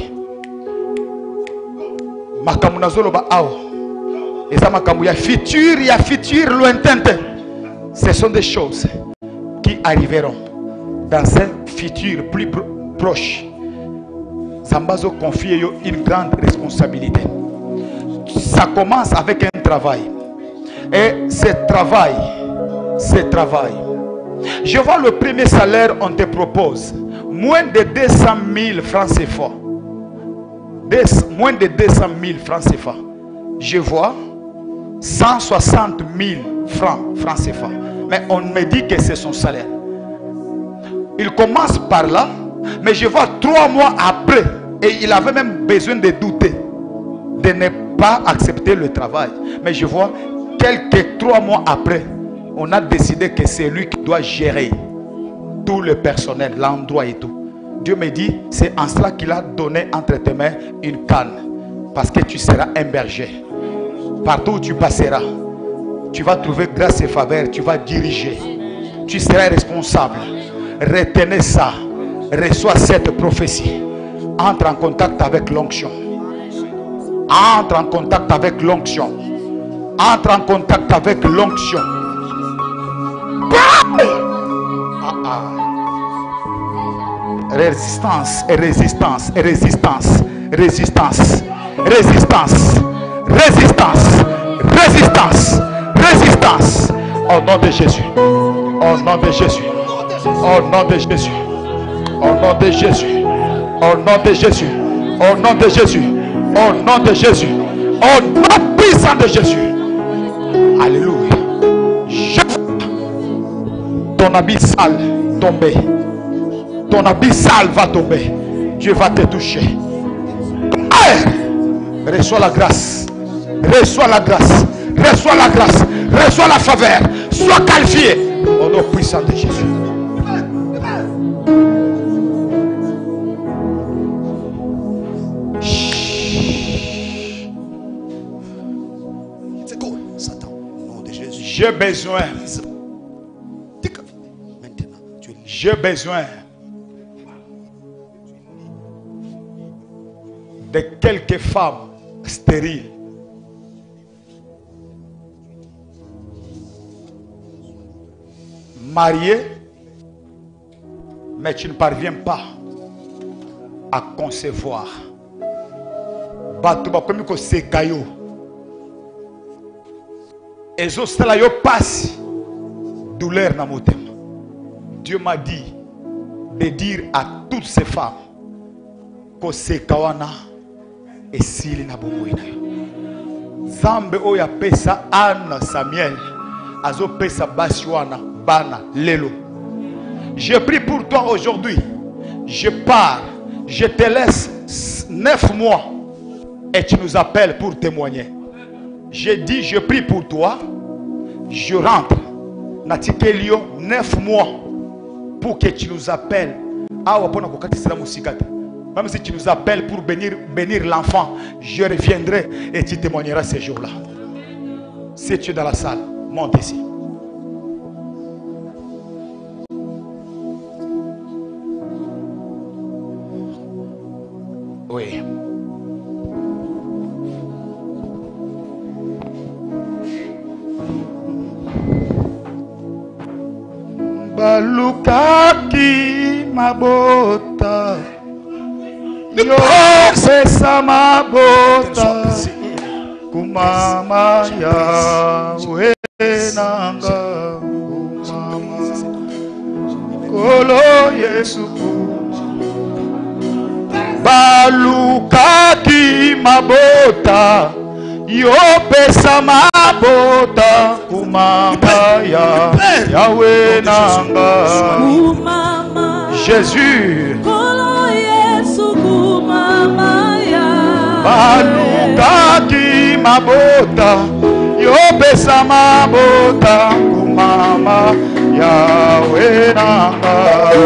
Makamunazolo ba ao. Et ça makamu ya futur, ya futur lointain. Ce sont des choses qui arriveront dans un futur plus pro proche. Zambazo confie une grande responsabilité. Ça commence avec un travail. Et ce travail, ce travail. Je vois le premier salaire, on te propose moins de deux cent mille francs C F A. Moins de deux cent mille francs C F A. Je vois cent soixante mille francs, francs C F A. Mais on me dit que c'est son salaire. Il commence par là, mais je vois trois mois après, et il avait même besoin de douter, de ne pas accepter le travail. Mais je vois quelques trois mois après, on a décidé que c'est lui qui doit gérer tout le personnel, l'endroit et tout. Dieu me dit, c'est en cela qu'il a donné entre tes mains une canne. Parce que tu seras un berger. Partout où tu passeras, tu vas trouver grâce et faveur, tu vas diriger. Tu seras responsable. Retenez ça. Reçois cette prophétie. Entre en contact avec l'onction. Entre en contact avec l'onction. Entre en contact avec l'onction. Ah, ah. Résistance et résistance et résistance. Résistance. Résistance. Résistance. Résistance. Résistance. Au nom de Jésus. Au nom de Jésus. Au nom de Jésus. Au nom de Jésus. Au nom de Jésus. Au nom de Jésus. Au nom de Jésus. Au nom puissant de Jésus. Alléluia. Je... Ton habit sale tomber. Ton habit sale va tomber. Dieu va te toucher. Reçois la grâce. Reçois la grâce. Reçois la grâce. Reçois la faveur. Sois qualifié. Au nom puissant de Jésus. C'est cool, Satan. Au nom de Jésus. J'ai besoin. Maintenant, tu es J'ai besoin de quelques femmes stériles. Mariées, mais tu ne parviens pas à concevoir. Bato bakomi ko sekayo. Ezo sala yo passe douleur na motema. Dieu m'a dit de dire à toutes ces femmes que sekawana et sili na bomoi na yo. Zambe oya pesa Anne Samuel azo pesa basiwana bana lelo. Je prie pour toi aujourd'hui. Je pars. Je te laisse neuf mois et tu nous appelles pour témoigner. Je dis, je prie pour toi. Je rentre. Natikelio neuf mois pour que tu nous appelles. Même si tu nous appelles pour bénir, bénir l'enfant, je reviendrai et tu témoigneras ces jours-là. Si tu es dans la salle, monte ici. Oui. Balukaki mabota yo pesa mabota kumama ya wenanga kumama kolo Yesu balukaki mabota yo pesa mabota kumama ya Yahweh nanga Jésus balukaki mabota yo pesa mabota kumama Yahweh nanga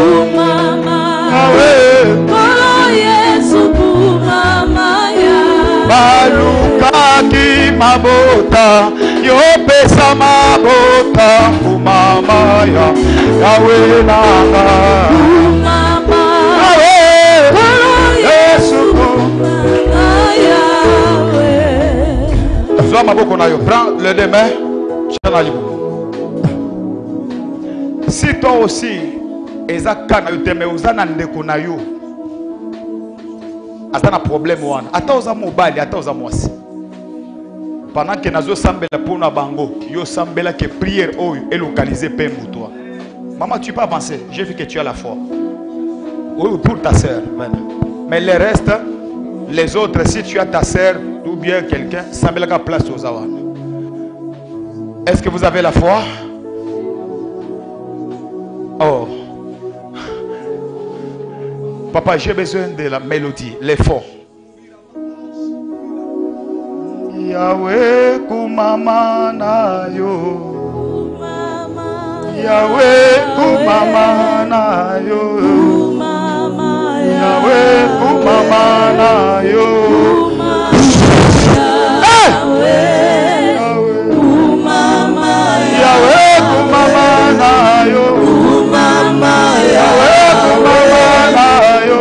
balukaki mabota yo pesa mabota kumama ya Yahweh nanga Yesu Zwa maboko na yo, prends le deux mains. Si toi aussi ezaka na yo teme uzana ndeko na yo azana problème wana ata oza mobali ata oza mwasi pendant que nazo sambela pona bango yo sambela que prière oyo est localisée pe toi. Maman, tu peux avancer. J'ai vu que tu as la foi. Oui, pour ta sœur. Mais le reste, les autres, si tu as ta sœur ou bien quelqu'un, sambela ka place aux awan. Est-ce que vous avez la foi? Oh. Papa, j'ai besoin de la mélodie, l'effort. Yahweh kumama na yo. Yahweh kumama na yo. Yahweh kumama na yo. Yahweh kumama na yo. Yahweh kumama na yo.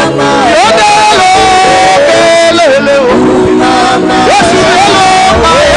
Yes,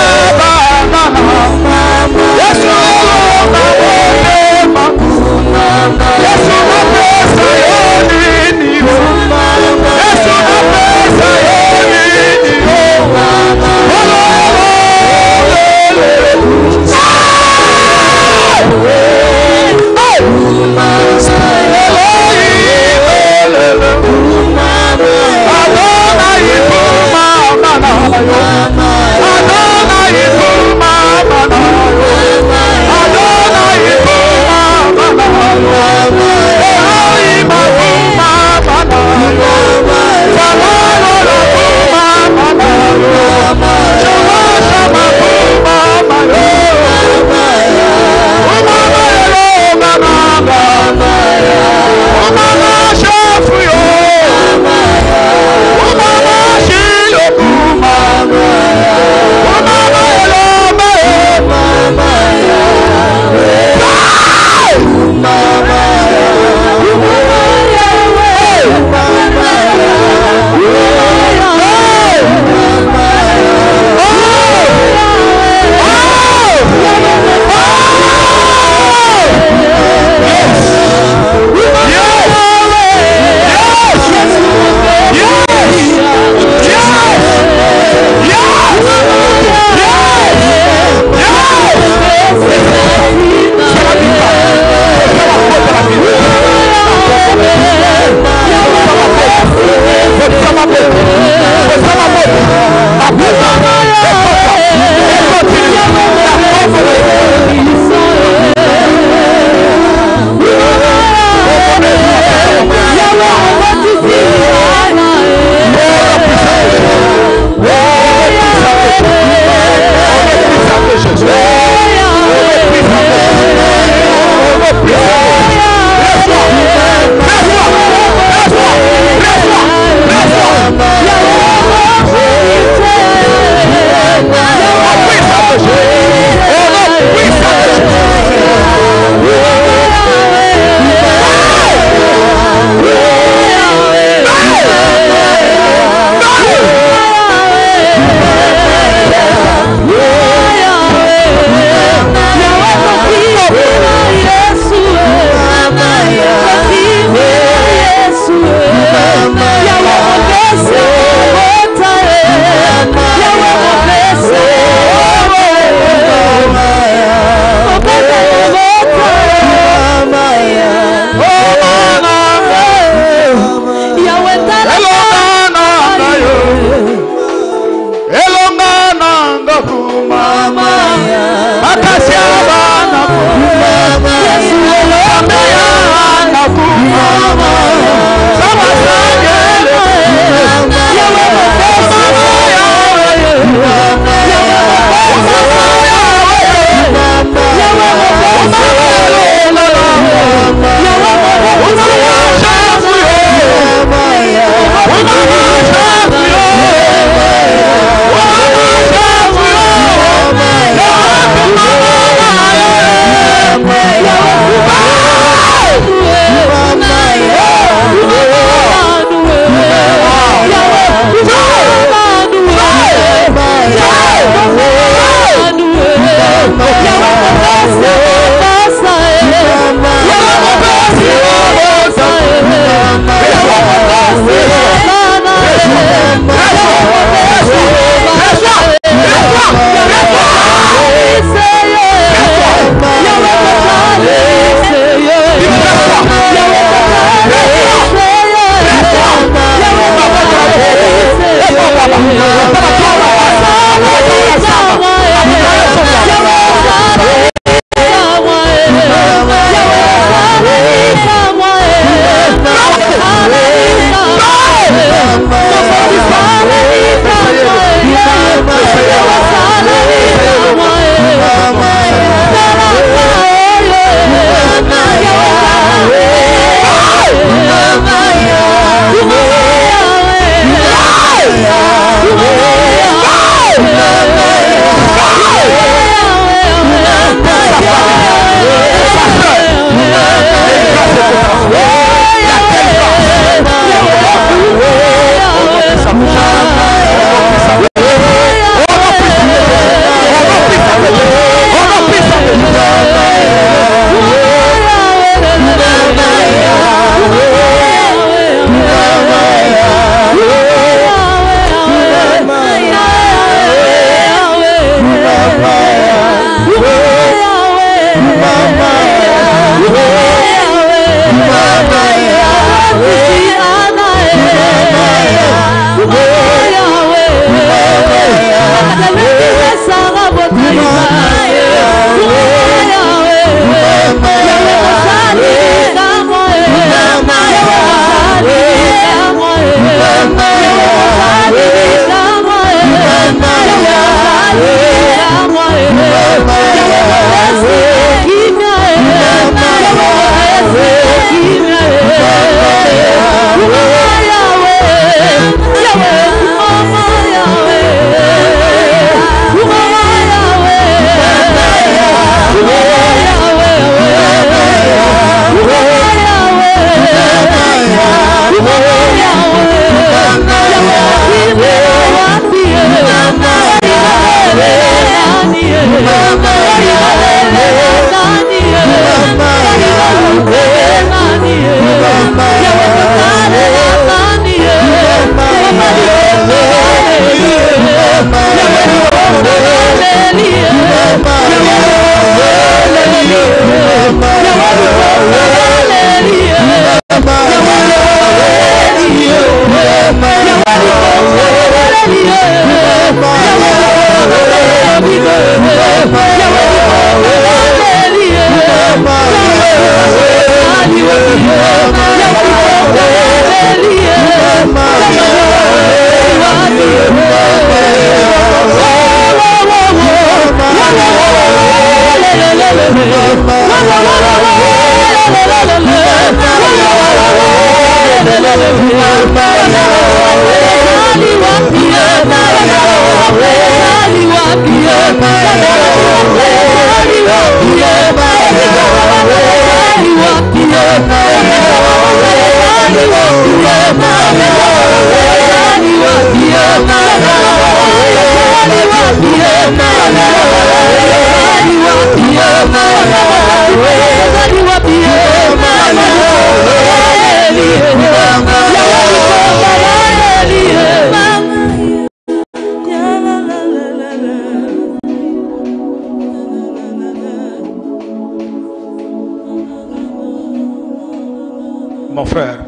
Mon frère,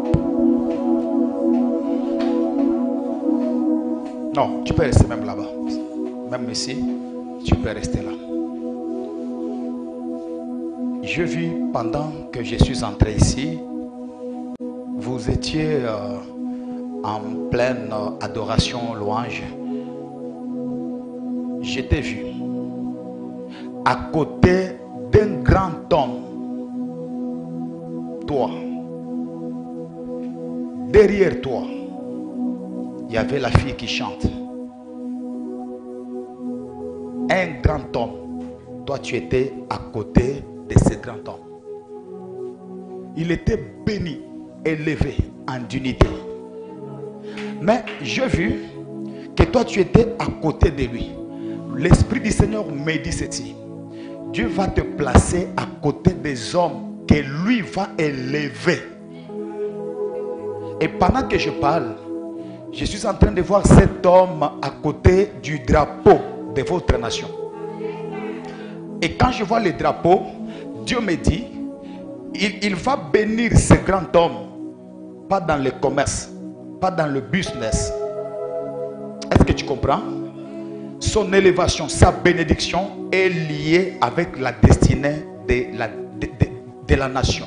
non, tu peux rester même là-bas. Même ici, tu peux rester là. Je vis pendant que je suis entré ici, vous étiez euh, en pleine euh, adoration, louange. Je t'ai vu à côté d'un grand homme. Toi. Derrière toi, il y avait la fille qui chante. Un grand homme. Toi, tu étais à côté de ce grand homme. Il était béni, élevé en dignité. Mais j'ai vu que toi, tu étais à côté de lui. L'Esprit du Seigneur me dit ceci. Dieu va te placer à côté des hommes que lui va élever. Et pendant que je parle, je suis en train de voir cet homme à côté du drapeau de votre nation. Et quand je vois le drapeau, Dieu me dit, il, il va bénir ce grand homme, pas dans le commerce, pas dans le business. Est-ce que tu comprends? Son élévation, sa bénédiction est liée avec la destinée de la, de, de, de la nation.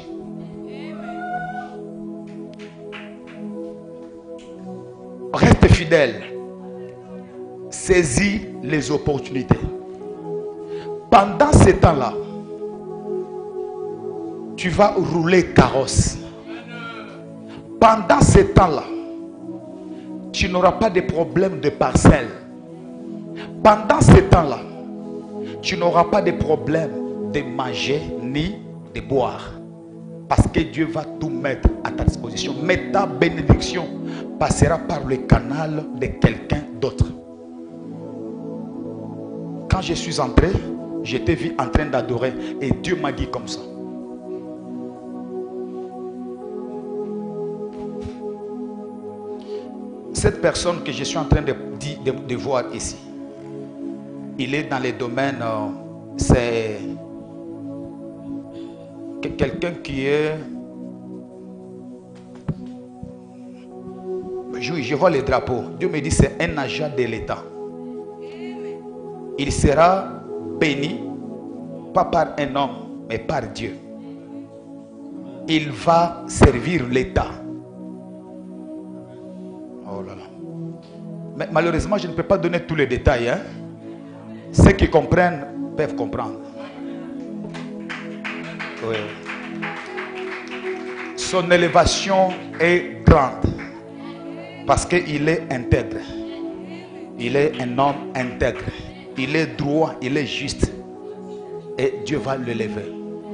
Reste fidèle. Saisis les opportunités. Pendant ce temps-là, tu vas rouler carrosse. Pendant ce temps-là, tu n'auras pas de problème de parcelle. Pendant ce temps-là, tu n'auras pas de problème de manger ni de boire. Parce que Dieu va tout mettre à ta disposition. Mais ta bénédiction passera par le canal de quelqu'un d'autre. Quand je suis entré, je t'ai vu en train d'adorer. Et Dieu m'a dit comme ça. Cette personne que je suis en train de, de, de voir ici, il est dans les domaines, euh, c'est quelqu'un qui est... Je, je vois les drapeaux. Dieu me dit c'est un agent de l'État. Il sera béni, pas par un homme, mais par Dieu. Il va servir l'État. Oh là là. Mais malheureusement, je ne peux pas donner tous les détails. Hein? Ceux qui comprennent peuvent comprendre. Oui. Son élévation est grande parce qu'il est intègre. Il est un homme intègre. Il est droit, il est juste. Et Dieu va l'élever.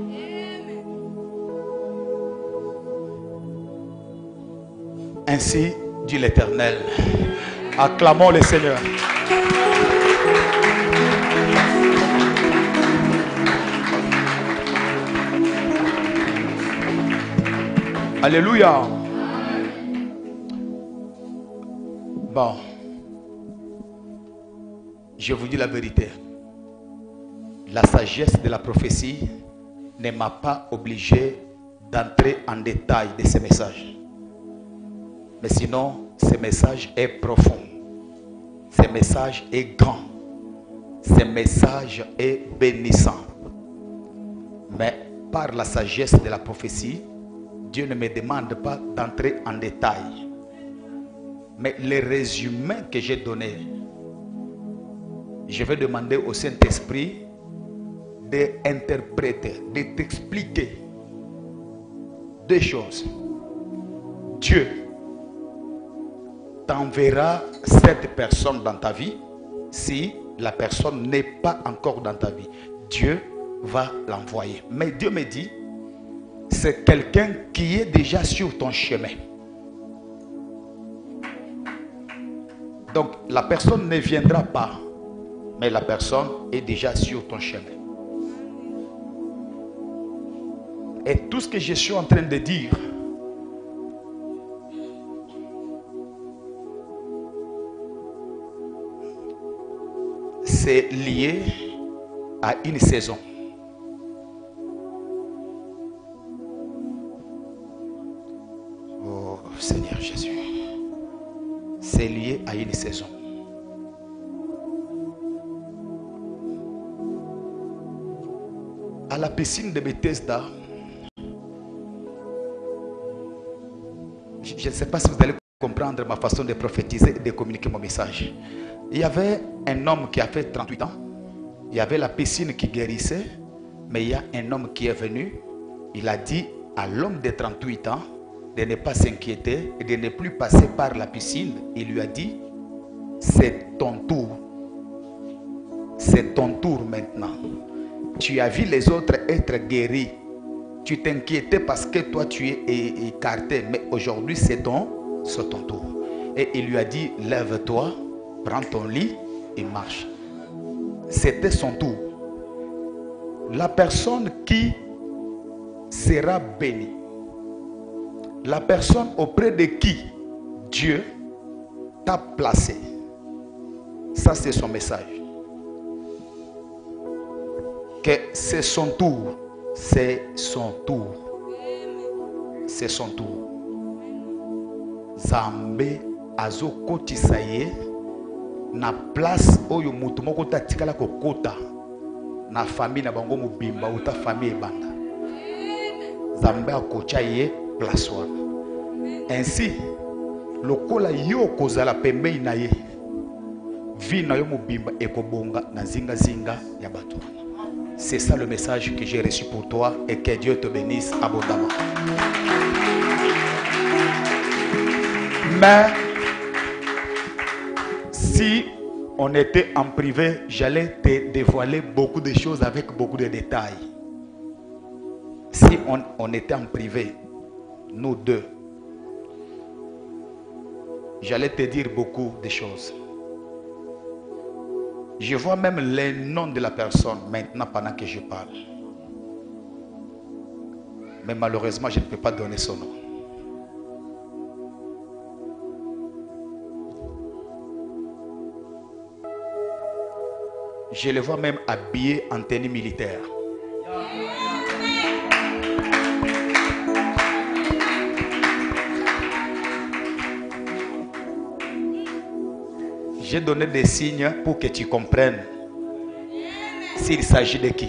Ainsi dit l'Éternel. Acclamons le Seigneur. Alléluia. Bon. Je vous dis la vérité. La sagesse de la prophétie ne m'a pas obligé d'entrer en détail de ce message. Mais sinon, ce message est profond. Ce message est grand. Ce message est bénissant. Mais par la sagesse de la prophétie, Dieu ne me demande pas d'entrer en détail. Mais les résumés que j'ai donnés, je vais demander au Saint-Esprit d'interpréter, de t'expliquer deux choses. Dieu t'enverra cette personne dans ta vie si la personne n'est pas encore dans ta vie. Dieu va l'envoyer. Mais Dieu me dit, c'est quelqu'un qui est déjà sur ton chemin. Donc la personne ne viendra pas, mais la personne est déjà sur ton chemin. Et tout ce que je suis en train de dire, c'est lié à une saison. Oh Seigneur Jésus. C'est lié à une saison. À la piscine de Bethesda, je ne sais pas si vous allez comprendre ma façon de prophétiser et de communiquer mon message. Il y avait un homme qui a fait trente-huit ans. Il y avait la piscine qui guérissait. Mais il y a un homme qui est venu. Il a dit à l'homme de trente-huit ans de ne pas s'inquiéter et de ne plus passer par la piscine. Il lui a dit, c'est ton tour. C'est ton tour maintenant. Tu as vu les autres être guéris. Tu t'inquiétais parce que toi tu es écarté. Mais aujourd'hui c'est ton, c'est ton tour. Et il lui a dit, lève-toi, prends ton lit et marche. C'était son tour. La personne qui sera bénie, la personne auprès de qui Dieu t'a placé, ça c'est son message. Que c'est son tour, c'est son tour, c'est son tour. Zambé azo koti saye na place oyo mutu moko ta tikala kokota na famille na bango mobimba uta famille ebanda. Zambé akocha ye place wana. Ainsi lokola yo kozala pembei na ye vi na yo mobimba ekobonga na zinga zinga ya bato. C'est ça le message que j'ai reçu pour toi et que Dieu te bénisse abondamment. Mais si on était en privé, j'allais te dévoiler beaucoup de choses avec beaucoup de détails. Si on, on était en privé, nous deux, j'allais te dire beaucoup de choses. Je vois même les noms de la personne maintenant pendant que je parle. Mais malheureusement, je ne peux pas donner son nom. Je le vois même habillé en tenue militaire. J'ai donné des signes pour que tu comprennes s'il s'agit de qui.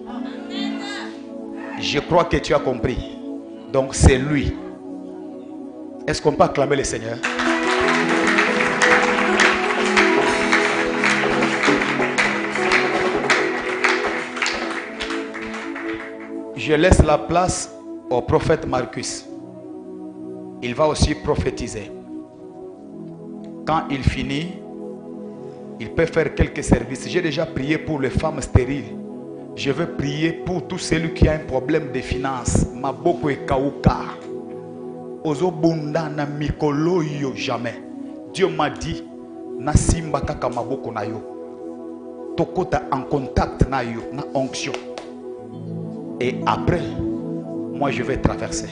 Je crois que tu as compris. Donc c'est lui. Est-ce qu'on peut acclamer le Seigneur? Je laisse la place au prophète Marcus. Il va aussi prophétiser. Quand il finit, il peut faire quelques services. J'ai déjà prié pour les femmes stériles. Je veux prier pour tout celui qui a un problème de finances. Maboko e kauka. Ozo bunda na mikolo yo jamais. Dieu m'a dit, na simba kaka maboko na yo. Tokota en contact na yo, na onction. Et après, moi je vais traverser.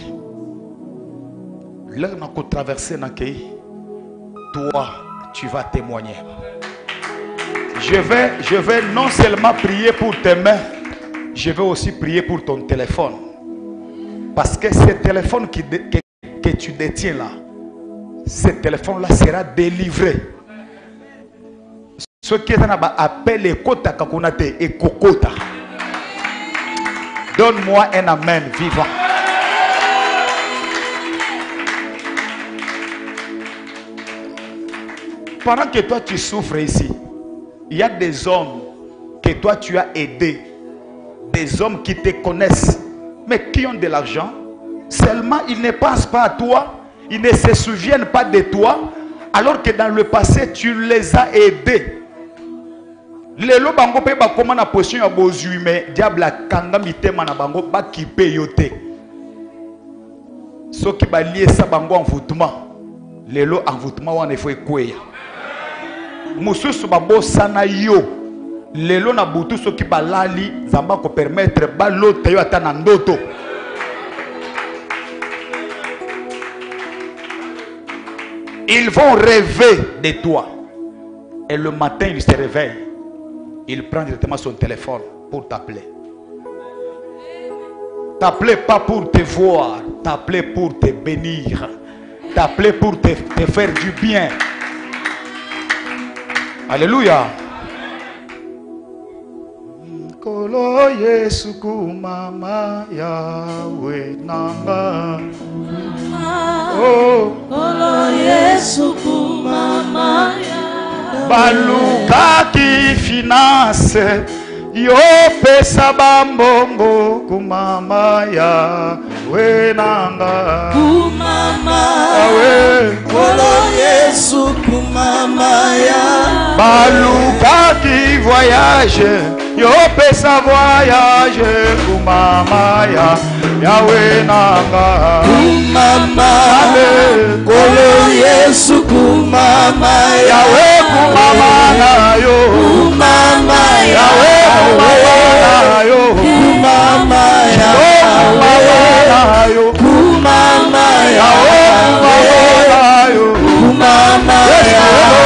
Là, on a traversé na kei. Toi, tu vas témoigner. Je vais, je vais non seulement prier pour tes mains, je vais aussi prier pour ton téléphone. Parce que ce téléphone qui, que, que tu détiens là, ce téléphone-là sera délivré. Ce qui est en appel et kota kakunate et kokota. Donne-moi un amen vivant. Pendant que toi tu souffres ici, il y a des hommes que toi tu as aidés des hommes qui te connaissent, mais qui ont de l'argent. Seulement, ils ne pensent pas à toi. Ils ne se souviennent pas de toi. Alors que dans le passé, tu les as aidés. Les lots bango pe ba comment na position ya bozui mais diable a kanga mitema na bango ba kipe yote. Ce qui va lier ça bango envoûtement. Les lots envoûtement wana faut ekweya. Mususu babo sana yo. Les lots na butu ce qui ba lali zamba ko permettre ba lote yo ata na ndoto. Ils vont rêver de toi. Et le matin, ils se réveillent. Il prend directement son téléphone pour t'appeler. T'appeler pas pour te voir. T'appeler pour te bénir. T'appeler pour te, te faire du bien. Alléluia. Kolo Yesu kumama Yahweh nanga. Oh, Kolo Yesu kumama baluka ki finance yo pesa bambongo kumama Yahweh nanga. kumama Awe Kolo Yesu kumama ya baluka ki voyage yo pesa voyage kumama ya Yahweh nanga. kumama Kolo Yesu kumama ya Yahweh kumama na yo. kumama ya Yahweh kumama na yo. kumama ya Kumama na yo. kumama ya Yahweh kumama na yo. kumama ya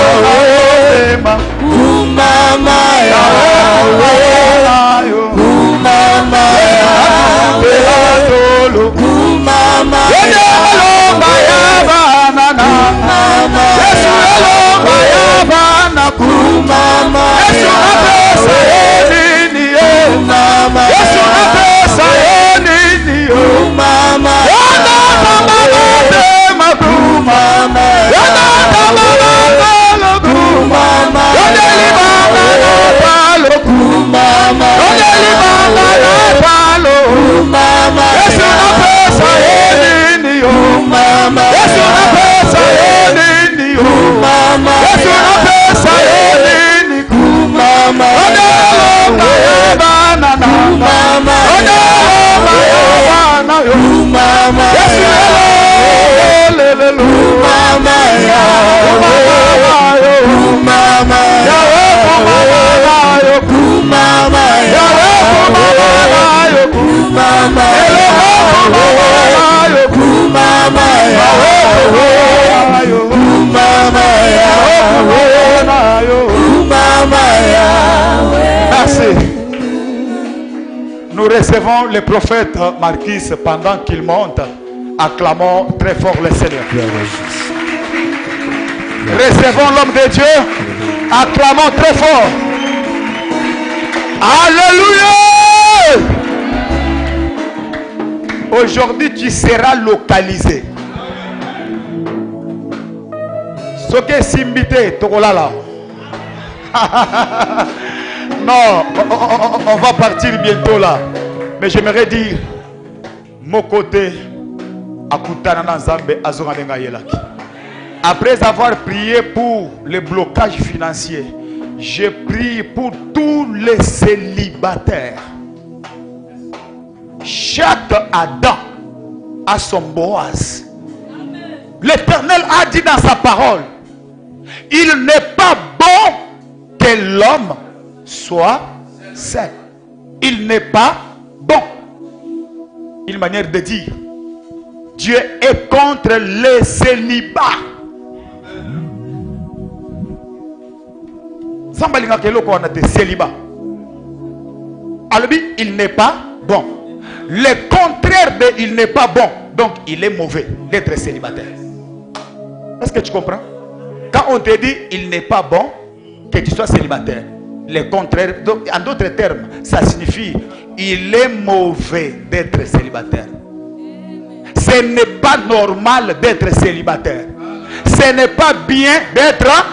kumama ya Yahweh na yo. kumama ya kumama ya Elonga ya banana. Yesu elonga ya bana kumama Yesu apesa nini yo. kumama Yesu apesa nini yo. kumama Yana mama tema kumama. Yana mama lo kumama. Yana libanga lo palo kumama Yana libanga lo palo. kumama Yesu apesa nini yo. kumama Yesu apesa nini yo. kumama Yesu apesa nini kumama Elonga ya banana. kumama Elonga ya bana yo. kumama Yesu elonga kumama ya kumama kumama kumama kumama Merci. Nous recevons le prophète Marquis pendant qu'il monte. Acclamons très fort le Seigneur. Recevons l'homme de Dieu. Acclamons très fort. Alléluia. Aujourd'hui, tu seras localisé. Ce qui est simbité, Togolala. Non, on va partir bientôt là. Mais j'aimerais dire, mon côté, après avoir prié pour le blocage financier, je prie pour tous les célibataires. Chaque Adam a son Boaz. L'Éternel a dit dans sa parole, il n'est pas bon que l'homme soit seul. Il n'est pas bon. Une manière de dire, Dieu est contre les célibats. Célibat. Alors, il n'est pas bon. Le contraire de il n'est pas bon. Donc, il est mauvais d'être célibataire. Est-ce que tu comprends? Quand on te dit il n'est pas bon que tu sois célibataire, le contraire, donc, en d'autres termes, ça signifie il est mauvais d'être célibataire. Ce n'est pas normal d'être célibataire. Ce n'est pas bien d'être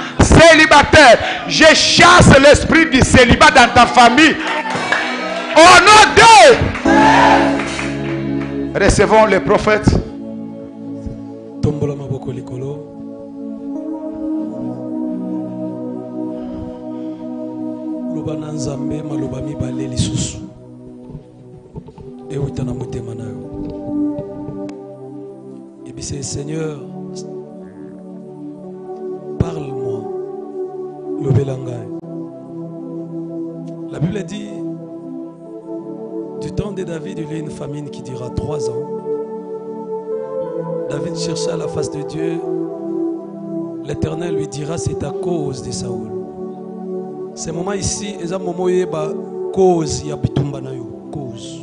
célibataire. Je chasse l'esprit du célibat dans ta famille. Au nom de Recevons les prophètes. Tombola maboko likolo. Lobana nzambe maloba mibale lisusu. Ewita na motema na yo. Et puis c'est Seigneur, parle-moi. Lobelanga. La Bible dit, du temps de David, il y a une famine qui dura trois ans. David chercha la face de Dieu. L'Éternel lui dira, c'est à cause de Saoul. Ce moment ici, c'est un moment où il y a cause, il y a cause.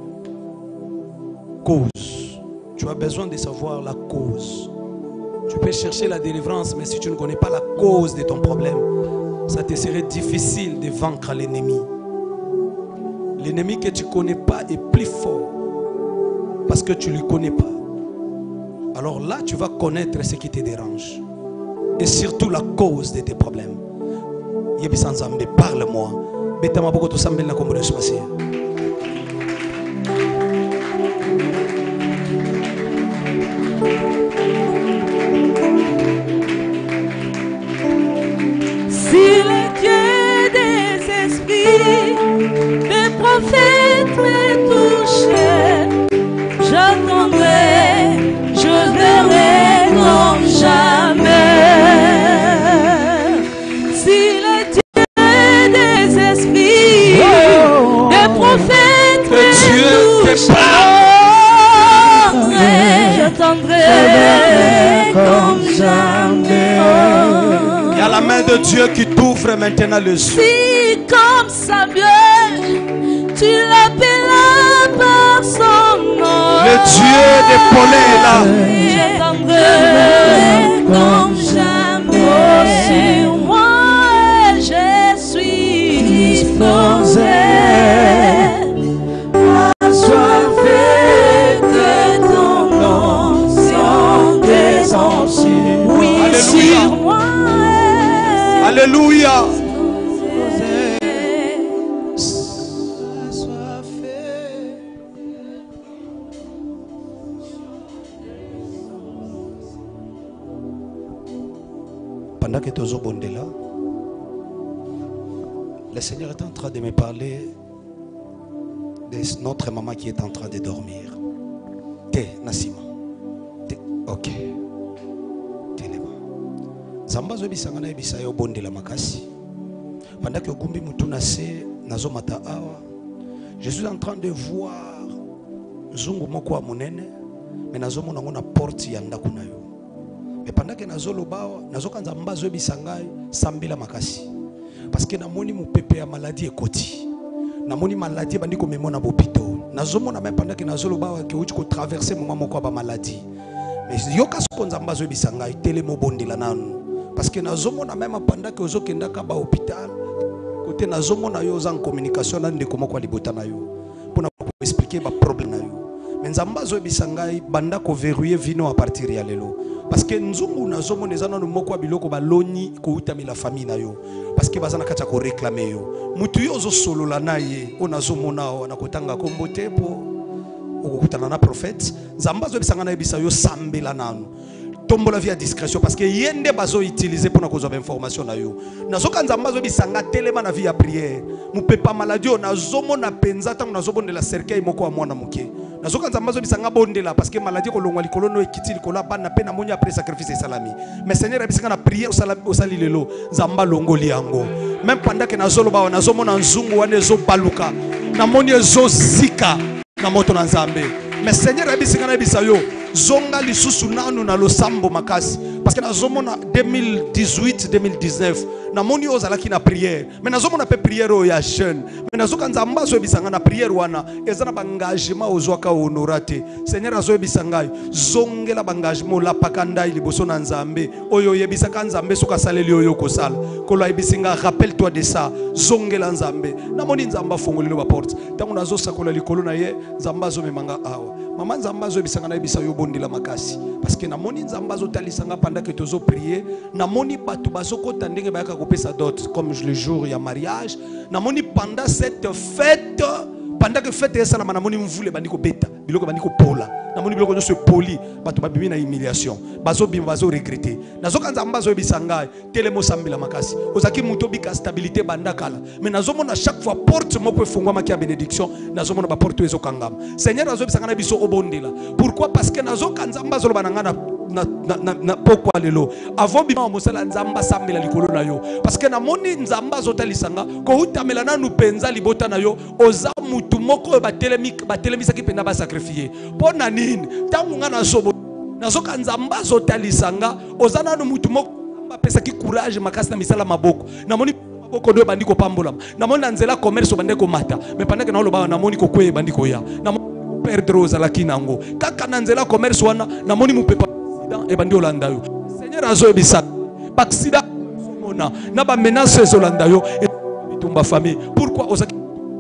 Cause. Tu as besoin de savoir la cause. Tu peux chercher la délivrance, mais si tu ne connais pas la cause de ton problème, ça te serait difficile de vaincre l'ennemi. L'ennemi que tu ne connais pas est plus fort parce que tu ne le connais pas. Alors là, tu vas connaître ce qui te dérange et surtout la cause de tes problèmes. Yebisanzambe, parle-moi. Betama boko to sambel na kombo de spasi. Si le Dieu des esprits, des prophètes me touchent, j'attendrai, je verrai comme jamais. Si le Dieu des esprits, des prophètes me touchent, j'attendrai comme jamais. Il y a la main de Dieu qui t'ouvre maintenant le ciel. Si comme Samuel, tu l'appelles par son nom, Le Dieu des Paulins est là. j'attendrai comme jamais. Sur moi, je suis disposé. Assoiffé de ton nom, sur des anciens. Oui, Alléluia. sur moi. Alléluia. Pendant que tu es au Bondela, le Seigneur est en train de me parler de notre maman qui est en train de dormir. Té, Nassima. Té, ok. Téléma. Zamba zo bisanga na ebisa yo Bondela makasi. Pendant que Gumbi Mutuna se nazo mata awa, je suis en train de voir zungu moko wa munene, mais nazo mona ngona porte ya ndako na yo. Mais pendant que nazo lobawa, nazo kanza mbazo bisangai sambila makasi. Parce que namoni mupepe ya maladie ekoti. Namoni maladie bandi ko memona bopito. Nazo mona même pendant que nazo lobawa ke uchi ko traverser moment moko ba maladie. Mais yoka skonza mbazo bisangai tele mo bondela nanu. Parce que nazo mona même pendant que ozo kenda ka ba hôpital, côté nazo mona yo za en communication na ndeko moko libota na yo. Pour expliquer ba problème na yo. Mais nzambazo bisangai banda ko verrouiller vino à partir ya lelo. Parce que nzungu nazomo nezana no moko biloko baloni ko utami la famille na yo. Parce que bazana kacha ko réclamer yo. Mutu yo zo solo la na ye, o nazomo nao na kotanga kombo tepo. Okutana na prophète, nzambazo bisanga na bisa yo sambela nanu. Tombo la vie à discrétion parce que yende bazo utiliser pour na kozo information na yo. Nazoka nzambazo bisanga telema na vie à prière. Mupepa maladie o nazomo na penza tango nazomo de la cercueil moko wa mwana muke. Nazoka nzambazo bisanga bondela parce que maladie ko longwa likolo no ekiti likolo bana pe na monya après sacrifice salami. Mais Seigneur bisanga na prière au salami au sali lelo nzamba longoli yango. Même pendant que nazolo ba nazomo na nzungu wane zo baluka. Na monya zo zika na moto na nzambe. Mais Seigneur bisanga na bisayo zonga lisusu nanu na losambo makasi parce que na zomona deux mille dix-huit deux mille dix-neuf na moni ozalaki na prière mais na zomona pe prière o ya jeune mais na zoka nzamba zo bisanga na prière wana ezana ba engagement ozwaka honorate Seigneur azo bisanga zongela ba engagement la pakanda liboso na nzambe oyo yebisaka nzambe soka saleli oyo kosala kolo yebisinga rappelle toi de ça zongela nzambe na moni nzamba fongolelo ba porte tango nazo sakola likolo na ye nzamba zo memanga awa maman nzamba zo bisanga na yebisa yo bondela makasi parce que na moni nzamba zo talisanga pendant que tozo prier na moni batu bazoko tandenge bayaka kopesa dot comme le jour ya mariage na moni pendant cette fête pendant que fête et ça la manamoni mvule bandiko beta biloko bandiko pola namoni biloko nyonso poli bato babimi na humiliation bazo bim bazo regretter nazo kanza mbazo bisanga telemo sambila makasi ozaki muto bika stabilité bandakala mais nazo mona chaque fois porte moko efungwa maki ya bénédiction nazo mona ba porte ezo kangama Seigneur nazo bisanga na biso obondela pourquoi parce que nazo kanza mbazo lo bananga na na na na pourquoi lelo avant bima mosala nzamba sambila likolo na yo parce que namoni nzamba zotalisanga ko utamela na nupenza libota na yo oza mutu moko batelemi batelemisa ki penda ba sacrifier pona nini tangu ngana sobo nazoka nzamba zotalisanga oza na mutu moko bapesa ki courage makasi na misala maboko namoni maboko do bandiko pambola namoni nzela commerce bandeko mata mais pendant que na loba namoni ko kwe bandiko ya namoni perdre ozalaki nango kaka na nzela commerce wana namoni mupepa et bandi olanda yo Seigneur azo ebisa accident mona na ba menaces olanda yo et bitumba famille pourquoi ozaki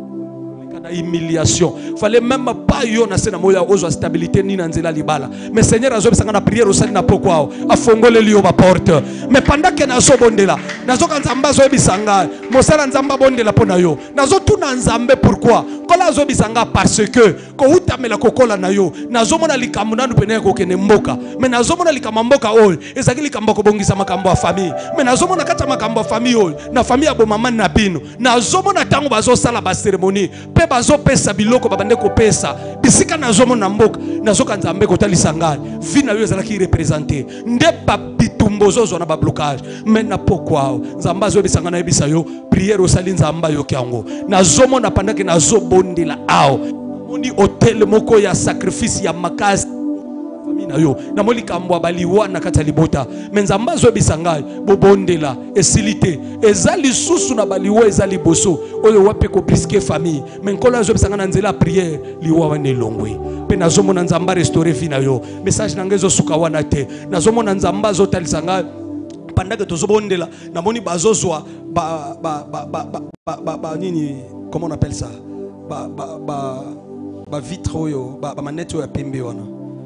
na humiliation fallait même pas yo na sena moya ozo stabilité ni na nzela libala mais Seigneur azo ebisa na prière osali na pourquoi afongole liyo ba porte mais pendant que nazo bondela nazo kanzamba zo ebisa nga mosala nzamba bondela pona yo nazo tuna nzambe pourquoi kola azo ebisa nga parce que ko utamela kokola na yo nazo mona likambo nanu pene ko kene mboka mais nazo mona likambo mboka oyo ezaki likambo ko bongisa makambo ya famille mais nazo mona kata makambo ya famille oyo na famille ya bomama na bino nazo mona tango bazo sala ba cérémonie pe bazo pesa biloko babande ko pesa bisika nazo mona mboka nazo kanzambe ko talisanga vi na yo ezalaki représenter nde pa bitumbo zozo na ba blocage mais na pourquoi nzamba zo bisanga na ebisa yo prière osali nzamba yo kyango nazo mona pandaki nazo bondela ao moni hotel moko ya sacrifice ya makasi famina yo na moli kambwa baliwa na kata libota menzamba zo bisanga bobondela esilité ezali susu na baliwa ezali boso oyo wape ko brisker famille menkola zo bisanga na nzela prière liwa wane longwe pe nazo mona nzamba restaurer fina yo message na ngezo suka wana te nazo mona nzamba zo talisanga pendant que tozo bondela na moni bazozwa ba ba ba ba ba ba nini comment on appelle ça ba ba ba ba vitre oyo ba ba manette ya pembe wana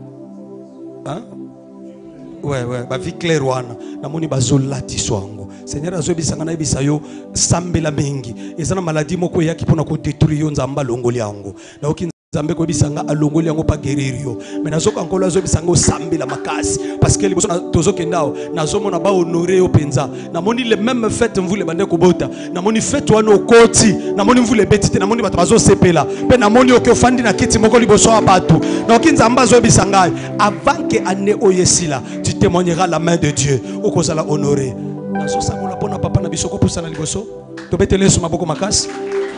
hein ouais ouais ba vitre clair wana na moni bazolati swango Seigneur azobisanga na ebisa yo sambela mengi ezana maladie moko yaki pona ko détruire yo nzamba longoli yango na oki nzambe ko bisanga alongoli yango pa guérir yo mais nazoka nkolo azobisanga sambela makasi parce que liboso tozoke ndao nazomona ba honorer yo penza na moni le même fête mvule bande ko bota na moni fête wana okoti na moni mvule betite na moni bato bazo sepela pe na moni oke ofandi na kiti moko liboso wa bato na oki nzamba azobisanga avant que année oyesila tu témoigneras la main de Dieu okozala honorer nazo samola pona papa na bisoko pusa na liboso to betele suma boko makasi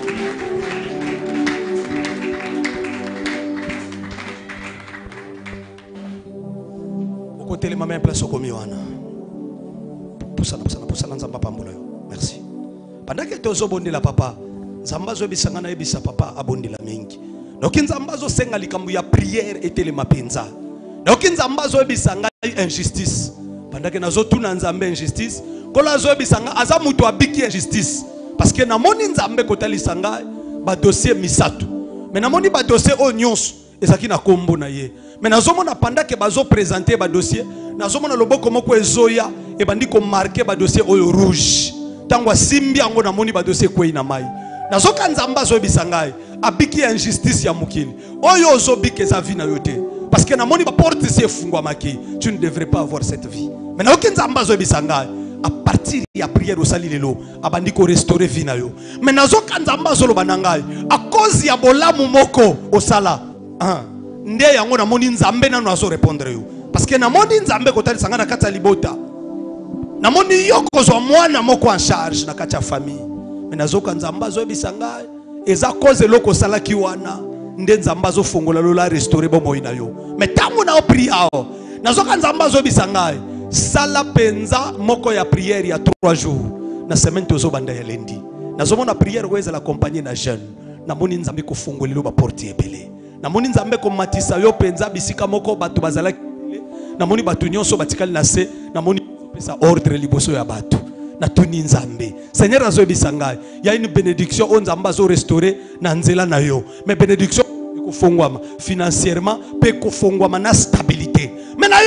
côté les mamans en place au comioana. Poussa poussa poussa nzamba pambola yo. Merci. Pendant que tozo bondela papa, nzamba zo bisanga na ebisa papa abondela mingi. Donc nzamba zo senga likambu ya prière et le mapenza. Donc nzamba zo bisanga injustice. Pendant que nazo tuna nzambe injustice, kola zo bisanga aza mutu abiki injustice. Parce que na moni nzambe kotalisanga ba dossier misato. Mais na moni ba dossier onyonso ezaki na kombo na ye. Mais nazomona pendant que bazo présenter ba dossier nazomona loboko moko ezoya e bandi ko marquer ba dossier oyo rouge tangwa simbi yango na moni ba dossier kwei na mai nazoka nzamba zo bisangai abiki injustice ya mukili oyo zo bike za vie na yote parce que na moni ba porte se fungwa maki tu ne devrais pas avoir cette vie mais na okin nzamba zo bisangai à partir ya prière osali lelo abandi ko restaurer vie na yo mais nazoka nzamba zo lo banangai à cause ya bolamu moko osala ah nde yango na moni nzambe nanu azo répondre yo parce que na moni nzambe ko talisanga na kata libota na moni yoko zo mwana moko en charge na kata famille mais nazoka nzamba zo bisanga eza cause loko salaki wana nde nzamba zo fongola lola restaurer bo moina yo mais tango na prier ao nazoka nzamba zo bisanga sala penza moko ya prière ya trois jours na semaine tozo banda ya lundi nazomona prière weza la compagnie na jeune na moni nzambe ko fongola lo ba porte ebele na moni nzambe ko matisa yo penza bisika moko bato bazala na moni bato nyonso batikali na se na moni pesa ordre liboso ya bato na tuni nzambe Seigneur azo bisanga ya une bénédiction on nzamba zo restaurer na nzela na yo mais bénédiction ko fongwama financièrement pe ko fongwama na stabilité Maintenant,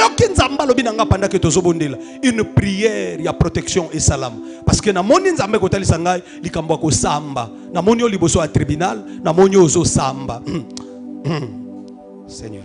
une prière, il y a protection et salam. Parce que na moni nzambe kotali sangai likambwa ko samba. Na moni liboso a tribunal, na moni ozo samba. Seigneur.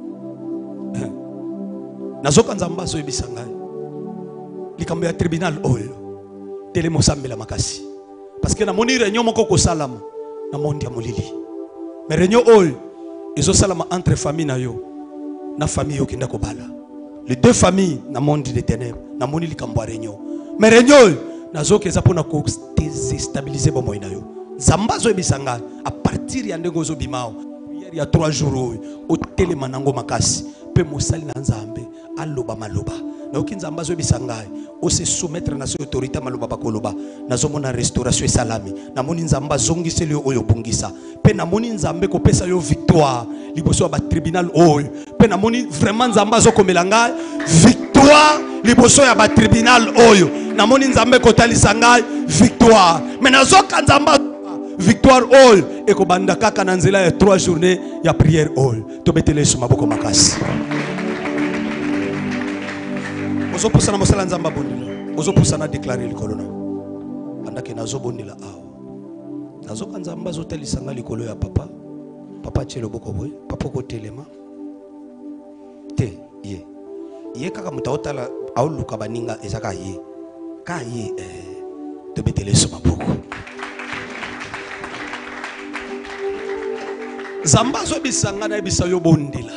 Nazoka nzamba so ebisangai. Likambwa tribunal oyo. Tele mosambe la makasi. Parce que na moni réunion moko ko salam na mondi ya molili. Mais réunion oyo ezo salama entre famille na yo. Na famille yo kinda ko bala. Les deux familles na monde des ténèbres, na moni likambo réunion. Mais réunion nazo keza pona ko déstabiliser bo moina yo. Zamba zo ebisanga à partir ya ndenge zo bimao. Il y a trois jours au télé manango makasi pe mosali na nzambe aloba maloba. Na oki nzamba zo ebisanga o se soumettre na so autorité maloba bakoloba. Nazo mona restauration et salami. Na moni nzamba zongiseli oyo bungisa. Pe na moni nzambe ko pesa yo victoire liboso ba tribunal oyo. Pe na moni vraiment nzamba zo komelanga victoire liboso ya ba tribunal oyo. Na moni nzambe ko talisanga victoire. Mais nazo kanzamba victoire oyo e ko banda kaka na nzela ya trois journées ya prière oyo. To betele suma boko makasi. Ozo poussa na mosala nzamba bondila. Ozo poussa na déclarer likolo na. Banda ke nazo bondila awo. Nazo kanzamba zo talisanga likolo ya papa. Papa tshelo boko boy, papa ko telema. Te ye. Ye kaka mutaotala au luka baninga ezaka ye. Ka ye eh to betele suma boko. Zamba zo bisanga na bisa yo bondila.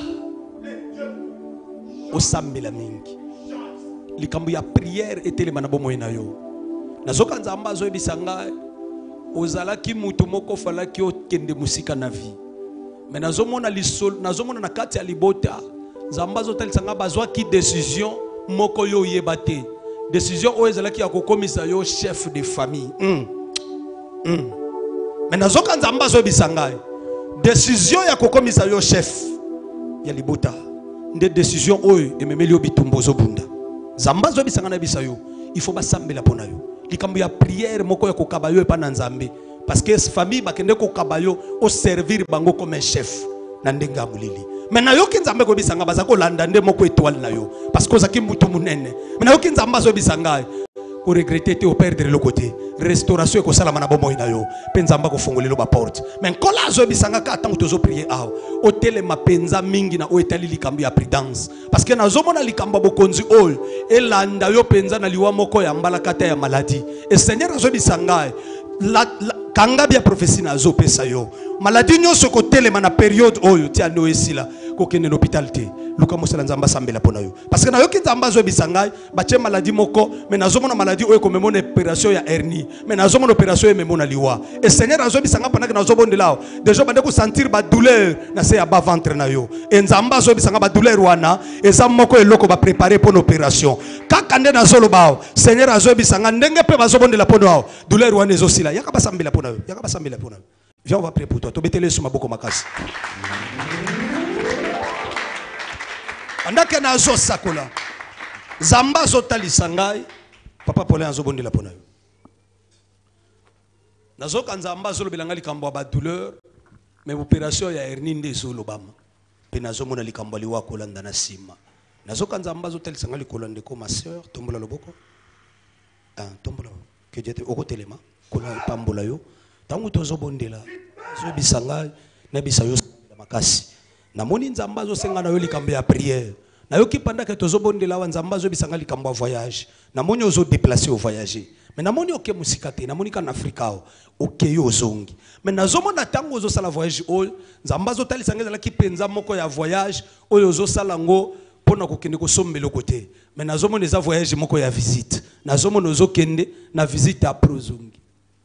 Osambela mingi. Likambu ya prière etelema na bomo na yo. Nazoka nzamba zo bisanga ozalaki mutu moko falaki okende musika na vie. Mais nazomona lisol nazomona na kati ya libota nzamba zo talisanga bazwa ki décision moko yo yebate. Décision o ezalaki ya kokomisa yo chef de famille. Mm. Mm. Mais nazoka nzamba zo bisanga décision ya kokomisa yo chef ya libota nde décision oyo ememeli yo bitumbo zo bunda. Zamba zo bisanga na bisayo il faut basambela pona yo. Likambu ya prière moko ya kokaba yo epa na nzambe parce que famille bakende kokaba yo au servir bango comme un chef na ndenga mulili. Mais na yo ki nzambe ko bisanga bazako landa nde moko étoile na yo parce que ozaki mutu munene. Mais na yo ki nzamba zo bisanga ko regretter te au perdre le côté restauration ko sala mana bomo ina yo penzamba ko fongolelo ba porte. Mais kola zo bisanga ka tango tozo prier aw o tele mapenza mingi na o etali likambu ya prudence parce que na zo mona likambu bokonzi ol elanda yo penza na liwa moko ya mbala kata ya maladie et Seigneur zo bisanga la, la kanga bia prophétie na zo pesa yo maladie nyoso ko tele mana période oyo ti ando esila ko kende l'hôpital te luka mosala nzamba sambela pona yo parce que na yo ki nzamba zo bisanga ba che maladie moko mais na zo mona maladie oyo ko memona opération ya hernie mais na zo mona opération e memona liwa et Seigneur azo bisanga pona que na zo bondelao déjà bande ko sentir ba douleur na se ya ba ventre na yo et nzamba zo bisanga ba douleur wana eza moko eloko ba préparer pour l'opération kaka nde na zo lo bao Seigneur azo bisanga ndenge pe ba zo bondela pona douleur wana ezo sila yaka ba sambela pona yo yaka ba sambela pona yo. Viens, on va prier pour toi. Tu betele suma boko makasi. Andake na zo sakola. Zamba zo tali sangai. Papa pole anzo bondi la pona yo. Nazo kanzamba zo belanga likambo ba douleur. Mais opération ya hernie nde zo lobama. Pe nazo mona likambo liwa kolanda na sima. Nazo kanzamba zo tali sangai kolande ko ma sœur tombola loboko. Ah tombola. Que Dieu te oko telema. Kola pambola yo. Tangu tozo bondela zo bisanga na bisayo makasi na moni nzamba zo senga na yo likambo ya prière na yo ki panda ke tozo bondela wa nzamba zo bisanga likambo ya voyage na moni ozo déplacer au voyager mais na moni oke musika te na moni ka na Afrika oke yo zongi mais na zo mona tango ozo sala voyage o nzamba zo tali sanga la ki penza moko ya voyage oyo ozo sala ngo pona ko kende ko sombelo côté mais na zo mona za voyage moko ya visite na zo mona ozo kende na visite a prozongi.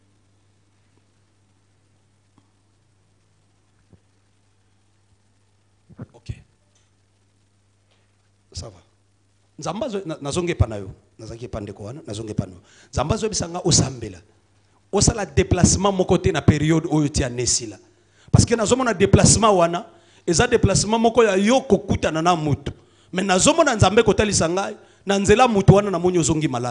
Ça va. Nzamba zo nazonge panayo, nazaki pandeko wana, nazonge pano. Nzamba zo bisanga osambela. Osala déplacement mon côté na période oyo ti anesila. Parce que nazomona déplacement wana, eza déplacement moko ya yo kokuta na na mutu. Mais nazomona nzambe kotali sangai, na nzela mutu wana na monyo zongi malade.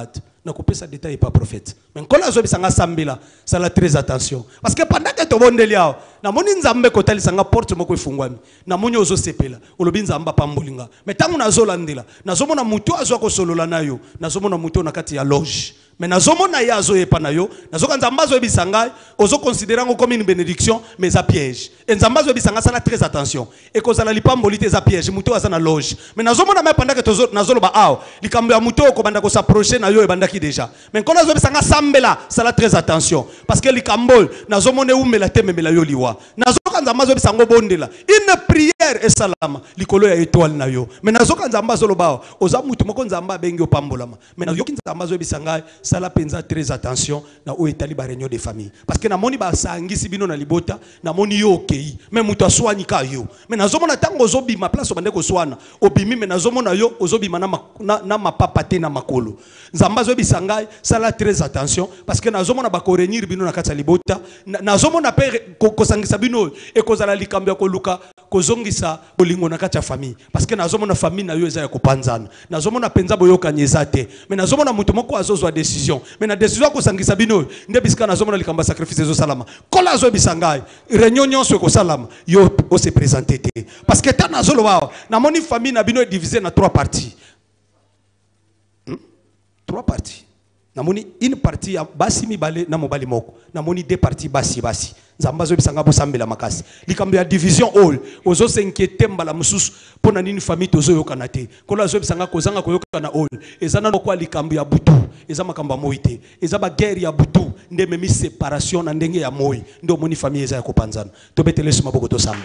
na couper ça détail pas prophète mais quand la zo bisanga sambila ça la très attention parce que pendant que to bondeli ao na moni nzambe ko tali sanga porte moko efungwami na moni ozo sepela olobi nzamba pambolinga mais tangu nazo landela nazo mona mutu azo ko solola nayo nazo mona mutu na kati ya loge mais nazo mona ya azo epa nayo nazo ka nzamba zo bisanga ozo considérer ngo comme une bénédiction mais ça piège et nzamba zo bisanga ça la très attention et ko za la lipambolite za piège mutu aza na loge mais nazo mona mais pendant que tozo nazo loba ao likambo ya mutu ko banda ko s'approcher na yo e banda déjà mais quand nazo bisanga sambela ça la très attention parce que likambol nazo mona umela tememela yo liwa nazo ka nzamba zo bisango bondela une prière et salama likolo ya étoile na yo mais nazo ka nzamba zo loba oza mutu moko nzamba bengi opambolama mais nazo ki nzamba zo bisanga ça la penza très attention na o etali ba réunion de famille parce que na moni ba sangisi bino na libota na moni yo okei mais mutu aswani ka yo mais nazo mona tango zo bima place obande ko swana obimi mais nazo mona yo ozo bima na na, na mapapa te na makolo nzamba zo bisanga ça la très attention parce que nazo mona ba ko réunir bino na kata libota nazo mona pe ko sangisa bino et ko zala likambo ya ko luka ko zongisa bolingo na kata famille parce que nazo mona famille na yo eza ya ko panzana nazo mona penza boyoka nyezate mais nazo mona mutu moko azozwa décision mais na décision ko sangisa bino nde bisika nazo mona likamba sacrifice zo salama kola zo bisangai réunion nyonso ko salama yo o se présenter te parce que ta nazo lo wa na moni famille na bino est divisé na trois parties hmm? trois parties namoni une partie ya basi mibale na mobali moko namoni deux parties basi basi nzamba zo bisanga bo sambela makasi likambo ya division all ozo s'inquiéter mbala mususu pona nini famille tozo yokana te kola zo bisanga kozanga koyokana all ezana nokwa likambo ya butu eza makambo moite eza ba guerre ya butu nde memi séparation na ndenge ya moi ndo moni famille eza ya kopanzana to betele suma boko to sambe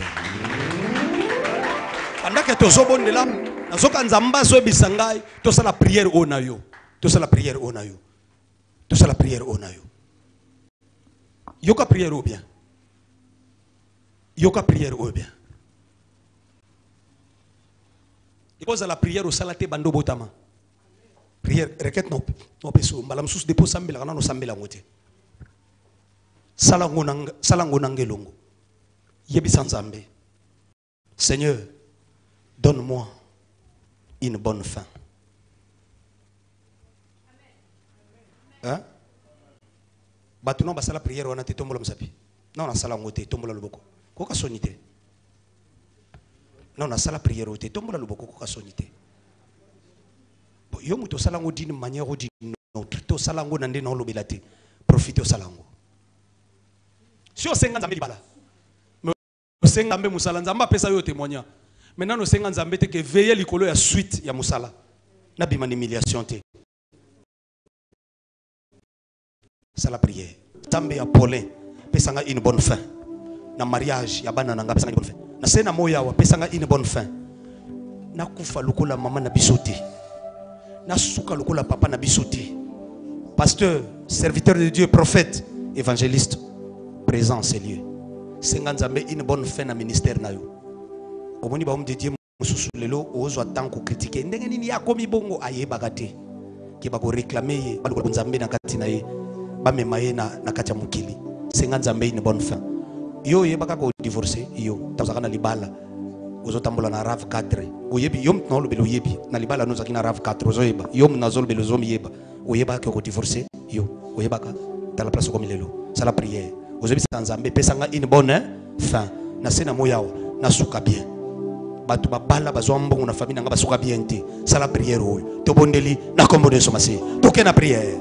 andaka tozo bondela nazoka nzamba zo bisanga to sala prière ona yo to sala prière ona yo tout ça la prière on a eu. Yoka prière ou bien. Yoka prière ou bien. Il pose la prière au salaté bando botama. Prière requête non non peso malam sus dépôt sambela kana no sambela ngote. Salango nang salango nangelongo. Yebi sanzambe. Seigneur, donne-moi une bonne fin. Hein? Batuno basala prière wana te tombola msapi. Non na sala ngote tombola luboko. Koka sonité. Non na sala prière ote tombola luboko koka sonité. Bo yo muto sala ngo d'une manière ou d'une autre. To sala ngo nande na lobela te. Profite o sala ngo. Si o senga nzambe libala. Me o senga mbe musala nzamba pesa yo témoignant. Maintenant no senga nzambe te ke veiller likolo ya suite ya musala. Na bima humiliation te. C'est la prière. Tambe ya Paulin pesanga une bonne fin. Na mariage ya bana nanga pesanga une bonne fin. Na sena moya wa pesanga une bonne fin. Na kufa lokola mama na bisote. Na suka lokola papa na bisote. Pasteur, serviteur de Dieu, prophète, évangéliste, présent ces lieux. Senga nzambe une bonne fin na ministère na yo. Omoni ba homme de Dieu mususu lelo ozo atanko critiquer. Ndenge nini ya komi bongo ayebaka te. Ki ba ko réclamer ye ba ko nzambe na kati na ye. Bame maye na na katia mukili senga nzambe une bonne fin yo yebaka ko divorcer yo tazaka na libala ozo tambola na rave quatre oyebi yom na lobelo yebi na libala no zakina rave quatre ozo yeba yom na zolo belo zo yeba oyebaka ko divorcer yo oyebaka dans la place comme lelo c'est la prière ozo bi nzambe pesanga une bonne fin na sena moyawa na suka bien batu babala bazombo na famille nga basuka bien te c'est la prière oyo to bondeli na kombo de somasi to ke na prière.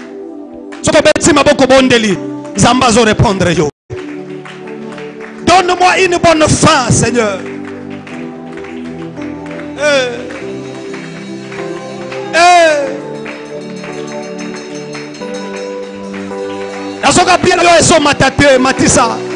Donne-moi une bonne fin, Seigneur. Eh. Eh. Nazoka bien yo eso matate matisa.